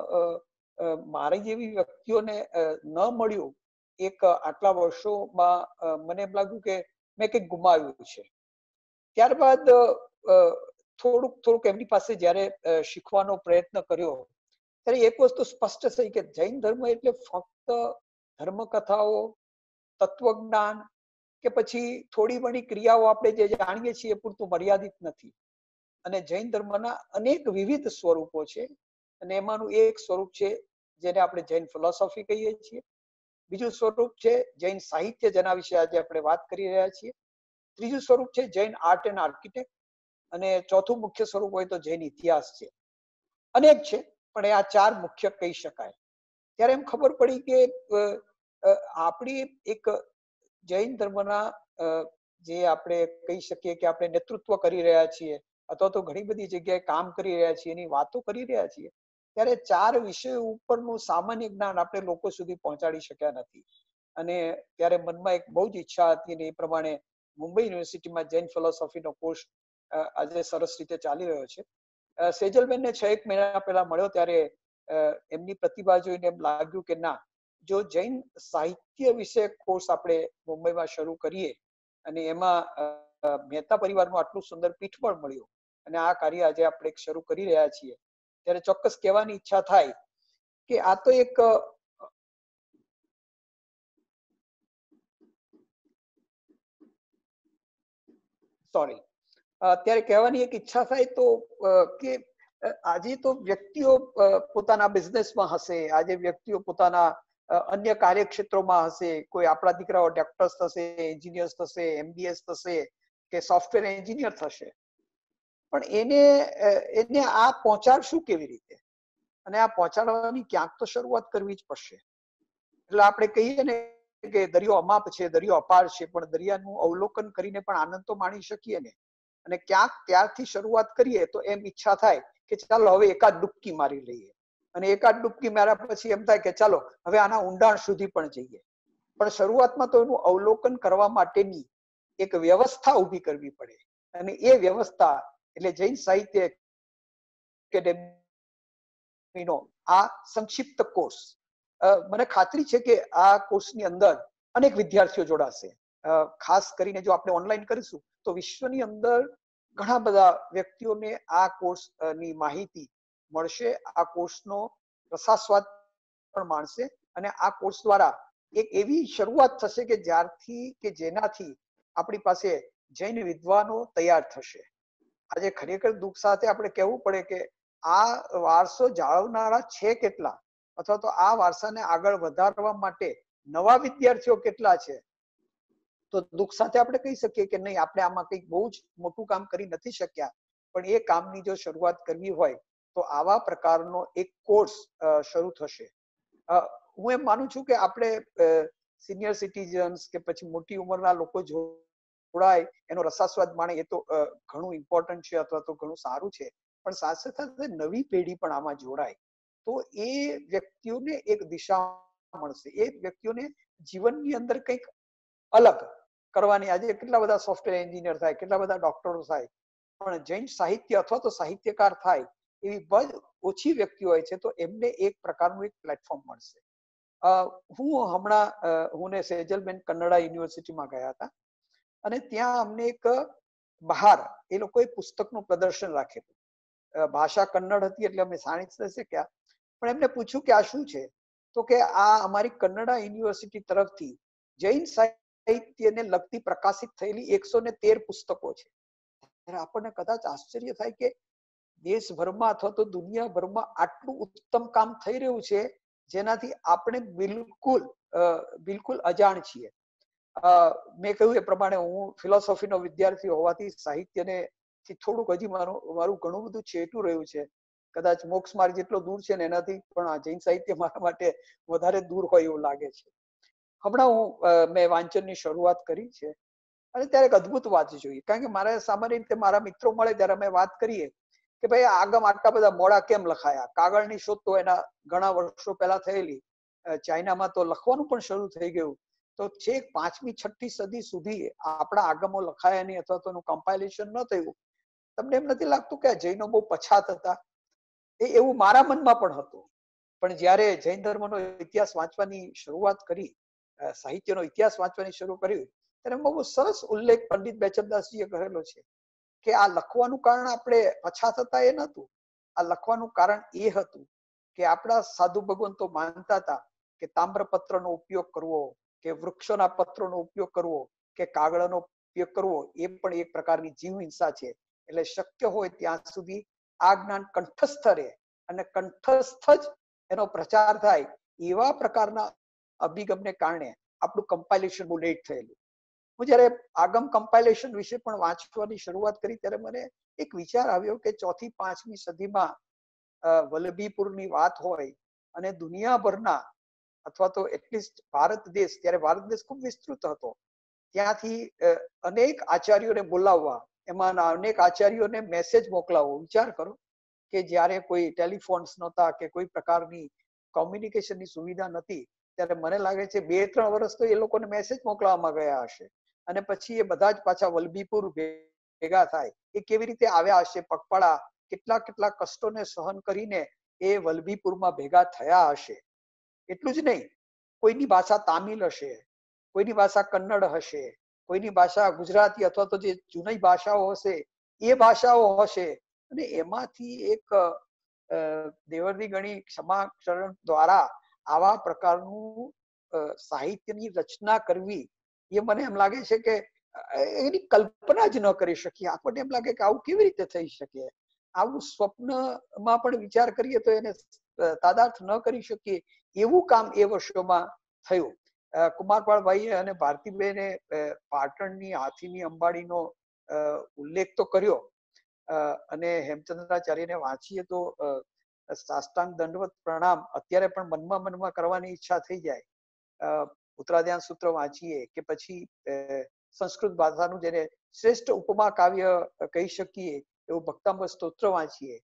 પણ મારી જેવી વ્યક્તિઓને ન મળ્યું એક આટલા વર્ષોમાં. મને એમ લાગ્યું કે મેં કંઈક ગુમાવ્યું છે. ત્યારબાદ થોડુંક એમની પાસે જયારે શીખવાનો પ્રયત્ન કર્યો ત્યારે એક વસ્તુ સ્પષ્ટ થઈ કે જૈન ધર્મ એટલે ફક્ત ધર્મકથાઓ, તત્વજ્ઞાન કે પછી થોડી ઘણી ક્રિયાઓ આપણે જે જાણીએ છીએ પૂરતું મર્યાદિત નથી. અને જૈન ધર્મના અનેક વિવિધ સ્વરૂપો છે, અને એમાંનું એક સ્વરૂપ છે જેને આપણે જૈન ફિલોસોફી કહીએ છીએ. બીજું સ્વરૂપ છે જૈન સાહિત્ય, જેના વિશે આજે આપણે વાત કરી રહ્યા છીએ. ત્રીજું સ્વરૂપ છે જૈન આર્ટ એન્ડ આર્કિટેક્ટ, અને ચોથું મુખ્ય સ્વરૂપ હોય તો જૈન ઇતિહાસ છે. અનેક છે, પણ આ ચાર મુખ્ય કહી શકાય. ત્યારે એમ ખબર પડી કે આપણી એક જૈન ધર્મના જે આપણે કહી શકીએ કે આપણે નેતૃત્વ કરી રહ્યા છીએ અથવા તો ઘણી બધી જગ્યાએ કામ કરી રહ્યા છીએ, એની વાતો કરી રહ્યા છીએ, ત્યારે ચાર વિષયો ઉપરનું સામાન્ય જ્ઞાન આપણે લોકો સુધી પહોંચાડી શક્યા નથી. અને ત્યારે મનમાં એક બહુ જ ઈચ્છા હતી, અને એ પ્રમાણે મુંબઈ યુનિવર્સિટીમાં જૈન ફિલોસોફીનો કોર્સ આજે સરસ રીતે ચાલી રહ્યો છે. સેજલબેનને 6 મહિના પહેલા મળ્યો ત્યારે એમની પ્રતિભા જોઈને એમ લાગ્યું કે ના, જો જૈન સાહિત્ય વિશે કોર્સ આપણે મુંબઈમાં શરૂ કરીએ અને એમાં મહેતા પરિવારનું આટલું સુંદર પીઠબળ મળ્યું અને આ કાર્ય આજે આપણે શરૂ કરી રહ્યા છીએ, ત્યારે ચોક્કસ કહેવાની ઈચ્છા થાય કે આ તો એક અત્યારે કહેવાની એક ઈચ્છા થાય તો કે આજે તો વ્યક્તિઓ પોતાના બિઝનેસમાં હશે, આજે વ્યક્તિઓ પોતાના અન્ય કાર્યક્ષેત્રોમાં હશે. કોઈ આપણા દીકરાઓ ડોક્ટર્સ થશે, એન્જિનિયર્સ થશે, MBS થશે કે સોફ્ટવેર એન્જિનિયર થશે, પણ એને આ પહોંચાડશું કેવી રીતે? અને આ પહોંચાડવાની ક્યાંક તો શરૂઆત કરવી જ પડશે. એટલે આપણે કહીએ ને કે દરિયો અમાપ છે, દરિયો અપાર છે, પણ દરિયાનું અવલોકન કરીને પણ આનંદ તો માણી શકીએ ને. અને ક્યાંક ત્યારથી શરૂઆત કરીએ તો એમ ઈચ્છા થાય કે ચાલો હવે એકાદ ડૂબકી મારી લઈએ. અને એકાદ ડૂબકી માર્યા પછી એમ થાય કે ચાલો હવે આના ઊંડાણ સુધી પણ જઈએ. પણ શરૂઆતમાં તો એનું અવલોકન કરવા માટેની એક વ્યવસ્થા ઊભી કરવી પડે, અને એ વ્યવસ્થા એટલે જૈન સાહિત્ય એકેડેમીનો આ સંક્ષિપ્ત કોર્સ. મને ખાતરી છે કે આ કોર્સની અંદર અનેક વિદ્યાર્થીઓ જોડાશે. ખાસ કરીને જો આપણે ઓનલાઈન કરીશું તો વિશ્વની અંદર ઘણા બધા વ્યક્તિઓને આ કોર્સની માહિતી મળશે, આ કોર્સનો રસાસ્વાદ પણ માણશે, અને આ કોર્સ દ્વારા એક એવી શરૂઆત થશે કે જ્યારથી કે જેનાથી આપણી પાસે જૈન વિદ્વાનો તૈયાર થશે. આજે ખરેખર દુઃખ સાથે આપણે કહેવું પડે કે આ વારસો જાળવનારા છે કેટલા, અથવા તો આ વારસાને આગળ વધારવા માટે નવા વિદ્યાર્થીઓ કેટલા છે. તો દુઃખ સાથે આપણે કહી શકીએ કે નહીં, આપણે આમાં કંઈક બહુ જ મોટું કામ કરી નથી શક્યા, પણ એ કામની જો શરૂઆત કરવી હોય તો આવા પ્રકારનો એક કોર્સ શરૂ થશે. હું એમ માનું છું કે આપણે સિનિયર સિટીઝન્સ કે પછી મોટી ઉંમરના લોકો જોડાય, એનો રસાસ્વાદ માણે, એ તો ઘણું ઇમ્પોર્ટન્ટ છે અથવા તો ઘણું સારું છે, પણ સાથે સાથે નવી પેઢી પણ આમાં જોડાય તો એ વ્યક્તિઓને એક દિશા મળશે, એ વ્યક્તિઓને જીવનની અંદર કંઈક અલગ કરવાની. આજે કેટલા બધા સોફ્ટવેર એન્જિનિયર થાય, કેટલા બધા ડોક્ટરો થાય, પણ જૈન સાહિત્ય અથવા તો સાહિત્યકાર થાય એવી બહુ ઓછી વ્યક્તિઓ હોય છે, તો એમને એક પ્રકારનું એક પ્લેટફોર્મ મળશે. હું હમણાં હું ને સેજલબેન કન્નડા યુનિવર્સિટીમાં ગયા હતા, અને ત્યાં અમને એક બહાર એ લોકોએ પુસ્તકનું પ્રદર્શન રાખેલું. ભાષા કન્નડ હતી એટલે અમે સાણી શક્યા, પણ એમને પૂછ્યું કે આ શું છે, તો કે આ અમારી કન્નડા યુનિવર્સિટી તરફથી જૈન સાહિત્યને લગતી પ્રકાશિત થયેલી 113 પુસ્તકો છે. આપણને કદાચ આશ્ચર્ય થાય કે દેશભરમાં અથવા તો દુનિયાભરમાં આટલું ઉત્તમ કામ થઈ રહ્યું છે જેનાથી આપણે બિલકુલ અજાણ છીએ. મેં કહ્યું એ પ્રમાણે હું ફિલોસોફીનો વિદ્યાર્થી હોવાથી સાહિત્યને થોડુંક હજી મારું ઘણું બધું છેટું રહ્યું છે. કદાચ મોક્ષ માર્ગ જેટલો દૂર છે ને એનાથી પણ આ જૈન સાહિત્ય મારા માટે વધારે દૂર હોય એવું લાગે છે. હમણાં મેં વાંચનની શરૂઆત કરી છે, અને ત્યારે એક અદભુત વાત જોઈ, કારણ કે મારે સામાન્ય રીતે મારા મિત્રો મળે ત્યારે અમે વાત કરીએ કે ભાઈ આગમ આટલા બધા મોડા કેમ લખાયા. કાગળની શોધ તો એના ઘણા વર્ષો પહેલા થયેલી, ચાઇનામાં તો લખવાનું પણ શરૂ થઈ ગયું, તો છેક 5મી 6ઠી સદી સુધી આપણા આગમો લખાયા નહીં અથવા તો એનું કમ્પાઇલેશન ન થયું. તમને એમ નથી લાગતું કે આ જૈનો બહુ પછાત હતા? એવું મારા મનમાં પણ હતું. પણ જ્યારે જૈન ધર્મનો ઇતિહાસ વાંચવાની શરૂઆત કરી, સાહિત્યનો ઇતિહાસ વાંચવાની શરૂ કર્યું, ત્યારે બહુ સરસ ઉલ્લેખ પંડિત બેચરદાસજીએ કરેલો છે કે આ લખવાનું કારણ આપણે પછાત હતા એ નહોતું. આ લખવાનું કારણ એ હતું કે આપણા સાધુ ભગવંતો માનતા હતા કે તામ્રપત્રનો ઉપયોગ કરવો, કે વૃક્ષોના પત્રોનો ઉપયોગ કરવો, કે કાગળનો ઉપયોગ કરવો એ પણ એક પ્રકારની જીવ હિંસા છે. એટલે શક્ય હોય ત્યાં સુધી આ જ્ઞાન કંઠસ્થ રહે અને કંઠસ્થ જ એનો પ્રચાર થાય, એવા પ્રકારના અભિગમને કારણે આપણું કમ્પાઇલેશન બહુ લેટ થયેલું. હું જયારે આગમ કમ્પાઇલેશન વિશે પણ વાંચવાની શરૂઆત કરી ત્યારે મને એક વિચાર આવ્યો કે 4થી 5મી સદીમાં વલ્લભીપુરની વાત હોય અને દુનિયાભરના અથવા તો એટલીસ્ટ ભારત દેશ, ત્યારે ભારત દેશ ખૂબ વિસ્તૃત હતો, ત્યાંથી અનેક આચાર્યોને બોલાવવા, એમાંના અનેક આચાર્યોને મેસેજ મોકલાવવો. વિચાર કરો કે જ્યારે કોઈ ટેલિફોન્સ નહોતા કે કોઈ પ્રકારની કોમ્યુનિકેશનની સુવિધા નથી, ત્યારે મને લાગે છે 2-3 વર્ષ તો એ લોકોને મેસેજ મોકલવામાં ગયા હશે, અને પછી એ બધા જ પાછા વલ્લભીપુર ભેગા થાય. એ કેવી રીતે આવ્યા હશે, પગપાળા કેટલા કષ્ટોને સહન કરીને એ વલ્લભીપુરમાં ભેગા થયા હશે. એટલું જ નહીં, કોઈની ભાષા તામિલ હશે, કોઈની ભાષા કન્નડ હશે, કોઈની ભાષા ગુજરાતી અથવા તો જે જૂની ભાષાઓ હશે એ ભાષાઓ હશે, અને એમાંથી એક દેવરની ગણી ક્ષમાચરણ દ્વારા આવા પ્રકારનું સાહિત્યની રચના કરવી, એ મને એમ લાગે છે કે એની કલ્પના જ ન કરી શકીએ. આપણને એમ લાગે કે આવું કેવી રીતે થઈ શકે, આવું સ્વપ્નમાં પણ વિચાર કરીએ તો એને તાદાર્થ ન કરી શકીએ એવું કામ એ વર્ષોમાં થયું. કુમારપાળભાઈએ અને ભારતીબેને પાટણની હાથીની અંબાડીનો ઉલ્લેખ તો કર્યો, અને હેમચંદ્રાચાર્યને વાંચીએ તો સાષ્ટાંગ દંડવત પ્રણામ અત્યારે પણ મનમાં કરવાની ઈચ્છા થઈ જાય. ઉત્તરાધ્યાન સૂત્ર વાંચીએ કે પછી સંસ્કૃત ભાષાનું જેને શ્રેષ્ઠ ઉપમા કાવ્ય કહી શકીએ એવું ભક્તાંબર સ્તોત્ર વાંચીએ,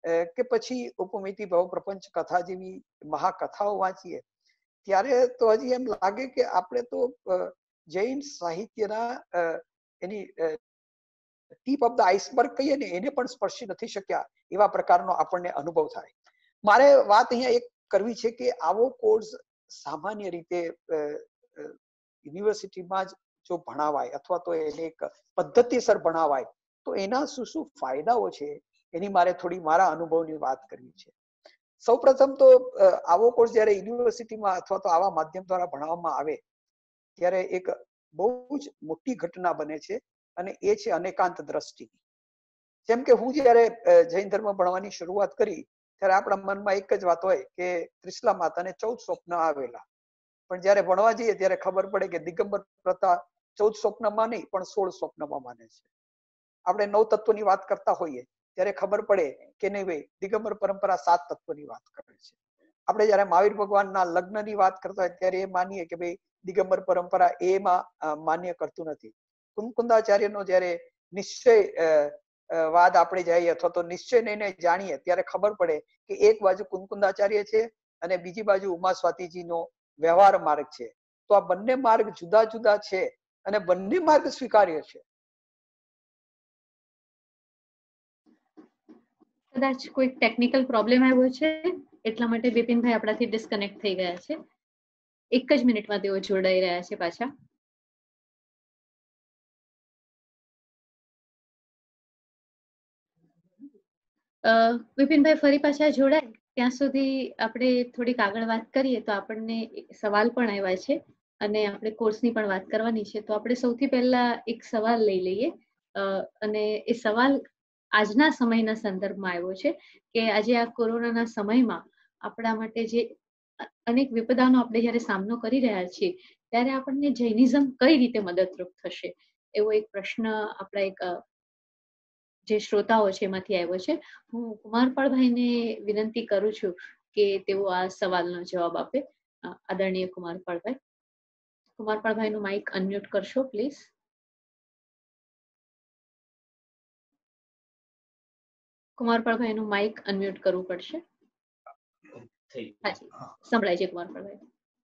કે પછી ઉપમિતિ ભવ પ્રપંચ કથા જેવી મહાકથાઓ વાંચીએ ત્યારે તો હજી એમ લાગે કે આપણે તો જૈન સાહિત્યના એની ટીપ ઓફ ધ આઈસબર્ગ કહીએ ને એને પણ સ્પર્શી નથી શક્યા એવા પ્રકારનો આપણને અનુભવ થાય. મારે વાત અહીંયા એક કરવી છે કે આવો કોર્સ સામાન્ય રીતે યુનિવર્સિટીમાં જ જો ભણાવાય અથવા તો એને એક પદ્ધતિસર ભણાવાય તો એના શું શું ફાયદાઓ છે એની મારે થોડી મારા અનુભવની વાત કરવી છે. સૌપ્રથમ તો આવો કોર્સ જ્યારે યુનિવર્સિટીમાં અથવા તો આવા માધ્યમ દ્વારા ભણાવવામાં આવે ત્યારે એક બહુ જ મોટી ઘટના બને છે અને એ છે અનેકાંત દ્રષ્ટિ. જેમ કે હું જયારે જૈન ધર્મ ભણવાની શરૂઆત કરી ત્યારે આપણા મનમાં એક જ વાત હોય કે ત્રિશલા માતાને 14 સ્વપ્ન આવેલા, પણ જયારે ભણવા જઈએ ત્યારે ખબર પડે કે દિગંબર પ્રથા 14 સ્વપ્નમાં નહીં પણ 16 સ્વપ્નમાં માને છે. આપણે 9 તત્વોની વાત કરતા હોઈએ ત્યારે ખબર પડે કે નહીં ભાઈ દિગંબર પરંપરા 7 તત્વોની વાત કરે છે. આપણે જયારે મહાવીર ભગવાનના લગ્નની વાત કરતા હોય ત્યારે એ માનીએ કે ભાઈ દિગંબર પરંપરા એમાં માન્ય કરતું નથી. કુંકુંદાચાર્યનો જયારે નિશ્ચય વાદ આપણે જઈએ અથવા તો નિશ્ચયને જાણીએ ત્યારે ખબર પડે કે એક બાજુ કુંકુંદાચાર્ય છે અને બીજી બાજુ ઉમા સ્વાતિજીનો વ્યવહાર માર્ગ છે. તો આ બંને માર્ગ જુદા જુદા છે અને બંને માર્ગ સ્વીકાર્ય છે. કદાચ કોઈ ટેકનિકલ પ્રોબ્લેમ આવ્યો છે એટલા માટે બિપિનભાઈ આપણાથી ડિસ્કનેક્ટ થઈ ગયા છે. એક જ મિનિટમાં તેઓ જોડાઈ રહ્યા છે પાછા. વિપિનભાઈ ફરી પાછા જોડાય ત્યાં સુધી આપણે થોડીક આગળ વાત કરીએ તો આપણને સવાલ પણ આવ્યા છે અને આપણે કોર્સની પણ વાત કરવાની છે. તો આપણે સૌથી પહેલા એક સવાલ લઈ લઈએ અને એ સવાલ આજના સમયના સંદર્ભમાં આવ્યો છે કે આજે આ કોરોનાના સમયમાં આપણા માટે જે અનેક વિપદાનો આપણે જ્યારે સામનો કરી રહ્યા છીએ ત્યારે આપણને જૈનિઝમ કઈ રીતે મદદરૂપ થશે એવો એક પ્રશ્ન આપણા એક જે શ્રોતાઓ છે એમાંથી આવ્યો છે. હું કુમારપાળભાઈને વિનંતી કરું છું કે તેઓ આ સવાલનો જવાબ આપે. આદરણીય કુમારપાળભાઈ, કુમારપાળભાઈનું માઇક અનમ્યુટ કરશો પ્લીઝ. કુમારપાળભાઈનું માઇક અનમ્યુટ કરવું પડશે. હાજી, સંભળાય છે કુમારપાળભાઈ.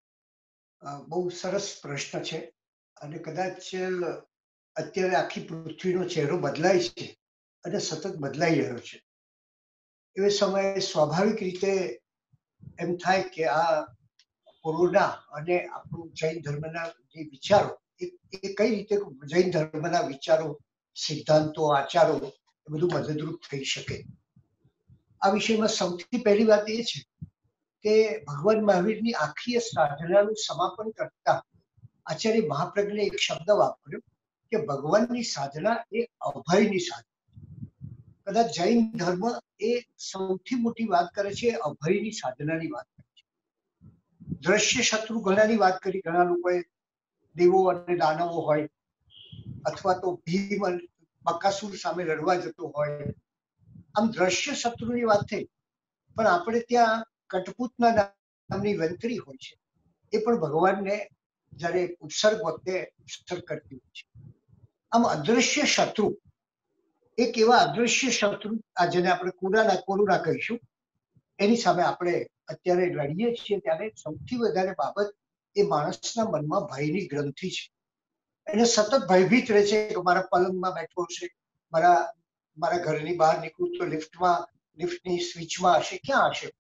બહુ સરસ પ્રશ્ન છે અને કદાચ અત્યારે આખી પૃથ્વીનો ચહેરો બદલાય છે અને સતત બદલાઈ રહ્યો છે. એ સમયે સ્વાભાવિક રીતે એમ થાય કે આ કોરોના અને આપણું જૈન ધર્મના જે વિચારો એ કઈ રીતે જૈન ધર્મના વિચારો, સિદ્ધાંતો, આચારો એ બધું મદદરૂપ થઈ શકે. આ વિષયમાં સૌથી પહેલી વાત એ છે કે ભગવાન મહાવીરની આખી સાધનાનું સમાપન કરતા આચાર્ય મહાપ્રજ્ઞે એક શબ્દ વાપર્યો કે ભગવાનની સાધના એ અભયની સાધના. કદાચ જૈન ધર્મ એ સૌથી મોટી વાત કરે છે અભયની સાધનાની વાત કરે છે. દ્રશ્ય શત્રુ ઘણાની વાત કરી, ઘણા લોકોએ દેવો અને દાનવો હોય અથવા તો ભીમ બકાસુર સામે લડવા જતો હોય, આમ દ્રશ્ય શત્રુની વાત થઈ. પણ આપણે ત્યાં કટપુતના નામની વંતરી હોય છે, એ પણ ભગવાનને જયારે ઉત્સર્ગ વખતે ઉત્સર્ગ કરતી હોય છે. આમ અદ્રશ્ય શત્રુ, એક એવા અદ્રશ્ય શત્રુ જેને આપણે કોરોના કહીશું, એની સામે આપણે અત્યારે લડીએ છીએ ત્યારે સૌથી વધારે બાબત એ માણસના મનમાં ભયની ગ્રંથિ છે. એને સતત ભયભીત રહે છે કે મારા પલંગમાં બેઠો હશે, મારા ઘરની બહાર નીકળું તો લિફ્ટની સ્વિચમાં હશે, ક્યાં હશે.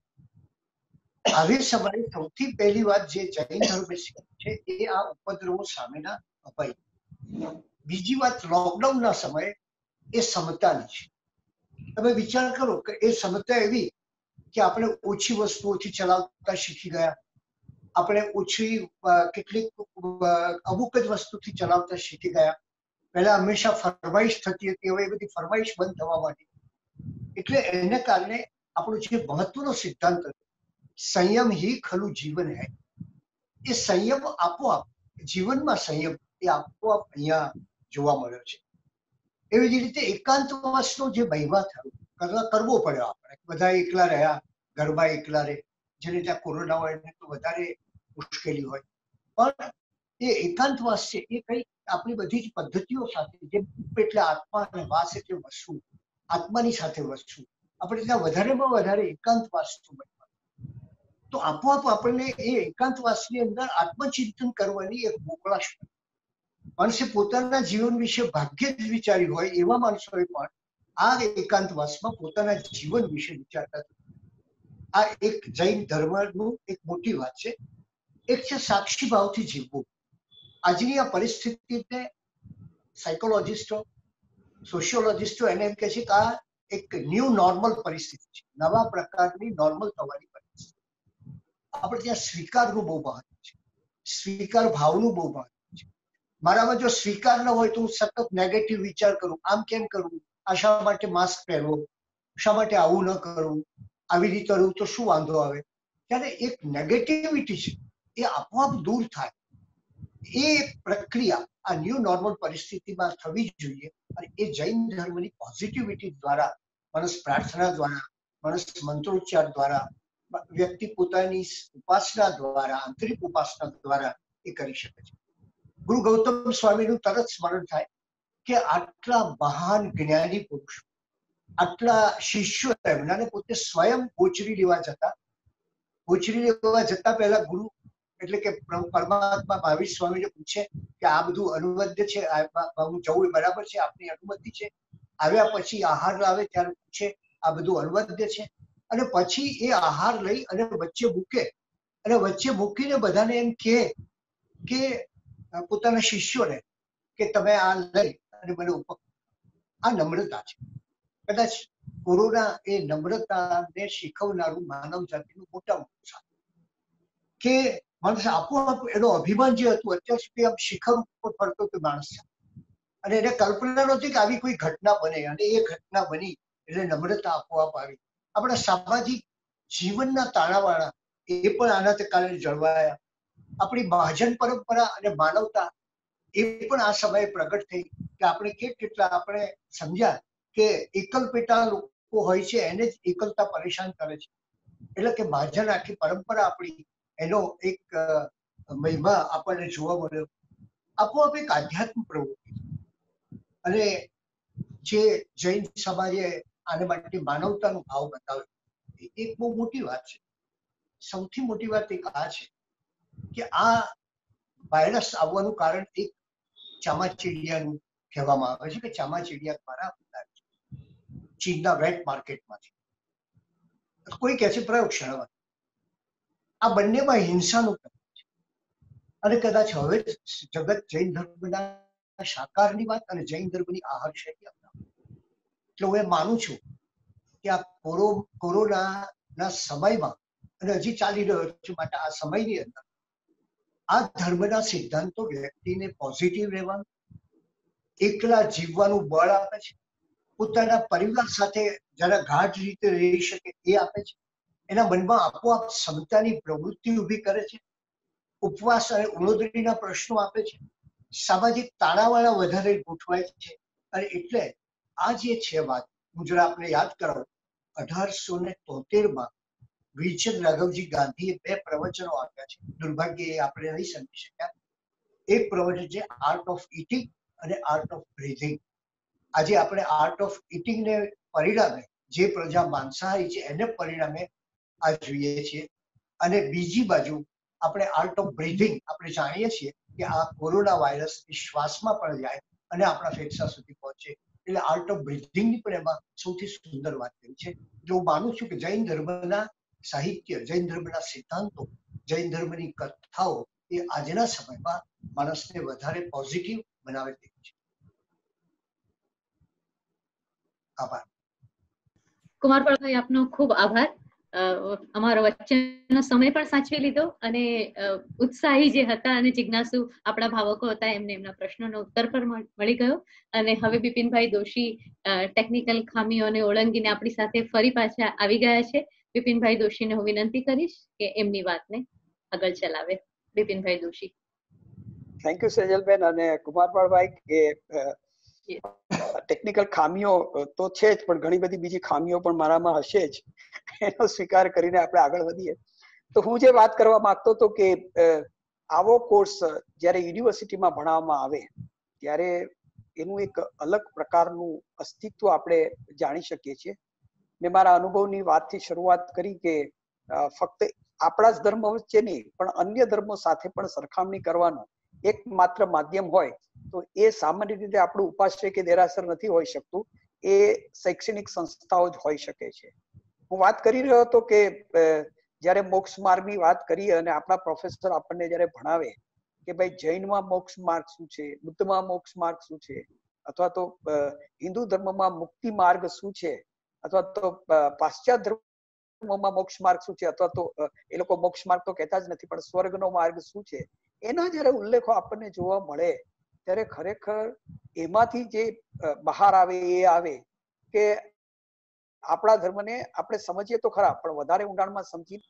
આવી સમયે સૌથી પહેલી વાત જે જૈન ધર્મે શીખી છે એ આ ઉપદ્રવો સામેના અભય. બીજી વાત લોકડાઉનના સમયે એ સમતાની છે. તમે વિચાર કરો કે એ સમતા એવી કે આપણે ઓછી વસ્તુઓથી ચલાવતા શીખી ગયા, આપણે ઓછી કેટલીક અમુક જ વસ્તુથી ચલાવતા શીખી ગયા. પહેલા હંમેશા ફરમાઈશ થતી હતી, હવે એ બધી ફરમાઈશ બંધ થવા માંડી. એટલે એને કારણે આપણો જે મહત્વનો સિદ્ધાંત હતો સંયમ હિ ખલું જીવન હૈ, એ સંયમ આપોઆપ જીવનમાં સંયમ એ આપોઆપ અહીંયા જોવા મળ્યો છે. એવી જ રીતે એકાંતવાસનો જે મહિમા થયો કરવો પડ્યો. આપણે બધા એકલા રહ્યા, ઘરમાં એકલા રહે, જેને ત્યાં કોરોના હોય એને તો વધારે મુશ્કેલી હોય. પણ એ એકાંતવાસ છે એ કઈ આપણી બધી જ પદ્ધતિઓ સાથે, જે એટલે આત્મા અને વાસ એટલે વસવું, આત્માની સાથે વસવું, આપણે ત્યાં વધારેમાં વધારે એકાંતવાસનું બનવાનું, તો આપોઆપ આપણને એ એકાંતવાસની અંદર આત્મચિંતન કરવાની એક મોકળાશ મળે. માણસે પોતાના જીવન વિશે ભાગ્યે જ વિચાર્યું હોય એવા માણસોએ પણ આ એકાંતવાસમાં પોતાના જીવન વિશે વિચારતા. આ એક જૈન ધર્મનું એક મોટી વાત છે. એક છે સાક્ષી ભાવથી જીવવું. આજની આ પરિસ્થિતિને સાયકોલોજીસ્ટો, સોશિયોલોજીસ્ટો એને એમ કહે છે કે આ એક ન્યૂ નોર્મલ પરિસ્થિતિ છે, નવા પ્રકારની નોર્મલ થવાની પરિસ્થિતિ. આપણે ત્યાં સ્વીકારનું બહુ મહત્વ છે, સ્વીકાર ભાવનું બહુ મહત્વ છે. મારામાં જો સ્વીકાર ન હોય તો હું સતત નેગેટિવ વિચાર કરું, આમ કેમ કરું, આ શા માટે માસ્ક પહેરવો, શા માટે આવું ન કરવું, આવી રીતે કરવું તો શું વાંધો આવે, ત્યારે એક નેગેટિવિટી છે એ આપોઆપ દૂર થાય. એ પ્રક્રિયા આ ન્યૂ નોર્મલ પરિસ્થિતિમાં થવી જ જોઈએ. અને એ જૈન ધર્મની પોઝિટિવિટી દ્વારા, માણસ પ્રાર્થના દ્વારા, માણસ મંત્રોચ્ચાર દ્વારા, વ્યક્તિ પોતાની ઉપાસના દ્વારા, આંતરિક ઉપાસના દ્વારા એ કરી શકે છે. ગુરુ ગૌતમ સ્વામીનું તરત સ્મરણ થાય કે આટલા મહાન જ્ઞાની પુરુષો, આટલા શિષ્યો એમનાને પોતે સ્વયં ગોચરી લેવા જતા. ગોચરી લેવા જતા પહેલા ગુરુ એટલે કે પરમાત્મા મહાવીર સ્વામીને પૂછે કે આ બધું અનુવદ્ય છે, હું જવું એ બરાબર છે, આપની અનુમતિ છે. આવ્યા પછી આહાર લાવે ત્યારે પૂછે આ બધું અનુવદ્ય છે, અને પછી એ આહાર લઈ અને વચ્ચે મૂકે, અને વચ્ચે મૂકીને બધાને એમ કહે કે પોતાના શિષ્યોને કે તમે આ લઈ અને મને ઉપક. આ નમ્રતા છે. કદાચ કોરોના એ નમ્રતાને શીખવનારું માનવ જાતિનું મોટામાં મોટું સાધન કે માણસ આપોઆપ એનો અભિમાન જે હતું અત્યાર સુધી આમ શિખર ઉપર ફરતો હતો માણસ, અને એને કલ્પના નહોતી કે આવી કોઈ ઘટના બને, અને એ ઘટના બની એટલે નમ્રતા આપોઆપ આવી. આપણા સામાજિક જીવનના તાણાવાણા એ પણ આના કારણે જળવાયા. આપણી મહાજન પરંપરા અને માનવતા એ પણ આ સમયે પ્રગટ થઈ કે આપણે કેટલા આપણે સમજ્યા કે એકલ પેટા લોકો હોય છે એને જ એકલતા પરેશાન કરે છે. એટલે કે મહાજન આખી પરંપરા આપણી એનો એક મહિમા આપણને જોવા મળ્યો. આપોઆપ એક આધ્યાત્મિક પ્રવૃત્તિ. અને જે જૈન સમાજે આને માટે માનવતાનો ભાવ બતાવ્યો એક બહુ મોટી વાત છે. સૌથી મોટી વાત એક આ છે કે આ વાયરસ આવવાનું કારણ એક ચામાચીડિયાનું કહેવામાં આવે છે કે ચામાચીડિયા દ્વારા ચીનના વેટ માર્કેટમાંથી, કોઈ કહે છે પ્રયોગશાળામાં. આ બંનેમાં હિંસાનું પ્રમાણ છે. અને કદાચ હવે જગત જૈન ધર્મના સાકારની વાત અને જૈન ધર્મની આહાર શૈલી અપનાવે. એટલે હું એમ માનું છું કે આ કોરોનાના સમયમાં, અને હજી ચાલી રહ્યો છે, માટે આ સમયની અંદર આ ધર્મના સિદ્ધાંતો વ્યક્તિને પોઝિટિવ રહેવાનું, એકલા જીવવાનું બળ આપે છે, પોતાના પરિવાર સાથે જરા ગાઢ રીતે રહી શકે એ આપે છે, એના મનમાં આપોઆપ ક્ષમતાની પ્રવૃત્તિ ઊભી કરે છે, ઉપવાસ અને ઉણોદરીના પ્રશ્નો આપે છે, સામાજિક તાણાવાળા વધારે ગોઠવાય છે. અને એટલે આ જે છે વાત, હું જરા આપને યાદ કરાવું, 1873માં વિલચંદ રાઘવજી ગાંધીએ 2 પ્રવચનો આપ્યા છે. દુર્ભાગ્યે આપણે નહીં સમજી શક્યા. એક પ્રવચન છે આર્ટ ઓફ ઇટિંગ અને આર્ટ ઓફ બ્રીથિંગ. આજે આપણે આર્ટ ઓફ ઇટિંગને પરિણામે જે પ્રજા માંસાહારી છે એને પરિણામે આ જોઈએ છીએ, અને બીજી બાજુ આપણે આર્ટ ઓફ બ્રીથિંગ, આપણે જાણીએ છીએ કે આ કોરોના વાયરસ શ્વાસમાં પણ જાય અને આપણા ફેફસા સુધી પહોંચે. એટલે આર્ટ ઓફ બ્રીથિંગની પણ એમાં સૌથી સુંદર વાત કરી છે. એટલે હું માનું છું કે જૈન ધર્મના સાહિત્ય, જૈન ધર્મના સિદ્ધાંતો, જૈન ધર્મની કથાઓ એ આજના સમયમાં માણસને વધારે પોઝિટિવ બનાવે તેવું છે. આભાર. કુમારપાળભાઈ, આપનો ખૂબ આભાર. અમારો વચ્ચેનો સમય પણ સાચવી લીધો, અને ઉત્સાહી જે હતા અને જિજ્ઞાસુ આપણા ભાવકો હતા એમને એમના પ્રશ્નોનો ઉત્તર પણ મળી ગયો. અને હવે બિપિનભાઈ દોશી ટેકનિકલ ખામીઓને ઓળંગીને આપણી સાથે ફરી પાછા આવી ગયા છે. બિપિનભાઈ દોશીને હું વિનંતી કરીશ કે એમની વાતને આગળ ચલાવે. બિપિનભાઈ દોશી. થેન્ક યુ સેજલબેન અને કુમારપાળભાઈ. કે ટેકનિકલ ખામીઓ તો છે જ, પણ ઘણી બધી બીજી ખામીઓ પણ મારામાં હશે જ, એનો સ્વીકાર કરીને આપણે આગળ વધીએ. તો હું જે વાત કરવા માંગતો હતો કે આવો કોર્સ જ્યારે યુનિવર્સિટીમાં ભણાવવામાં આવે ત્યારે એનું એક અલગ પ્રકારનું અસ્તિત્વ આપણે જાણી શકીએ છીએ. મેં મારા અનુભવની વાતથી શરૂઆત કરી કે ફક્ત આપણા જ ધર્મ વચ્ચે નહીં પણ અન્ય ધર્મો સાથે પણ સરખામણી કરવાનો એક માત્ર માધ્યમ હોય તો એ સામાન્ય રીતે આપણું ઉપાશ્રય કે દેરાસર નથી હોઈ શકતું, એ શૈક્ષણિક સંસ્થાઓ જ હોઈ શકે છે. હું વાત કરી રહ્યો હતો કે જયારે મોક્ષ માર્ગની વાત કરી અને આપણા પ્રોફેસર આપણને જયારે ભણાવે કે ભાઈ જૈનમાં મોક્ષ માર્ગ શું છે, બુદ્ધમાં મોક્ષ માર્ગ શું છે, અથવા તો હિન્દુ ધર્મમાં મુક્તિ માર્ગ શું છે, અથવા તો પાશ્ચાત્ય ધર્મમાં મોક્ષ માર્ગ શું છે, અથવા તો એ લોકો મોક્ષ માર્ગ તો કહેતા જ નથી પણ સ્વર્ગનો માર્ગ શું છે, એના જયારે ઉલ્લેખો આપણને જોવા મળે ત્યારે ખરેખર એમાંથી જે બહાર આવે એ આવે કે આપણા ધર્મને આપણે સમજીએ તો ખરા પણ વધારે ઊંડાણમાં સમજી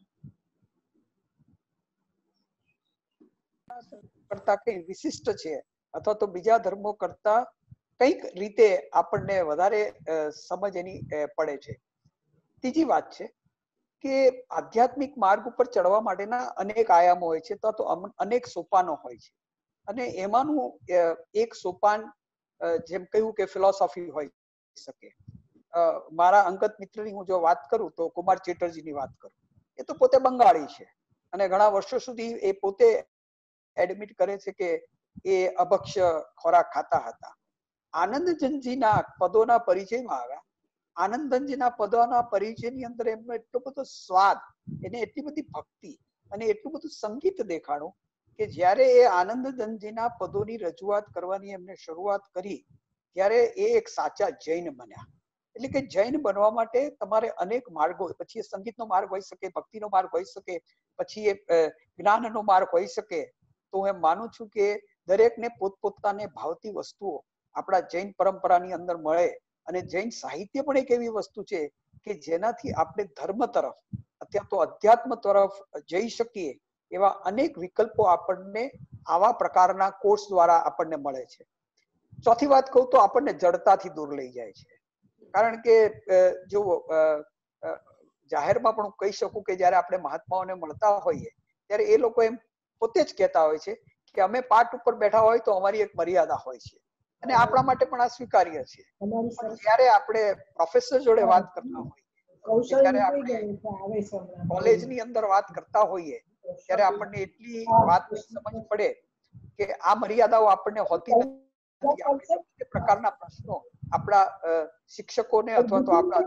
કરતા કઈ વિશિષ્ટ છે અથવા તો બીજા ધર્મો કરતા કઈક રીતે આપણને વધારે સમજ એની પડે છે. ત્રીજી વાત છે કે આધ્યાત્મિક માર્ગ ઉપર ચડવા માટેના અનેક આયામો હોય છે તો અનેક સોપાનો હોય છે અને એમાંનું એક સોપાન જેમ કહ્યું કે ફિલોસોફી હોઈ શકે. મારા અંગત મિત્રની હું જો વાત કરું તો કુમાર ચેટર્જીની વાત કરું, એ તો પોતે બંગાળી છે અને ઘણા વર્ષો સુધી એ પોતે એડમિટ કરે છે કે એ અભક્ષ્ય ખોરાક ખાતા હતા. આનંદજનજીના પદોના પરિચયમાં આવ્યા. આનંદનજીના પદોના પરિચયની અંદર એમનો એટલો બધો સ્વાદ, એને એટલી બધી ભક્તિ અને એટલું બધું સંગીત દેખાણું કે જ્યારે એ આનંદનજીના પદોની રજૂઆત કરવાની એમને શરૂઆત કરી ત્યારે એ એક સાચા જૈન બન્યા. એટલે કે જૈન બનવા માટે તમારે અનેક માર્ગો, પછી એ સંગીતનો માર્ગ હોઈ શકે, ભક્તિનો માર્ગ હોઈ શકે, પછી એ જ્ઞાનનો માર્ગ હોઈ શકે. તો હું એમ માનું છું કે દરેકને પોતપોતાને ભાવતી વસ્તુઓ આપણા જૈન પરંપરાની અંદર મળે અને જૈન સાહિત્ય પણ એક એવી વસ્તુ છે કે જેનાથી આપણે ધર્મ તરફ અત્યારે તો અધ્યાત્મ તરફ જઈ શકીએ એવા અનેક વિકલ્પો આપણને આવા પ્રકારના કોર્સ દ્વારા આપણને મળે છે. ચોથી વાત કહું તો આપણને જડતાથી દૂર લઈ જાય છે. કારણ કે જો જાહેરમાં પણ કહી શકું કે જયારે આપણે મહાત્માઓને મળતા હોઈએ ત્યારે એ લોકો એમ પોતે જ કહેતા હોય છે કે અમે પાઠ ઉપર બેઠા હોય તો અમારી એક મર્યાદા હોય છે અને આપણા માટે પણ આ સ્વીકાર્ય છે. જયારે આપણે પ્રોફેસર જોડે વાત કરતા હોઈએ, જયારે આપણે કોલેજની અંદર વાત કરતા હોઈએ ત્યારે આપણને એટલી વાતની સમજ પડે કે આ મર્યાદાઓ આપણને હોતી નથી. આપણે પ્રકારના પ્રશ્નો આપણા શિક્ષકોને અથવા તો આપણા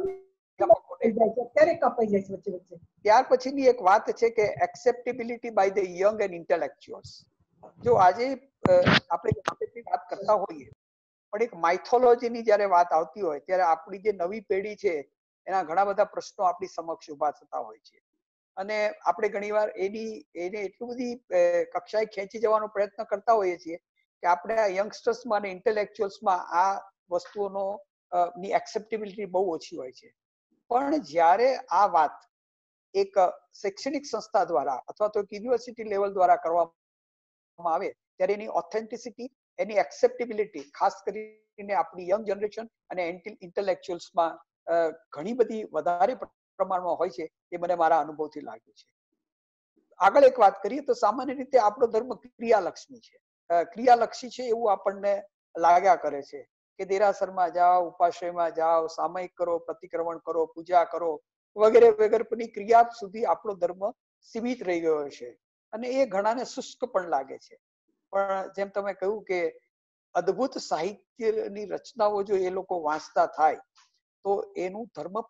ત્યાર પછીની એક વાત છે કે acceptability by the young and intellectuals. જો આજે આપણે વાત કરતા હોઈએ પણ એક માઇથોલોજીની જયારે વાત આવતી હોય ત્યારે આપણી જે નવી પેઢી છે એના ઘણા બધા પ્રશ્નો આપણી સમક્ષ ઉભા થતા હોય છે અને આપણે ઘણીવાર એને એટલું બધી કક્ષાએ ખેંચી જવાનો પ્રયત્ન કરતા હોઈએ છીએ કે આપણે આ યંગસ્ટર્સમાં અને ઇન્ટેલેક્ચ્યુઅલ્સમાં આ વસ્તુઓનો ની એક્સેપ્ટેબિલિટી બહુ ઓછી હોય છે. પણ જ્યારે આ વાત એક શૈક્ષણિક સંસ્થા દ્વારા અથવા તો યુનિવર્સિટી લેવલ દ્વારા કરવામાં આવે ત્યારે એની ઓથેન્ટિસિટી, એની એક્સેપ્ટેબિલિટી ખાસ કરીને આપણી યંગ જનરેશન અને ઇન્ટેલેક્ચ્યુઅલ્સમાં ઘણી બધી વધારે પ્રમાણમાં હોય છે. એ મને મારા અનુભવથી લાગ્યું છે. આગળ એક વાત કરીએ તો સામાન્ય રીતે આપણો ધર્મ ક્રિયાલક્ષી છે, ક્રિયાલક્ષી છે એવું આપણને લાગ્યા કરે છે કે દેરાસરમાં જાઓ, ઉપાશ્રયમાં જાઓ, સામયિક કરો, પ્રતિક્રમણ કરો, પૂજા કરો વગેરે વગેરેની ક્રિયા સુધી આપણો ધર્મ સીમિત રહી ગયો છે અને એ ઘણાને શુષ્ક પણ લાગે છે. પણ જેમ તમે કહ્યું કે અદ્ભુત સાહિત્યની રચનાઓ જો એ લોકો વાંચતા થાય તો એનું ધર્મ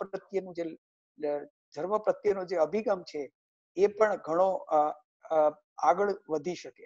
પ્રત્યેનો જે અભિગમ છે એ પણ ઘણો આગળ વધી શકે.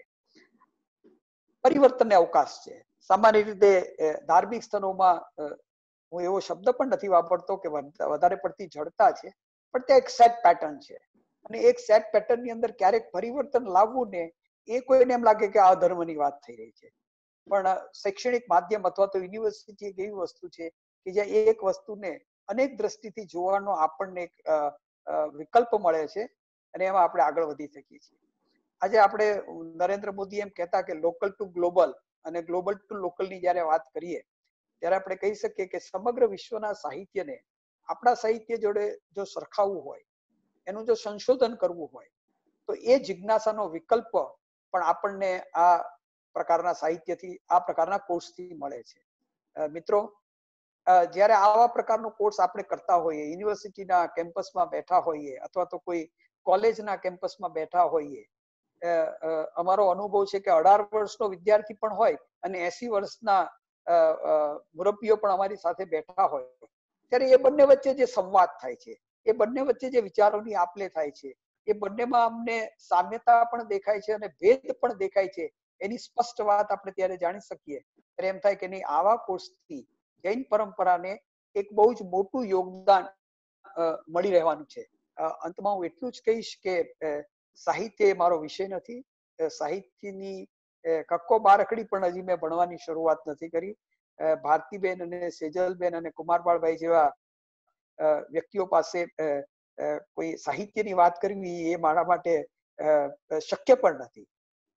પરિવર્તનને અવકાશ છે. સામાન્ય રીતે ધાર્મિક સ્થળોમાં હું એવો શબ્દ પણ નથી વાપરતો કે વધારે પડતી જડતા છે, પણ ત્યાં એક સેટ પેટર્ન છે અને એક સેટ પેટર્નની અંદર ક્યારેક પરિવર્તન લાવવું ને એ કોઈને એમ લાગે કે આ ધર્મની વાત થઈ રહી છે. પણ શૈક્ષણિક માધ્યમ અથવા તો યુનિવર્સિટી એક એવી વસ્તુ છે કે જ્યાં એક વસ્તુને અનેક દ્રષ્ટિથી જોવાનો આપણને એક વિકલ્પ મળે છે અને એમાં આપણે આગળ વધી શકીએ છીએ. આજે આપણે નરેન્દ્ર મોદી એમ કહેતા કે લોકલ ટુ ગ્લોબલ અને ગ્લોબલ ટુ લોકલની જયારે વાત કરીએ ત્યારે આપણે કહી શકીએ કે સમગ્ર વિશ્વના સાહિત્યને આપણા સાહિત્ય જોડે જો સરખાવવું હોય, એનું જો સંશોધન કરવું હોય તો એ જિજ્ઞાસાનો વિકલ્પ પણ આપણને આ પ્રકારના સાહિત્યથી, આ પ્રકારના કોર્સથી મળે છે. મિત્રો, જ્યારે આવા પ્રકારનો કોર્સ આપણે કરતા હોઈએ, યુનિવર્સિટીના કેમ્પસમાં બેઠા હોઈએ અથવા તો કોઈ કોલેજના કેમ્પસમાં બેઠા હોઈએ, અમારો અનુભવ છે કે 18 વર્ષનો વિદ્યાર્થી પણ હોય અને 80 વર્ષના મુરબ્બીઓ પણ અમારી સાથે બેઠા હોય, ત્યારે એ બંને વચ્ચે જે સંવાદ થાય છે, એ બંને વચ્ચે જે વિચારોની આપ-લે થાય છે, એ બંનેમાં અમને સામ્યતા પણ દેખાય છે અને ભેદ પણ દેખાય છે. એની સ્પષ્ટ વાત આપણે ત્યારે જાણી શકીએ. ત્યારે એમ થાય કે નહીં, આવા કોર્સથી જૈન પરંપરાને એક બહુ જ મોટું યોગદાન મળી રહેવાનું છે. અંતમાં હું એટલું જ કહીશ કે સાહિત્ય એ મારો વિષય નથી. સાહિત્યની કક્કો બારકડી પણ હજી મેં ભણવાની શરૂઆત નથી કરી. ભારતીબેન અને સેજલબેન અને કુમારપાળભાઈ જેવા વ્યક્તિઓ પાસે કોઈ સાહિત્યની વાત કરવી એ મારા માટે શક્ય પણ નથી.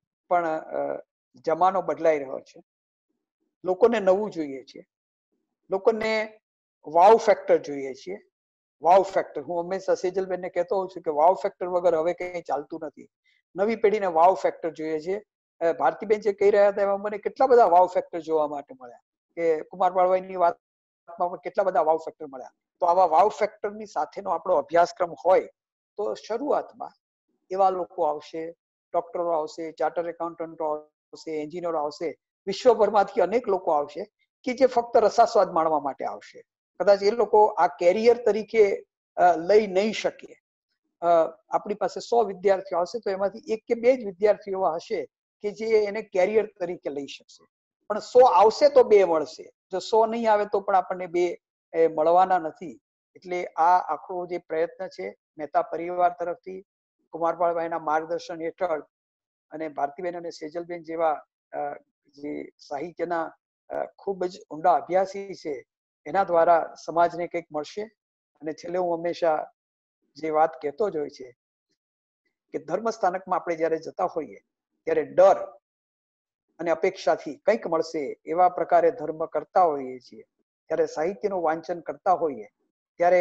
પણ જમાનો બદલાઈ રહ્યો છે, લોકોને નવું જોઈએ છે, લોકોને વાવ ફેક્ટર જોઈએ છે. વાવ ફેક્ટર, હું હંમેશા સેજલબેનને કહેતો હોઉં છું કે વાવ ફેક્ટર વગર હવે કંઈ ચાલતું નથી. નવી પેઢીને વાવ ફેક્ટર જોઈએ છે. ભારતીબેન જે કહી રહ્યા હતા એમાં મને કેટલા બધા વાવ ફેક્ટર જોવા માટે મળ્યા, કે કુમારપાળભાઈની વાતમાં પણ કેટલા બધા વાવ ફેક્ટર મળ્યા. તો આવા વાવ ફેક્ટરની સાથેનો આપણો અભ્યાસક્રમ હોય તો શરૂઆતમાં એવા લોકો આવશે, ડોક્ટરો આવશે, ચાર્ટર્ડ એકાઉન્ટન્ટો આવશે, એન્જિનિયરો આવશે, વિશ્વભરમાંથી અનેક લોકો આવશે કે જે ફક્ત રસાસ્વાદ માણવા માટે આવશે. કદાચ એ લોકો આ કેરિયર તરીકે લઈ નહીં શકે. આપણી પાસે 100 વિદ્યાર્થીઓ આવશે તો એમાંથી 1 કે 2 જ વિદ્યાર્થીઓ હશે કે જે એને કેરિયર તરીકે લઈ શકશે. પણ 100 આવશે તો 2 મળશે. જો 100 નહીં આવે તો પણ આપણને 2 મળવાના નથી. એટલે આ આખો જે પ્રયત્ન છે મહેતા પરિવાર તરફથી, કુમારપાળભાઈના માર્ગદર્શન હેઠળ અને ભારતીબેન અને સેજલબેન જેવા જે સાહિત્યના ખૂબ જ ઊંડા અભ્યાસી છે, એના દ્વારા સમાજને કંઈક મળશે. અને છેલ્લે હું હંમેશા જે વાત કહેતો જ હોય છે કે ધર્મ સ્થાનકમાં આપણે જ્યારે જતા હોઈએ ત્યારે ડર અને અપેક્ષાથી કંઈક મળશે એવા પ્રકારે ધર્મ કરતા હોઈએ છીએ. ત્યારે સાહિત્યનું વાંચન કરતા હોઈએ ત્યારે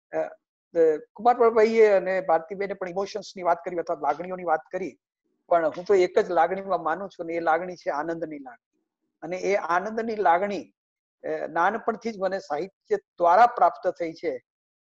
કુમારપાળભાઈએ અને ભારતીબેને પણ ઇમોશન્સની વાત કરી અથવા લાગણીઓની વાત કરી, પણ હું તો એક જ લાગણીમાં માનું છું ને એ લાગણી છે આનંદની લાગણી. અને એ આનંદની લાગણી નાનપણથી જ મને સાહિત્ય દ્વારા પ્રાપ્ત થઈ છે.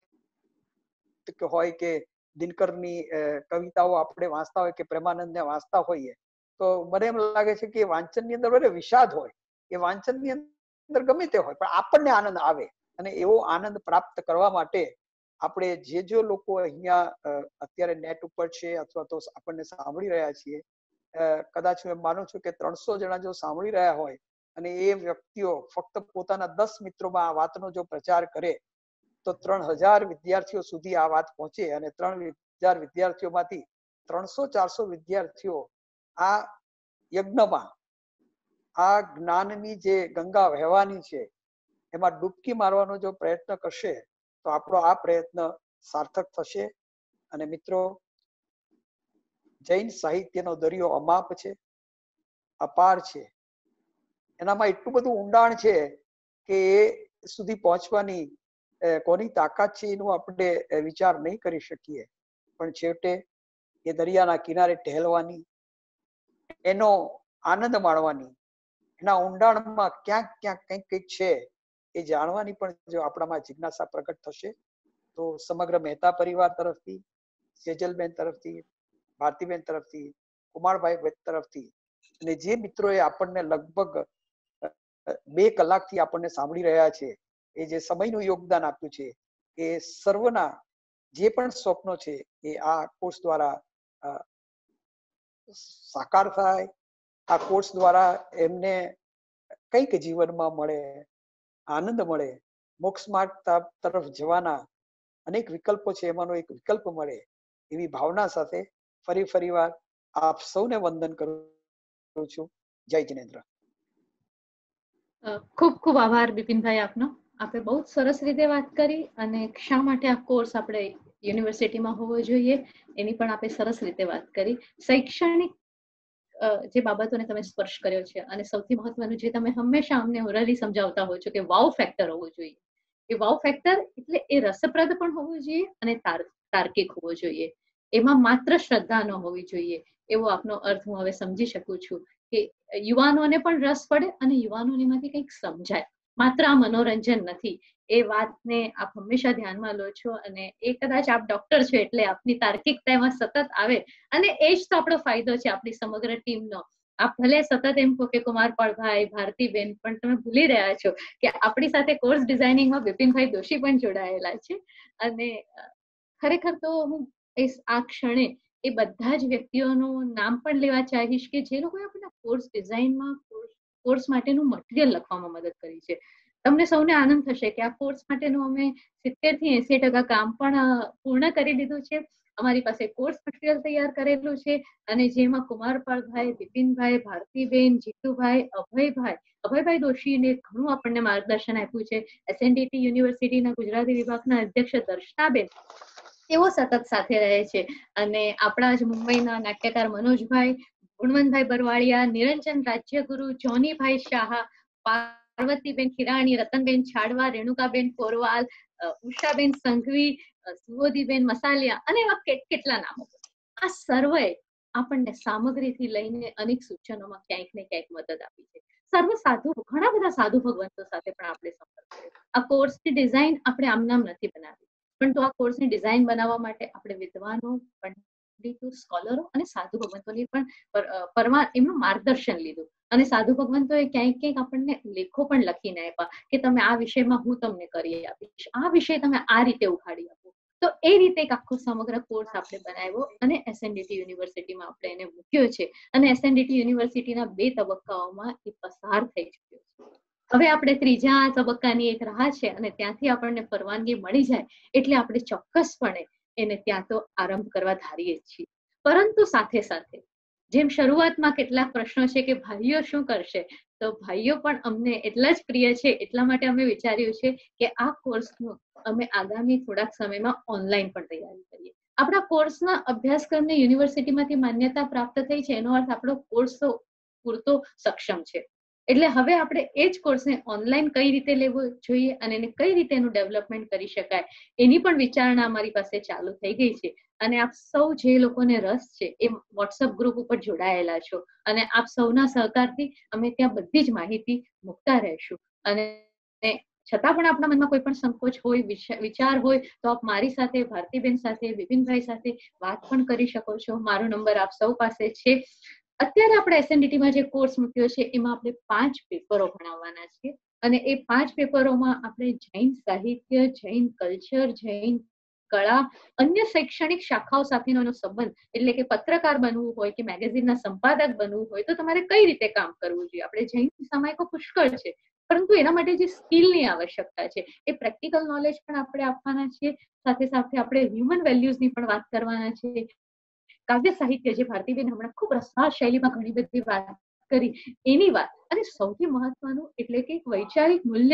હોય કે દિનકરની કવિતાઓ આપણે વાંચતા હોય કે પ્રેમાનંદને વાંચતા હોઈએ તો મને એમ લાગે છે કે વાંચનની અંદર ભલે વિષાદ હોય, એ વાંચનની અંદર ગમે તે હોય, પણ આપણને આનંદ આવે. અને એવો આનંદ પ્રાપ્ત કરવા માટે આપણે જે લોકો અહીંયા અત્યારે નેટ ઉપર છે અથવા તો આપણને સાંભળી રહ્યા છીએ, કદાચ હું એમ માનું છું કે 300 જણા જો સાંભળી રહ્યા હોય અને એ વ્યક્તિઓ ફક્ત પોતાના 10 મિત્રોમાં આ વાતનો જો પ્રચાર કરે તો 3000 વિદ્યાર્થીઓ સુધી આ વાત પહોંચે અને 3000 વિદ્યાર્થીઓમાંથી 300-400 વિદ્યાર્થીઓ આ યજ્ઞમાં, આ જ્ઞાનની જે ગંગા વહેવાની છે એમાં ડૂબકી મારવાનો જો પ્રયત્ન કરશે તો આપણો આ પ્રયત્ન સાર્થક થશે. અને મિત્રો, જૈન સાહિત્યનો દરિયો અમાપ છે, અપાર છે. એનામાં એટલું બધું ઊંડાણ છે કે એ સુધી પહોંચવાની કોની તાકાત છે એનું આપણે વિચાર નહીં કરી શકીએ. પણ છેવટે એ દરિયાના કિનારે ટહેલવાની, એનો આનંદ માણવાની, એના ઊંડાણમાં ક્યાંક ક્યાંક કંઈક કંઈક છે એ જાણવાની પણ જો આપણામાં જિજ્ઞાસા પ્રગટ થશે તો સમગ્ર મહેતા પરિવાર તરફથી, સેજલબેન તરફથી, ભારતીબેન તરફથી, કુમારભાઈ તરફથી અને જે મિત્રોએ આપણને લગભગ 2 કલાકથી આપણને સાંભળી રહ્યા છે, એ જે સમયનું યોગદાન આપ્યું છે, એ સર્વના જે પણ સ્વપ્નો છે એ આ કોર્સ દ્વારા સાકાર થાય. આ કોર્સ દ્વારા એમને કંઈક જીવનમાં મળે, આનંદ મળે, મોક્ષ માર્ગ તરફ જવાના અનેક વિકલ્પો છે એમાંનો એક વિકલ્પ મળે, એવી ભાવના સાથે ફરીવાર આપ સૌને વંદન કરું છું. જય જિનેન્દ્ર. ખૂબ ખૂબ આભાર બિપિનભાઈ આપનો. આપણે બહુ સરસ રીતે વાત કરી અને શા માટે આ કોર્સ આપણે યુનિવર્સિટીમાં હોવો જોઈએ એની પણ આપણે સરસ રીતે વાત કરી. શૈક્ષણિક જે બાબતોને તમે સ્પર્શ કર્યો છે અને સૌથી મહત્વનું જે તમે હંમેશા અમને ઓરલી સમજાવતા હોય છો કે વાવ ફેક્ટર હોવો જોઈએ. એ વાવ ફેક્ટર એટલે એ રસપ્રદ પણ હોવું જોઈએ અને તાર્કિક હોવો જોઈએ. એમાં માત્ર શ્રદ્ધા ન હોવી જોઈએ એવો આપનો અર્થ હું હવે સમજી શકું છું કે યુવાનોને પણ રસ પડે અને યુવાનોને એમાંથી કંઈક સમજાય. માત્ર આ મનોરંજન નથી. એ વાતને આપ હંમેશા ધ્યાનમાં લો છો, અને એ કદાચ આપ ડોક્ટર છો એટલે આપની તાર્કિકતા એમાં સતત આવે, અને એ જ તો આપણો ફાયદો છે આપણી સમગ્ર ટીમનો. આપ ભલે સતત એમ કહો કે કુમારપાળભાઈ, ભારતીબેન, પણ તમે ભૂલી રહ્યા છો કે આપણી સાથે કોર્સ ડિઝાઇનિંગમાં બિપિનભાઈ દોશી પણ જોડાયેલા છે. અને ખરેખર તો હું આ ક્ષણે એ બધા જ વ્યક્તિઓનું નામ પણ લેવા ચાહીશ કે જે લોકોએ આપણને કોર્સ ડિઝાઇનમાં કોર્સ માટેનું મટીરિયલ લખવામાં મદદ કરી છે. તમને સૌને આનંદ થશે કે આ કોર્સ માટેનું અમે 70 થી 80% કામ પણ પૂર્ણ કરી દીધું છે. અમારી પાસે કોર્સ મટીરિયલ તૈયાર કરેલું છે, અને જેમાં કુમારપાળભાઈ, બિપિનભાઈ, ભારતીબેન, જીતુભાઈ, અભયભાઈ દોશીને ઘણું આપણને માર્ગદર્શન આપ્યું છે. SNDT યુનિવર્સિટીના ગુજરાતી વિભાગના અધ્યક્ષ દર્શનાબેન તેઓ સતત સાથે રહે છે, અને આપણા જ મુંબઈના નાટ્યકાર મનોજભાઈ, ગુણવંતભાઈ બરવાળિયા, નિરંજન રાજ્યગુરુ, જોનીભાઈ શાહ, પાર્વતીબેન ખીરાણી, રતનબેન છાડવા, રેણુકાબેન પોરવાલ, ઉષાબેન સંઘવી, સુબોધીબેન મસાલિયા, અને એવા કેટલા નામો. આ સર્વે આપણને સામગ્રીથી લઈને અનેક સૂચનોમાં ક્યાંક ને ક્યાંક મદદ આપી છે. ઘણા બધા સાધુ ભગવંતો સાથે પણ આપણે સંપર્ક કર્યો. આ કોર્સની ડિઝાઇન આપણે આમનામ નથી બનાવી, પરંતુ આ કોર્સની ડિઝાઇન બનાવવા માટે આપણે વિદ્વાનો, પંડિતો, સ્કોલરો અને સાધુ ભગવંતોની પણ એમનું માર્ગદર્શન લીધું. અને સાધુ ભગવંતોએ ક્યાંક ક્યાંક આપણને લેખો પણ લખીને આપ્યા કે તમે આ વિષયમાં હું તમને કરી આપીશ, આ વિષય તમે આ રીતે ઉખાડી આપો. તો એ રીતે એક આખો સમગ્ર કોર્સ આપણે બનાવ્યો અને SNDT યુનિવર્સિટીમાં આપણે એને મૂક્યો છે, અને SNDT યુનિવર્સિટીના 2 તબક્કાઓમાં એ પસાર થઈ ચુક્યો છે. હવે આપણે 3જા તબક્કાની એક રાહ છે, અને ત્યાંથી આપણને પરવાનગી મળી જાય એટલે આપણે ચોક્કસપણે એને ત્યાં તો આરંભ કરવા ધારીએ છીએ. પરંતુ સાથે સાથે જેમ શરૂઆતમાં કેટલાક પ્રશ્નો છે કે ભાઈઓ શું કરશે, તો ભાઈઓ પણ અમને એટલા જ પ્રિય છે, એટલા માટે અમે વિચાર્યું છે કે આ કોર્સનું અમે આગામી થોડાક સમયમાં ઓનલાઈન પણ તૈયારી કરીએ. આપણા કોર્સના અભ્યાસક્રમને યુનિવર્સિટીમાંથી માન્યતા પ્રાપ્ત થઈ છે, એનો અર્થ આપણો કોર્સ તો પૂરતો સક્ષમ છે. એટલે હવે આપણે એ જ કોર્સને ઓનલાઈન કઈ રીતે લેવો જોઈએ અને એને કઈ રીતે એનું ડેવલપમેન્ટ કરી શકાય એની પણ વિચારણા અમારી પાસે ચાલુ થઈ ગઈ છે. અને આપ સૌ જે લોકોને રસ છે એ વોટ્સઅપ ગ્રુપ ઉપર જોડાયેલા છો, અને આપ સૌના સહકારથી અમે ત્યાં બધી જ માહિતી મૂકતા રહેશું. અને છતાં પણ આપણા મનમાં કોઈ પણ સંકોચ હોય, વિચાર હોય, તો આપ મારી સાથે, ભારતીબેન સાથે, બિપિનભાઈ સાથે વાત પણ કરી શકો છો. મારો નંબર આપ સૌ પાસે છે. અત્યારે આપણે SNDTમાં જે કોર્સ મૂક્યો છે એમાં આપણે 5 પેપરો ભણાવવાના છે, અને એ 5 પેપરોમાં આપણે જૈન સાહિત્ય, જૈન કલ્ચર, જૈન કળા, અન્ય શૈક્ષણિક શાખાઓ સાથેનો એનો સંબંધ, એટલે કે પત્રકાર બનવું હોય કે મેગેઝિનના સંપાદક બનવું હોય તો તમારે કઈ રીતે કામ કરવું જોઈએ. આપણે જૈન સામાયિકો પુષ્કળ છે, પરંતુ એના માટે જે સ્કિલની આવશ્યકતા છે એ પ્રેક્ટિકલ નોલેજ પણ આપણે આપવાના છીએ. સાથે સાથે આપણે હ્યુમન વેલ્યુઝની પણ વાત કરવાના છે. કાવ્ય સાહિત્ય, જે ભારતીબેન હમણાં ખૂબ રસવાસ શૈલીમાં ઘણી બધી વાત કરી, એની વાત, અને સૌથી મહત્વનું એટલે કે વૈચારિક મૂલ્ય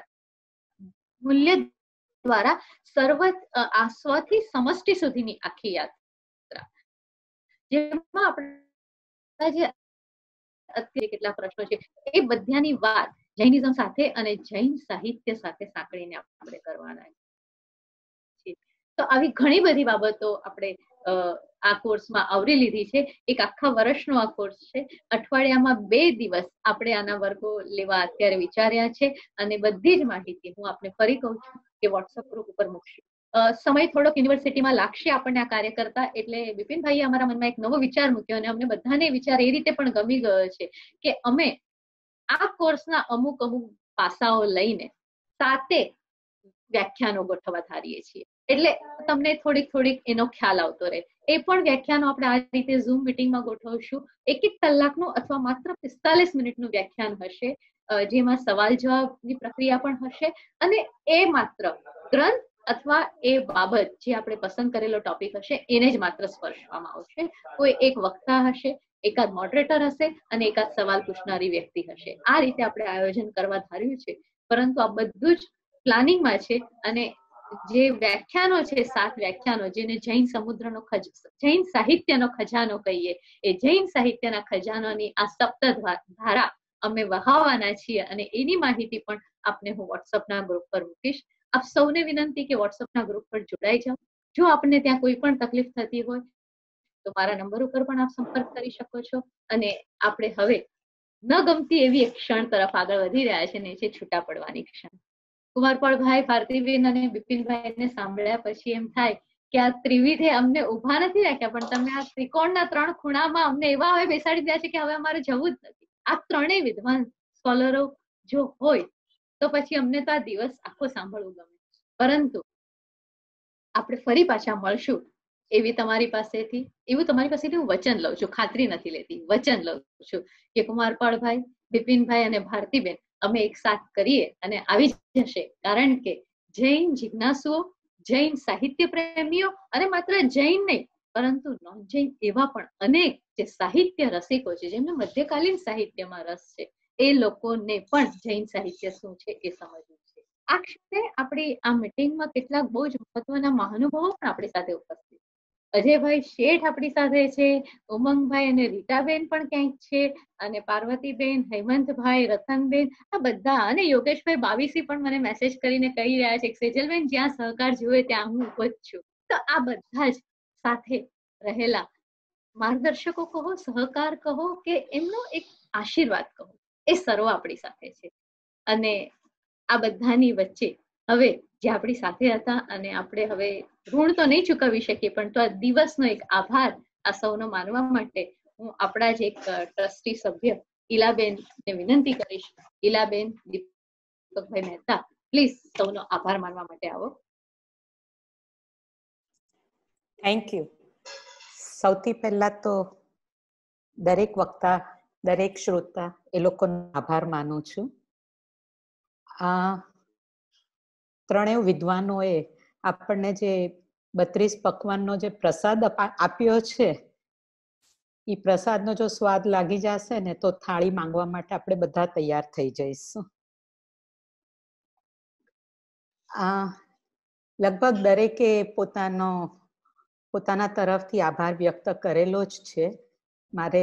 દ્વારા સ્વથી સમષ્ટિ સુધીની આખી યાત્રા, જેમાં આપણા જે અત્યારે કેટલા પ્રશ્નો છે એ બધાની વાત જૈનિઝમ સાથે અને જૈન સાહિત્ય સાથે સાંકળીને આપણે કરવાના છે. તો આવી ઘણી બધી બાબતો આપણે આ કોર્સમાં આવરી લીધી છે. એક આખા વર્ષનો આ કોર્સ છે. અઠવાડિયામાં 2 દિવસ આપણે આના વર્ગો લેવા અત્યારે વિચાર્યા છે, અને બધી જ માહિતી હું આપને ફરી કહું છું કે વોટ્સઅપ ગ્રુપ ઉપર મૂકશું. સમય થોડોક યુનિવર્સિટીમાં લાગશે આપણને આ કાર્ય કરતા, એટલે બિપિનભાઈએ અમારા મનમાં એક નવો વિચાર મૂક્યો, અને અમને બધાને વિચાર એ રીતે પણ ગમી ગયો છે કે અમે આ કોર્સના અમુક પાસાઓ લઈને 7 વ્યાખ્યાનો ગોઠવવા ધારીએ છીએ. એટલે તમને થોડીક એનો ખ્યાલ આવતો રહે. એ પણ વ્યાખ્યાનો આપણે આ રીતે ઝૂમ મીટિંગમાં ગોઠવશું. 1 કલાકનું અથવા માત્ર 45 મિનિટનું વ્યાખ્યાન હશે, જેમાં સવાલ જવાબની પ્રક્રિયા પણ હશે, અને એ માત્ર ગ્રંથ અથવા એ બાબત જે આપણે પસંદ કરેલો ટોપિક હશે એને જ માત્ર સ્પર્શવામાં આવશે. કોઈ એક વક્તા હશે, એકાદ મોડરેટર હશે, અને એકાદ સવાલ પૂછનારી વ્યક્તિ હશે. આ રીતે આપણે આયોજન કરવા ધાર્યું છે, પરંતુ આ બધું જ પ્લાનિંગમાં છે. અને જે વ્યાખ્યાનો છે, 7 વ્યાખ્યાનો, જેને જૈન સાહિત્યનો ખજાનો કહીએ, એ જૈન સાહિત્યના ખજાનાની આ સપ્તધારા અમે વહાવવાના છીએ, અને એની માહિતી પણ આપને હું વોટ્સઅપના ગ્રુપ પર મૂકીશ. આપ સૌને વિનંતી કે વોટ્સઅપના ગ્રુપ પર જોડાઈ જાઓ. જો આપને ત્યાં કોઈ પણ તકલીફ થતી હોય તો મારા નંબર ઉપર પણ આપ સંપર્ક કરી શકો છો. અને આપણે હવે ન ગમતી એવી એક ક્ષણ તરફ આગળ વધી રહ્યા છે, ને છે છૂટા પડવાની ક્ષણ. કુમારપાળભાઈ, ભારતીબેન અને બિપિનભાઈને સાંભળ્યા પછી એમ થાય કે આ ત્રિવિધે અમને ઉભા નથી રાખ્યા, પણ તમે આ ત્રિકોણના 3 ખૂણામાં અમને એવા હવે બેસાડી દીધા છે કે હવે અમારે જવું જ નથી. આ ત્રણેય વિદ્વાન સ્કોલરો જો હોય તો પછી અમને તો આ દિવસ આખો સાંભળવું ગમે. પરંતુ આપણે ફરી પાછા મળશું એવું તમારી પાસેથી હું વચન લઉં છું. ખાતરી નથી લેતી, વચન લઉં છું કે કુમારપાળભાઈ, બિપિનભાઈ અને ભારતીબેન અમે એક સાથ કરીએ અને આવી જશે. કારણ કે જૈન જિજ્ઞાસુઓ, જૈન સાહિત્ય પ્રેમીઓ અને માત્ર જૈન નહીં પરંતુ નોન જૈન એવા પણ અનેક જે સાહિત્ય રસિકો છે, જેમને મધ્યકાલીન સાહિત્યમાં રસ છે, એ લોકોને પણ જૈન સાહિત્ય શું છે એ સમજવું છે. આ ક્ષણે આપણી આ મીટિંગમાં કેટલાક બહુ જ મહત્વના મહાનુભાવો પણ આપણી સાથે ઉપસ્થિત. અજયભાઈ શેઠ આપણી સાથે છે, ઉમંગભાઈ અને રીટાબેન પણ ક્યાંક છે, અને પાર્વતીબેન, હેમંતભાઈ, રતનબેન, આ બધા, અને યોગેશભાઈ બાવીસી પણ મને મેસેજ કરીને કહી રહ્યા છે કે સેજલબેન જ્યાં સહકાર જોઈએ ત્યાં હું ઉભો જ છું. તો આ બધા જ સાથે રહેલા માર્ગદર્શકો કહો, સહકાર કહો કે એમનો એક આશીર્વાદ કહો, એ સર્વ આપણી સાથે છે. અને આ બધાની વચ્ચે હવે જે આપણી સાથે હતા, અને આપણે હવે ઋણ તો નહીં ચૂકવી શકીએ, પણ તો આ દિવસનો એક આભાર આ સૌનો માનવા માટે હું આપણા જ એક ટ્રસ્ટી સભ્ય ઈલાબેનને વિનંતી કરીશ. ઈલાબેન, દીપકભાઈ મહેતા, પ્લીઝ સૌનો આભાર માનવા માટે આવો. Thank you. સૌથી પહેલા તો દરેક વક્તા, દરેક શ્રોતા એ લોકોનો આભાર માનું છું. આ ત્રણેય વિદ્વાનોએ આપણને જે 32 પકવાનનો જે પ્રસાદ આપ્યો છે, એ પ્રસાદનો જો સ્વાદ લાગી જશે ને તો થાળી માંગવા માટે આપણે બધા તૈયાર થઈ જઈશું. લગભગ દરેકે પોતાના તરફથી આભાર વ્યક્ત કરેલો જ છે. મારે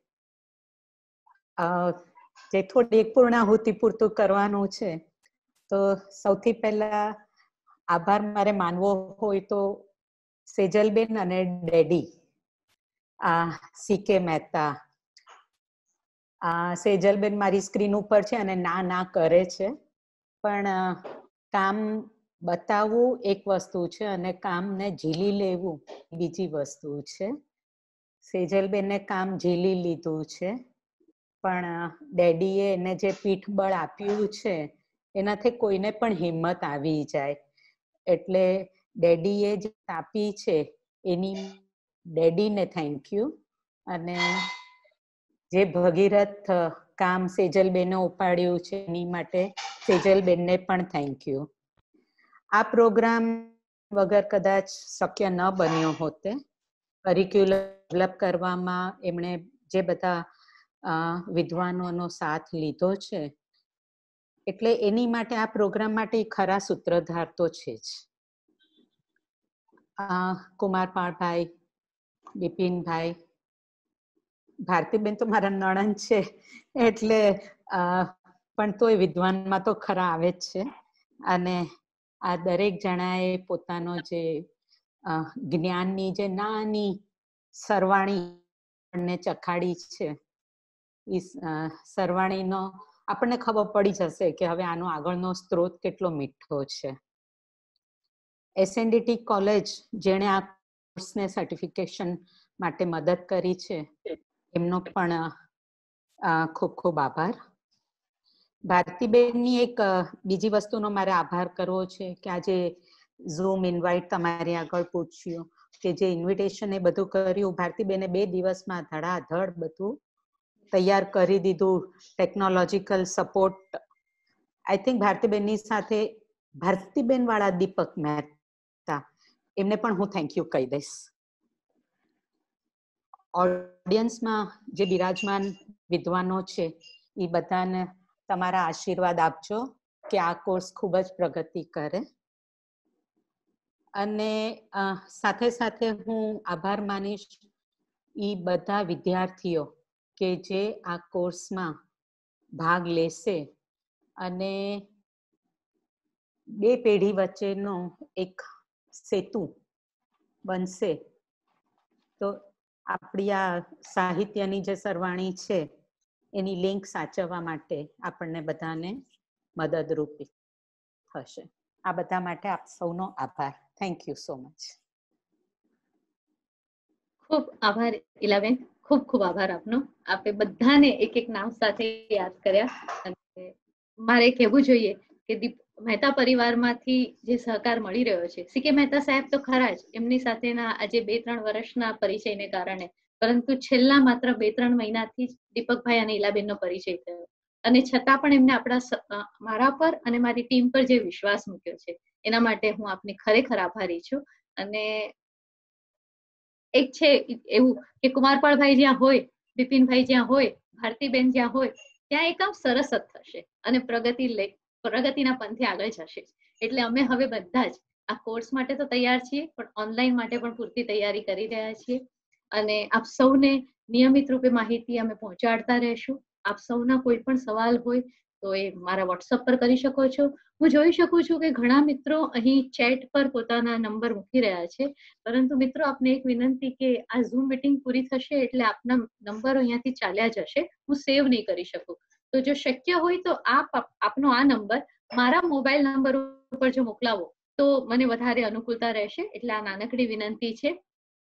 જે થોડી પૂર્ણાહુતિ પૂરતું કરવાનું છે, તો સૌથી પહેલા આભાર મારે માનવો હોય તો સેજલબેન અને ડેડી સીકે મહેતા. સેજલબેન મારી સ્ક્રીન ઉપર છે અને ના કરે છે, પણ કામ બતાવવું એક વસ્તુ છે અને કામને ઝીલી લેવું બીજી વસ્તુ છે. સેજલબેને કામ ઝીલી લીધું છે, પણ ડેડીએ એને જે પીઠબળ આપ્યું છે એનાથી કોઈને પણ હિંમત આવી જાય. એટલે ડેડીએ જે આપી છે એની ડેડીને થેન્ક યુ. અને જે ભગીરથ કામ સેજલબેને ઉપાડ્યું છે એની માટે સેજલબેનને પણ થેન્ક યુ. આ પ્રોગ્રામ વગર કદાચ શક્ય ન બન્યો હોતે. કરિક્યુલમ ડેવલપ કરવામાં એમણે જે બધા વિદ્વાનોનો સાથ લીધો છે, એટલે એની માટે આ પ્રોગ્રામ માટે ખરા સૂત્રધાર તો છે જ. કુમારપાળભાઈ, બિપિનભાઈ, ભારતીબેન તો મારા નણંદ છે એટલે પણ તોય વિદ્વાનમાં તો ખરા આવે જ છે. અને આ દરેક જણાએ પોતાનો જે જ્ઞાનની જે નાની સરવાણીને ચખાડી છે, એ સરવાણીનો આપણને ખબર પડી જશે કે હવે આનો આગળનો સ્ત્રોત કેટલો મીઠો છે. એસએનડીટી કોલેજ જેણે આ કોર્સને સર્ટિફિકેશન માટે મદદ કરી છે, એમનો પણ ખૂબ ખૂબ આભાર. ભારતીબેનની એક બીજી વસ્તુનો મારે આભાર કરવો છે કે આજે ઝૂમ ઇન્વાઇટ તમારી આગળ પૂછ્યું કે જે ઇન્વિટેશન એ બધું કર્યું, ભારતીબેને 2 દિવસમાં ધડાધડ બધું તૈયાર કરી દીધું. ટેકનોલોજીકલ સપોર્ટ આઈ થિંક ભારતીબેનની સાથે ભારતીબેન વાળા દીપક મહેતા, એમને પણ હું થેન્ક યુ કહી દઈશ. ઓડિયન્સમાં જે બિરાજમાન વિદ્વાનો છે એ બધાને તમારા આશીર્વાદ આપજો કે આ કોર્સ ખૂબ જ પ્રગતિ કરે. અને સાથે સાથે હું આભાર માનીશ એ બધા વિદ્યાર્થીઓ કે જે આ કોર્સમાં ભાગ લેશે અને 2 પેઢી વચ્ચેનો એક સેતુ બનશે. તો આપણી આ સાહિત્યની જે સરવાણી છે એની લિંક સાચવવા માટે આપણને બધાને મદદરૂપ થશે. આ બધા માટે આપ સૌનો આભાર. Thank you so much. ખૂબ આભાર ઇલાબેન, ખૂબ ખૂબ આભાર આપનો. આપે બધાને એક એક નામ સાથે યાદ કર્યા. અને મારે કહેવું જોઈએ કે મહેતા પરિવારમાંથી જે સહકાર મળી રહ્યો છે, સી કે મહેતા સાહેબ તો ખરા જ, એમની સાથેના આજે 2-3 વર્ષના પરિચયને કારણે, પરંતુ છેલ્લા માત્ર 2-3 મહિનાથી જ દીપકભાઈ અને ઇલાબેનનો પરિચય થયો. અને છતાં પણ એમને મારા પર અને મારી ટીમ પર જે વિશ્વાસ મૂક્યો છે એના માટે હું આપની ખરેખર આભારી છું. અને એક છે એવું કે કુમારપાળભાઈ જ્યાં હોય, બિપિનભાઈ જ્યાં હોય, ભારતીબેન જ્યાં હોય, ત્યાં એક આમ સરસ જ થશે અને પ્રગતિના પંથે આગળ જશે. એટલે અમે હવે બધા જ આ કોર્સ માટે તો તૈયાર છીએ, પણ ઓનલાઈન માટે પણ પૂરતી તૈયારી કરી રહ્યા છીએ. અને આપ સૌને નિયમિત રૂપે માહિતી અમે પહોંચાડતા રહેશું. આપ સૌના કોઈ પણ સવાલ હોય તો એ મારા વોટ્સઅપ પર કરી શકો છો. હું જોઈ શકું છું કે ઘણા મિત્રો અહીં ચેટ પર પોતાના નંબર મૂકી રહ્યા છે, પરંતુ મિત્રો આપને એક વિનંતી કે આ ઝૂમ મીટિંગ પૂરી થશે એટલે આપના નંબર અહીંયાથી ચાલ્યા જશે, હું સેવ નહીં કરી શકું. તો જો શક્ય હોય તો આપનો આ નંબર મારા મોબાઈલ નંબર ઉપર જો મોકલાવો તો મને વધારે અનુકૂળતા રહેશે. એટલે આ નાનકડી વિનંતી છે.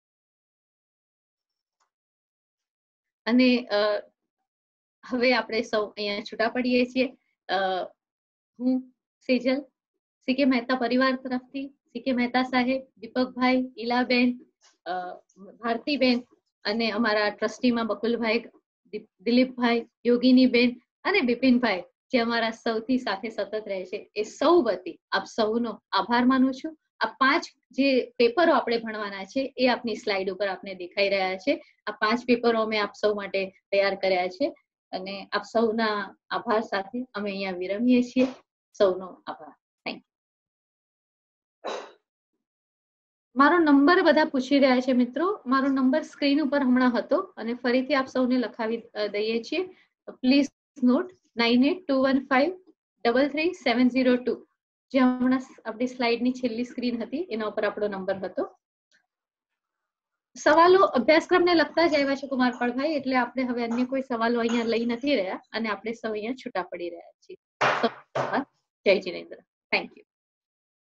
અને હવે આપણે સૌ અહીંયા છૂટા પડીએ છીએ. હું સેજલ, સી કે મહેતા પરિવાર તરફથી સી કે મહેતા સાહેબ, દીપકભાઈ, ઈલાબેન, ભારતીબેન અને અમારા ટ્રસ્ટીમાં બકુલભાઈ, દિલીપભાઈ, યોગીનીબેન અને બિપિનભાઈ જે અમારા સૌથી સાથે સતત રહે છે, એ સૌ વતી આપ સૌનો આભાર માનું છું. આ 5 જે પેપરો આપણે ભણવાના છે એ આપની સ્લાઇડ ઉપર આપને દેખાઈ રહ્યા છે. આ 5 પેપરો અમે આપ સૌ માટે તૈયાર કર્યા છે. અને આપ સૌના આભાર સાથે અમે અહીંયા વિરમીએ છીએ. સૌનો આભાર. Thank you. મારો નંબર બધા પૂછી રહ્યા છે મિત્રો. મારો નંબર સ્ક્રીન ઉપર હમણાં હતો અને ફરીથી આપ સૌને લખાવી દઈએ છીએ. પ્લીઝ નોટ 9821533702, જે હમણાં આપણી સ્લાઇડની છેલ્લી સ્ક્રીન હતી એના ઉપર આપણો નંબર હતો. સવાલો અભ્યાસક્રમને લગતા જ આવ્યા છે કુમારપાળભાઈ, એટલે આપણે હવે અન્ય કોઈ સવાલો અહીંયા લઈ નથી રહ્યા અને આપણે સૌ અહીંયા છૂટા પડી રહ્યા છીએ. જય જિનેન્દ્ર. Thank you.